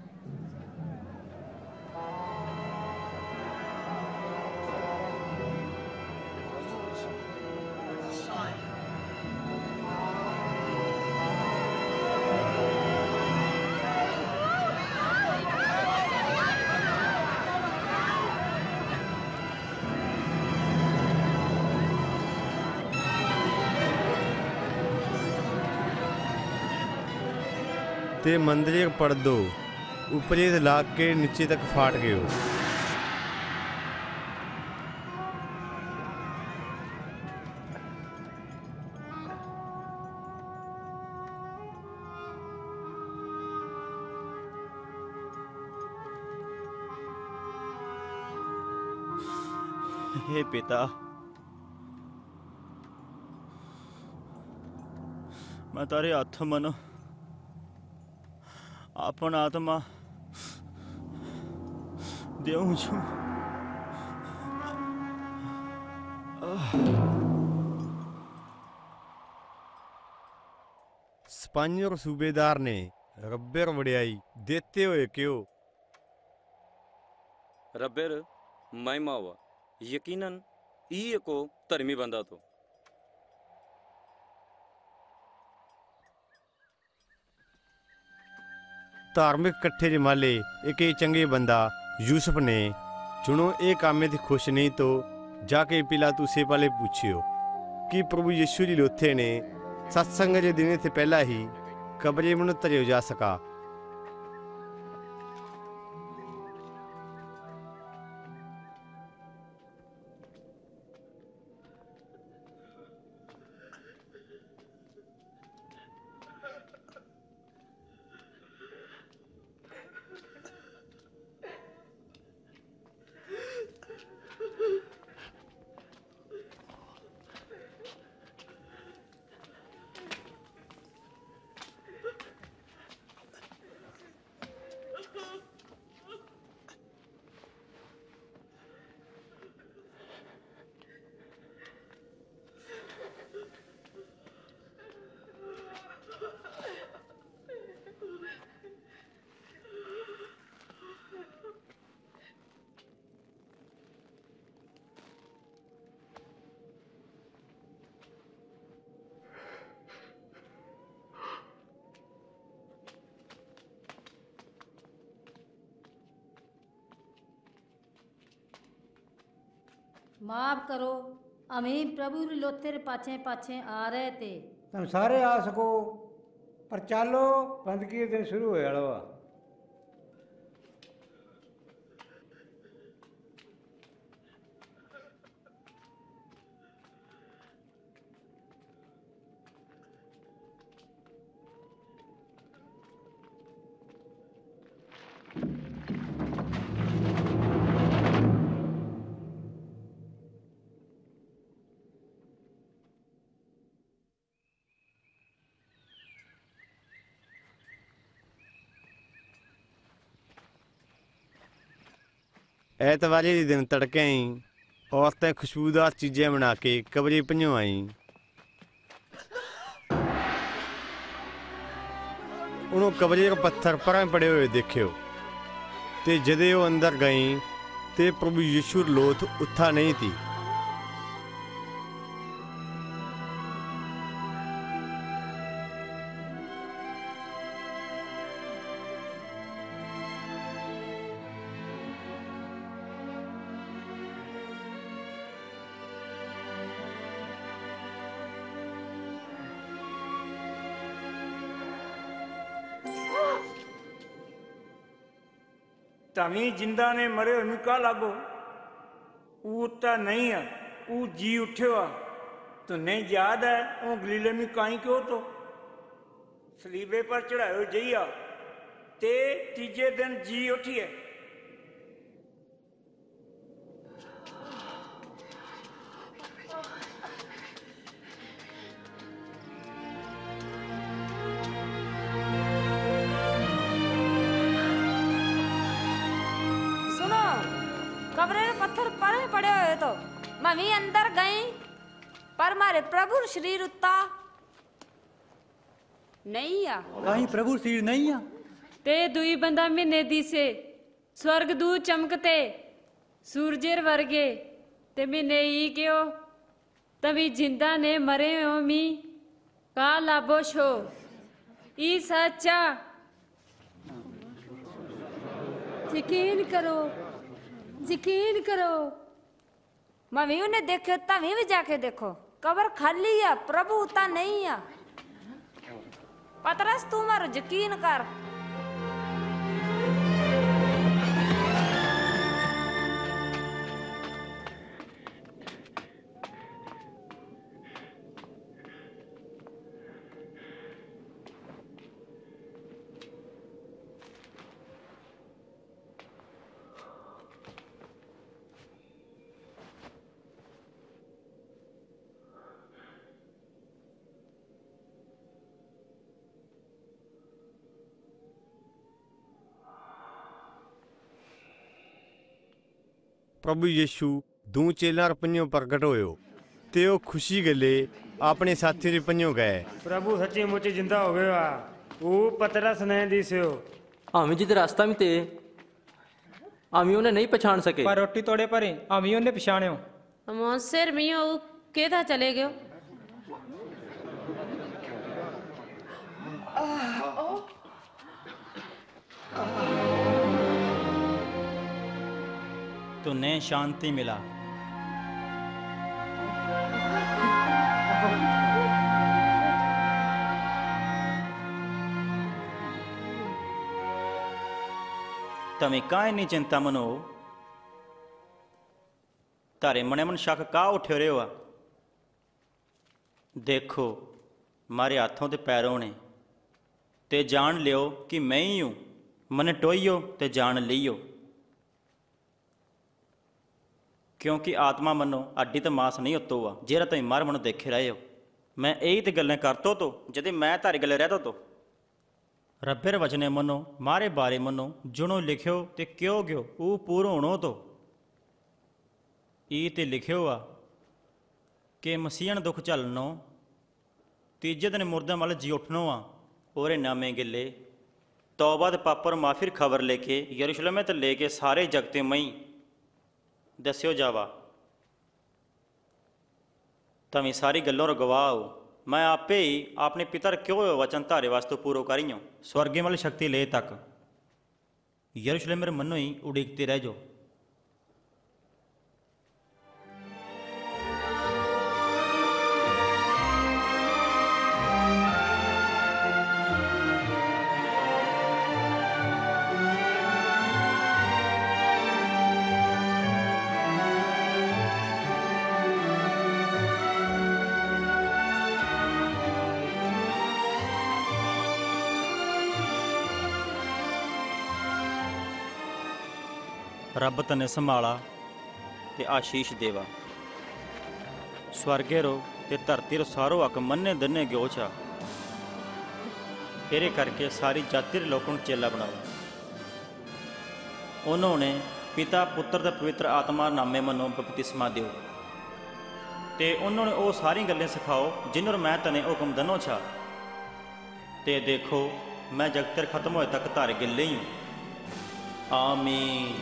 ते मंदिर पर्दो ऊपरी लाग के नीचे तक फाट गयो। हे पिता, मैं तारे हाथ मन अपन आत्मा देऊं छू। सिपाही और सूबेदार ने रब्बेर वड़ियाई देते हुए क्यों? रब्बेर महिमा हुआ यकीनन ई को धर्मी बंदा तो धार्मिक कट्ठे जमाले एक ही चंगे बंदा यूसुफ ने चुनो एक कामे थी खुश नहीं तो जाके पिलातू से वाले पूछियो कि प्रभु यीशु जी लोथे ने सत्संग के दिन से पहला ही कब्रे में तरियो जा सका। माफ करो, अमीं प्रभु लोथे पाछे पाछे आ रहे थे। तुम सारे आ सको पर चालो बंदगी के दिन शुरू होया वा। ऐतवारे के दिन तड़के ही औरतें खुशबूदार चीजें बना के कब्रे पंजो आई। उन्होंने कब्रे के पत्थर पर पड़े हुए देखे ते जदे वो अंदर गई ते प्रभु यीशु लोथ उठा नहीं थी। तवी जिंदा ने मरे हुए का लागो ऊता नहीं है ਉਹ ਜੀ ਉੱਠਿਆ तो नहीं याद है वो गलीले में काई क्यों तो सलीबे पर चढ़ायो जइया ते तीजे दिन जी उठिए। सुनो कमरे में पत्थर पड़े पड़े हुए तो मम्मी अंदर गई पर मारे प्रभु शरीर उत्ता नहीं आ कहीं प्रभु शरीर नहीं आ ते दुई बंदा महीने दी से स्वर्ग दूत चमकते सूरजेर वर्गे ते महीने ई क्यों तभी जिंदा ने मरे हो मी का लाभो छो ई सच्चा यकीन करो यकीन करो। मम्मी उन्हें देखो तभी भी जाके देखो कब्र खाली है प्रभु उता नहीं है। पतरस तू मारो यकीन कर। प्रभु यीशु दू चेला पंजों प्रगट होयो ते ओ खुशी गले अपने साथियों के पंजों गए। प्रभु सच्ची मुच्ची जिंदा हो गया वो पतरस ने दिसयो आमी जिधर रास्ता में थे आमी उन्हें नहीं पहचान सके पर रोटी तोड़े पर आमी उन्हें पहचान्यो अमोन सिर मियो केदा चले गयो तुन्हें शांति मिला। तमें काहे नहीं चिंता मनो तारे मने मन शक का उठ्यो रहे हो। देखो मारे हाथों ते पैरों ने ते जान लियो कि मैं ही हूं। मने टोइयो ते जान लियो क्योंकि आत्मा मनो अड्डी तो मास नहीं उत्तो हुआ जेरा तुम मार मनो देखे रहे हो। मैं यही तो गल्लें करतो तो जदे मैं तारी गल्ले रहतो तो रब्बेर वचने मनो मारे बारे मनो जुनो लिखियो ते क्यों गयो ऊ पूरो होनो तो ई ते लिखियो आ कि मसीहन दुख झलनो तीजे दिन मुर्दे मल जी उठनो आ ओरे नामे गिले तौबा दे पापर माफिर खबर लेके यरूशलेम ते लेके सारे जगते मई दस्यो जावा। तमी सारी गल्लों रो गवाह हो। मैं आपे ही अपने पितर क्यों वचन तारे वास्तु पूरो करियो स्वर्गे वाली शक्ति ले तक यरूशलेम मेरे मनो ही उड़ीकते रह जो। रब तने संभाला ते आशीष देवा स्वर्गे रो ते धरती रो सारो हक मन्ने दन्ने गयो छा तेरे करके सारी जाति रे लोगों चेला बनाओ। उन्होंने पिता पुत्र ते पवित्र आत्मा नामे मनो बपतिस्मा दियो ते उन्होंने वो सारी गल्लें सिखाओ जिन्होंने मैं तने हुक्म दनो छा ते देखो मैं जगत खत्म होए तक तारे गिले ही हूँ। आमीन।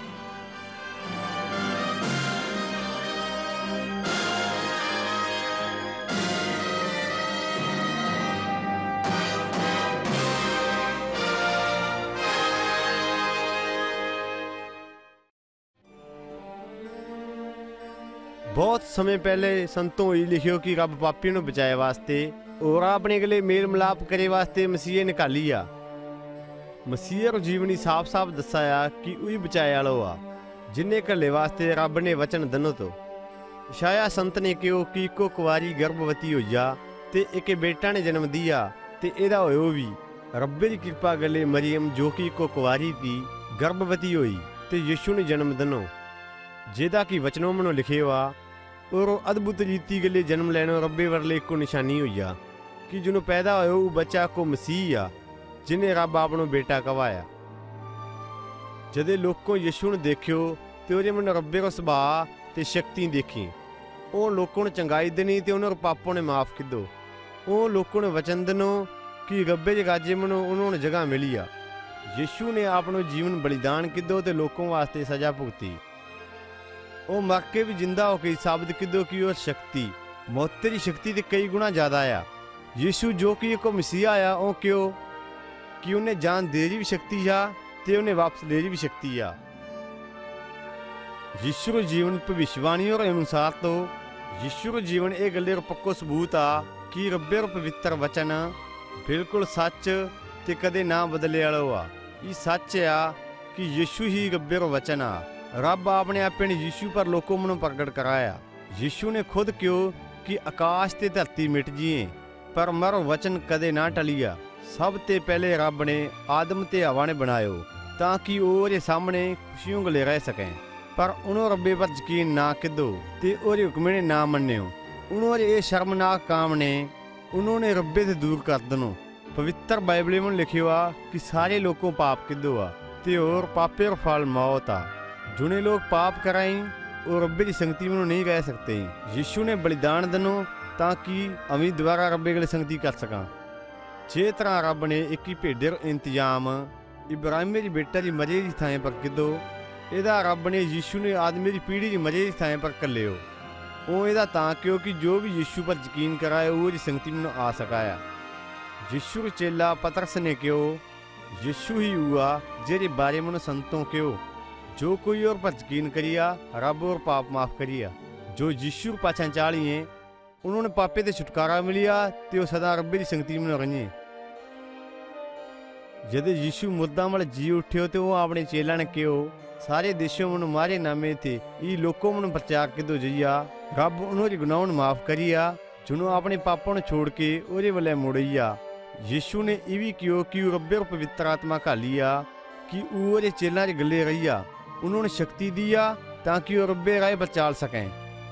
बहुत समय पहले संतों ही लिखियो कि रब पापियों को बचाए वास्ते और अपने गले मेल मिलाप करे वास्ते मसीह निकाली आ। मसीह रो जीवनी साफ साफ दसाया कि उही बचाए वालो आ जिन्हें कले वास्ते रब ने वचन दनो तो इशाया संत ने कहो कि इको कुवारी गर्भवती होइया ते एक बेटा ने जन्म दिया ते एदा होयो भी। रब्बे दी कृपा गले मरियम जो कि इको कुवारी थी गर्भवती होई ते यीशु ने जन्म दनो जेदा कि वचनों मनो लिखे हुआ और अद्भुत रीति गले जन्म लेनो रब्बे वरले को निशानी होइया कि जिन्हों पैदा होयो वो बच्चा को मसीह आ जिन्हें रब आपनो बेटा कवाया। जदे लोगों यीशु ने देखियो ते ओदे मन रब्बे को सुभाव ते शक्ति देखी। ओ लोगों ने चंगाई देनी ते उन्होंने पापों ने माफ कर दो। ओ लोगों ने वचन दनो कि रब्बे दे राज्य मनो उन्होंने जगह मिली आ। यीशु ने आपनो जीवन बलिदान कर दो ते लोगों वास्ते सजा भुगती। ओ मर के भी जिंदा होकर साबित कर दो कि और शक्ति मौत की शक्ति ते कई गुना ज्यादा आया। यीशु जो कि एक मसीहा आया ओ क्यों कि उन्हें जान दे दी भी शक्ति आ ते उन्हें वापस ले दी भी शक्ति आ। यीशु रो जीवन भविष्यवाणियों के अनुसार तो यीशु रो जीवन एक गले पक्को सबूत आ कि रब्बे रो पवित्र वचन बिल्कुल सच ते कदे ना बदले वाला आ। ये सच आ कि यीशु ही रब्बे रो वचन आ। रब आपने अपने यीशु पर लोगों मनो प्रगट कराया। यीशु ने खुद क्यों कि आकाश ते धरती मिट जिए पर मरो वचन कदे ना टलिया। सब ते पहले रब ने आदम ते हवा ने बनायो ताकि ओरे सामने खुशियों गले रह सकें। पर उन्होंने रब्बे पर यकीन ना किदो ते ओरे हुक्म ने ना मन्यो। उन्होंने ये शर्मनाक काम ने उन्होंने रब्बे से दूर कर दनो। पवित्र बाइबल में लिखे हुआ कि सारे लोगों पाप किदो आ ते और पापे और फल मौत आ। जुने लोग पाप कराई और रब्बे की संगति में नहीं रह सकते। यीशु ने बलिदान दनो ताकि अमी दोबारा रब्बे गले संगति कर सका। जे तरह रब ने एक ही भेडे इंतजाम इब्राहिम की बेटा की मजे की थाएं पर किदो एदा रब ने यीशु ने आदमी की पीढ़ी की मजे की थाएं पर कर लियो। वो एदा तां क्योंकि जो भी यीशु पर यकीन कराए वो जी संगति में आ सकाया। यीशु के चेला पतरस ने क्यों यीशु ही हुआ जेरे बारे में संतों क्यों जो कोई और पर यकीन करिया रब और पाप माफ करिया। जो यीशु पाछा चालिए उन्होंने पापे ते छुटकारा मिलिया ते वो सदा रब्बे की संगति में रहिए। जद यीशु मुद्दा वाले जी उठ्यो तो वो अपने चेला ने क्यों सारे देशों में मारे नामे थे ये लोगों में प्रचार के दो जइया रब उन्होंने गुनाहों माफ करिया जुनो अपने पापों ने छोड़ के ओरे वाले मुड़ैया। यीशु ने इवी क्यों कि रब्बे और पवित्र आत्मा का लिया कि ओरे चेला रे गले रहिया उन्होंने शक्ति दिया ताकि वो रब्बे राय पर चाल सकें।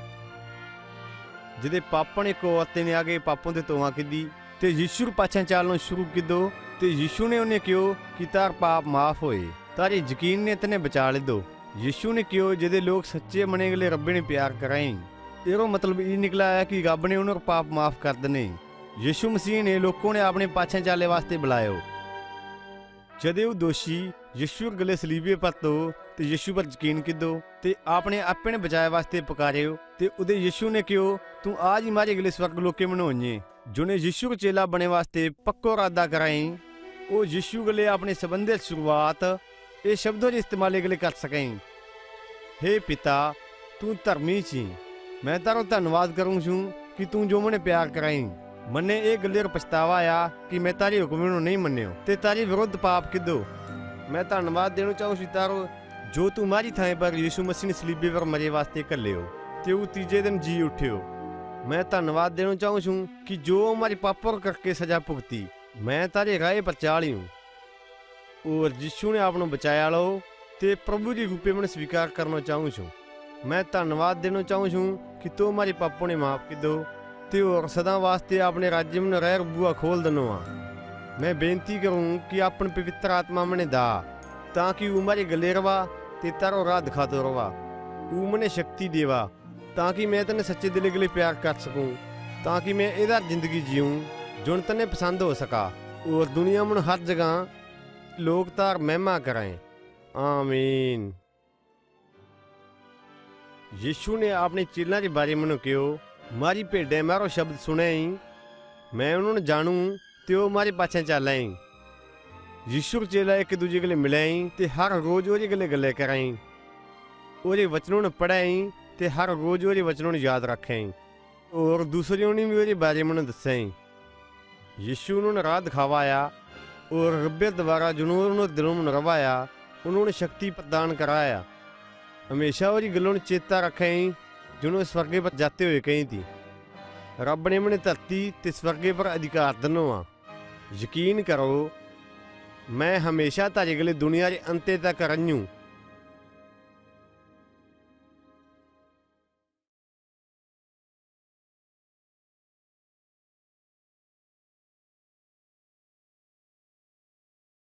जिदे पापों ने को आते ने आगे पापों ते तोवा की दी ते यीशु पाछा चालना शुरू की दो ते यीशु ने उन्हें क्यों कि तार पाप माफ होए तारे यकीन ने तने बचा ले दो। यीशु ने क्यों जिदे लोग सच्चे मने गले रब्बे ने प्यार कराएं एरो मतलब ये निकला है कि रब ने उन्हें पाप माफ कर देने। यीशु मसीह ने लोगों ने अपने पाछे चाले वास्ते बुलायो। जदे वो दोषी यीशु गले सलीबे पर तो ते यीशु पर यकीन की दो ते आपने अपने बचाए वास्ते पुकारियो ते उदे यीशु ने क्यों तू आज ही मारे गले स्वर्ग लोके मनोइए जुने यीशु को चेला बने वास्ते पक्को इरादा कराई वो यीशु गले अपने संबंधे शुरुआत ये शब्दों के इस्तेमाल गले कर सकें। हे पिता तू धर्मी छी मैं तारो धन्यवाद करूँ छू कि तू जो मने प्यार कराई मने एक गले पछतावा आया कि मैं तारी हुक्म नहीं मन्यो ते तारी विरुद्ध पाप किदो। मैं धन्यवाद देना चाहूँ सी तारो जो तू मारी थाए पर यीशु मसीह ने सलीबे पर मरे वास्ते कर लियो ते वो तीजे दिन जी उठ्यो। मैं धन्यवाद देना चाहूँ छू कि जो हमारे पापों करके सजा भुगती मैं तारे राय पर चाली हूँ और यीशु ने आपनो बचाया लो ते प्रभु की रूपे में स्वीकार करना चाहूँ छू। मैं धन्यवाद देना चाहूँ छू कि तो हमारे पापों ने माफ कर दो ते और सदा वास्ते अपने राज्य में रह बुआ खोल दनो आ। मैं बेनती करूँ कि अपन पवित्र आत्मा मने दा ताकि वो हमारे गले रवा ते तारो राह दिखाते रवा वो मने शक्ति देवा ताकि मैं तने सच्चे दिले गले प्यार कर सकूं ताकि मैं इधर जिंदगी जीऊं जो तने पसंद हो सका और दुनिया में हर जगह लोग तार महिमा कराएं। आमीन। यीशु ने अपने चेला के बारे में क्यों मारी भेडें मारो शब्द सुने ही मैं उन्होंने जानू तो मारे पाछे चलाई। यीशु के चेला एक दूजे गले मिलाई ते हर रोज ओरे गले गले कराई ओरे वचनों ने पढ़ाई ते हर रोज ओरे वचनों ने याद रखें और दूसरियों ने भी ओरे बारे में दसें। यीशु उन्होंने राह दिखावाया और रब्बे द्वारा जुनून दिलों में रवाया उन्होंने शक्ति प्रदान कराया। हमेशा ओरी गलों ने चेता रखें जिन्होंने स्वर्गे पर जाते हुए कही थी। रब ने मैंने धरती ते स्वर्गे पर अधिकार दनो आ। यकीन करो मैं हमेशा तारे गले दुनिया के अंते तक रही हूँ।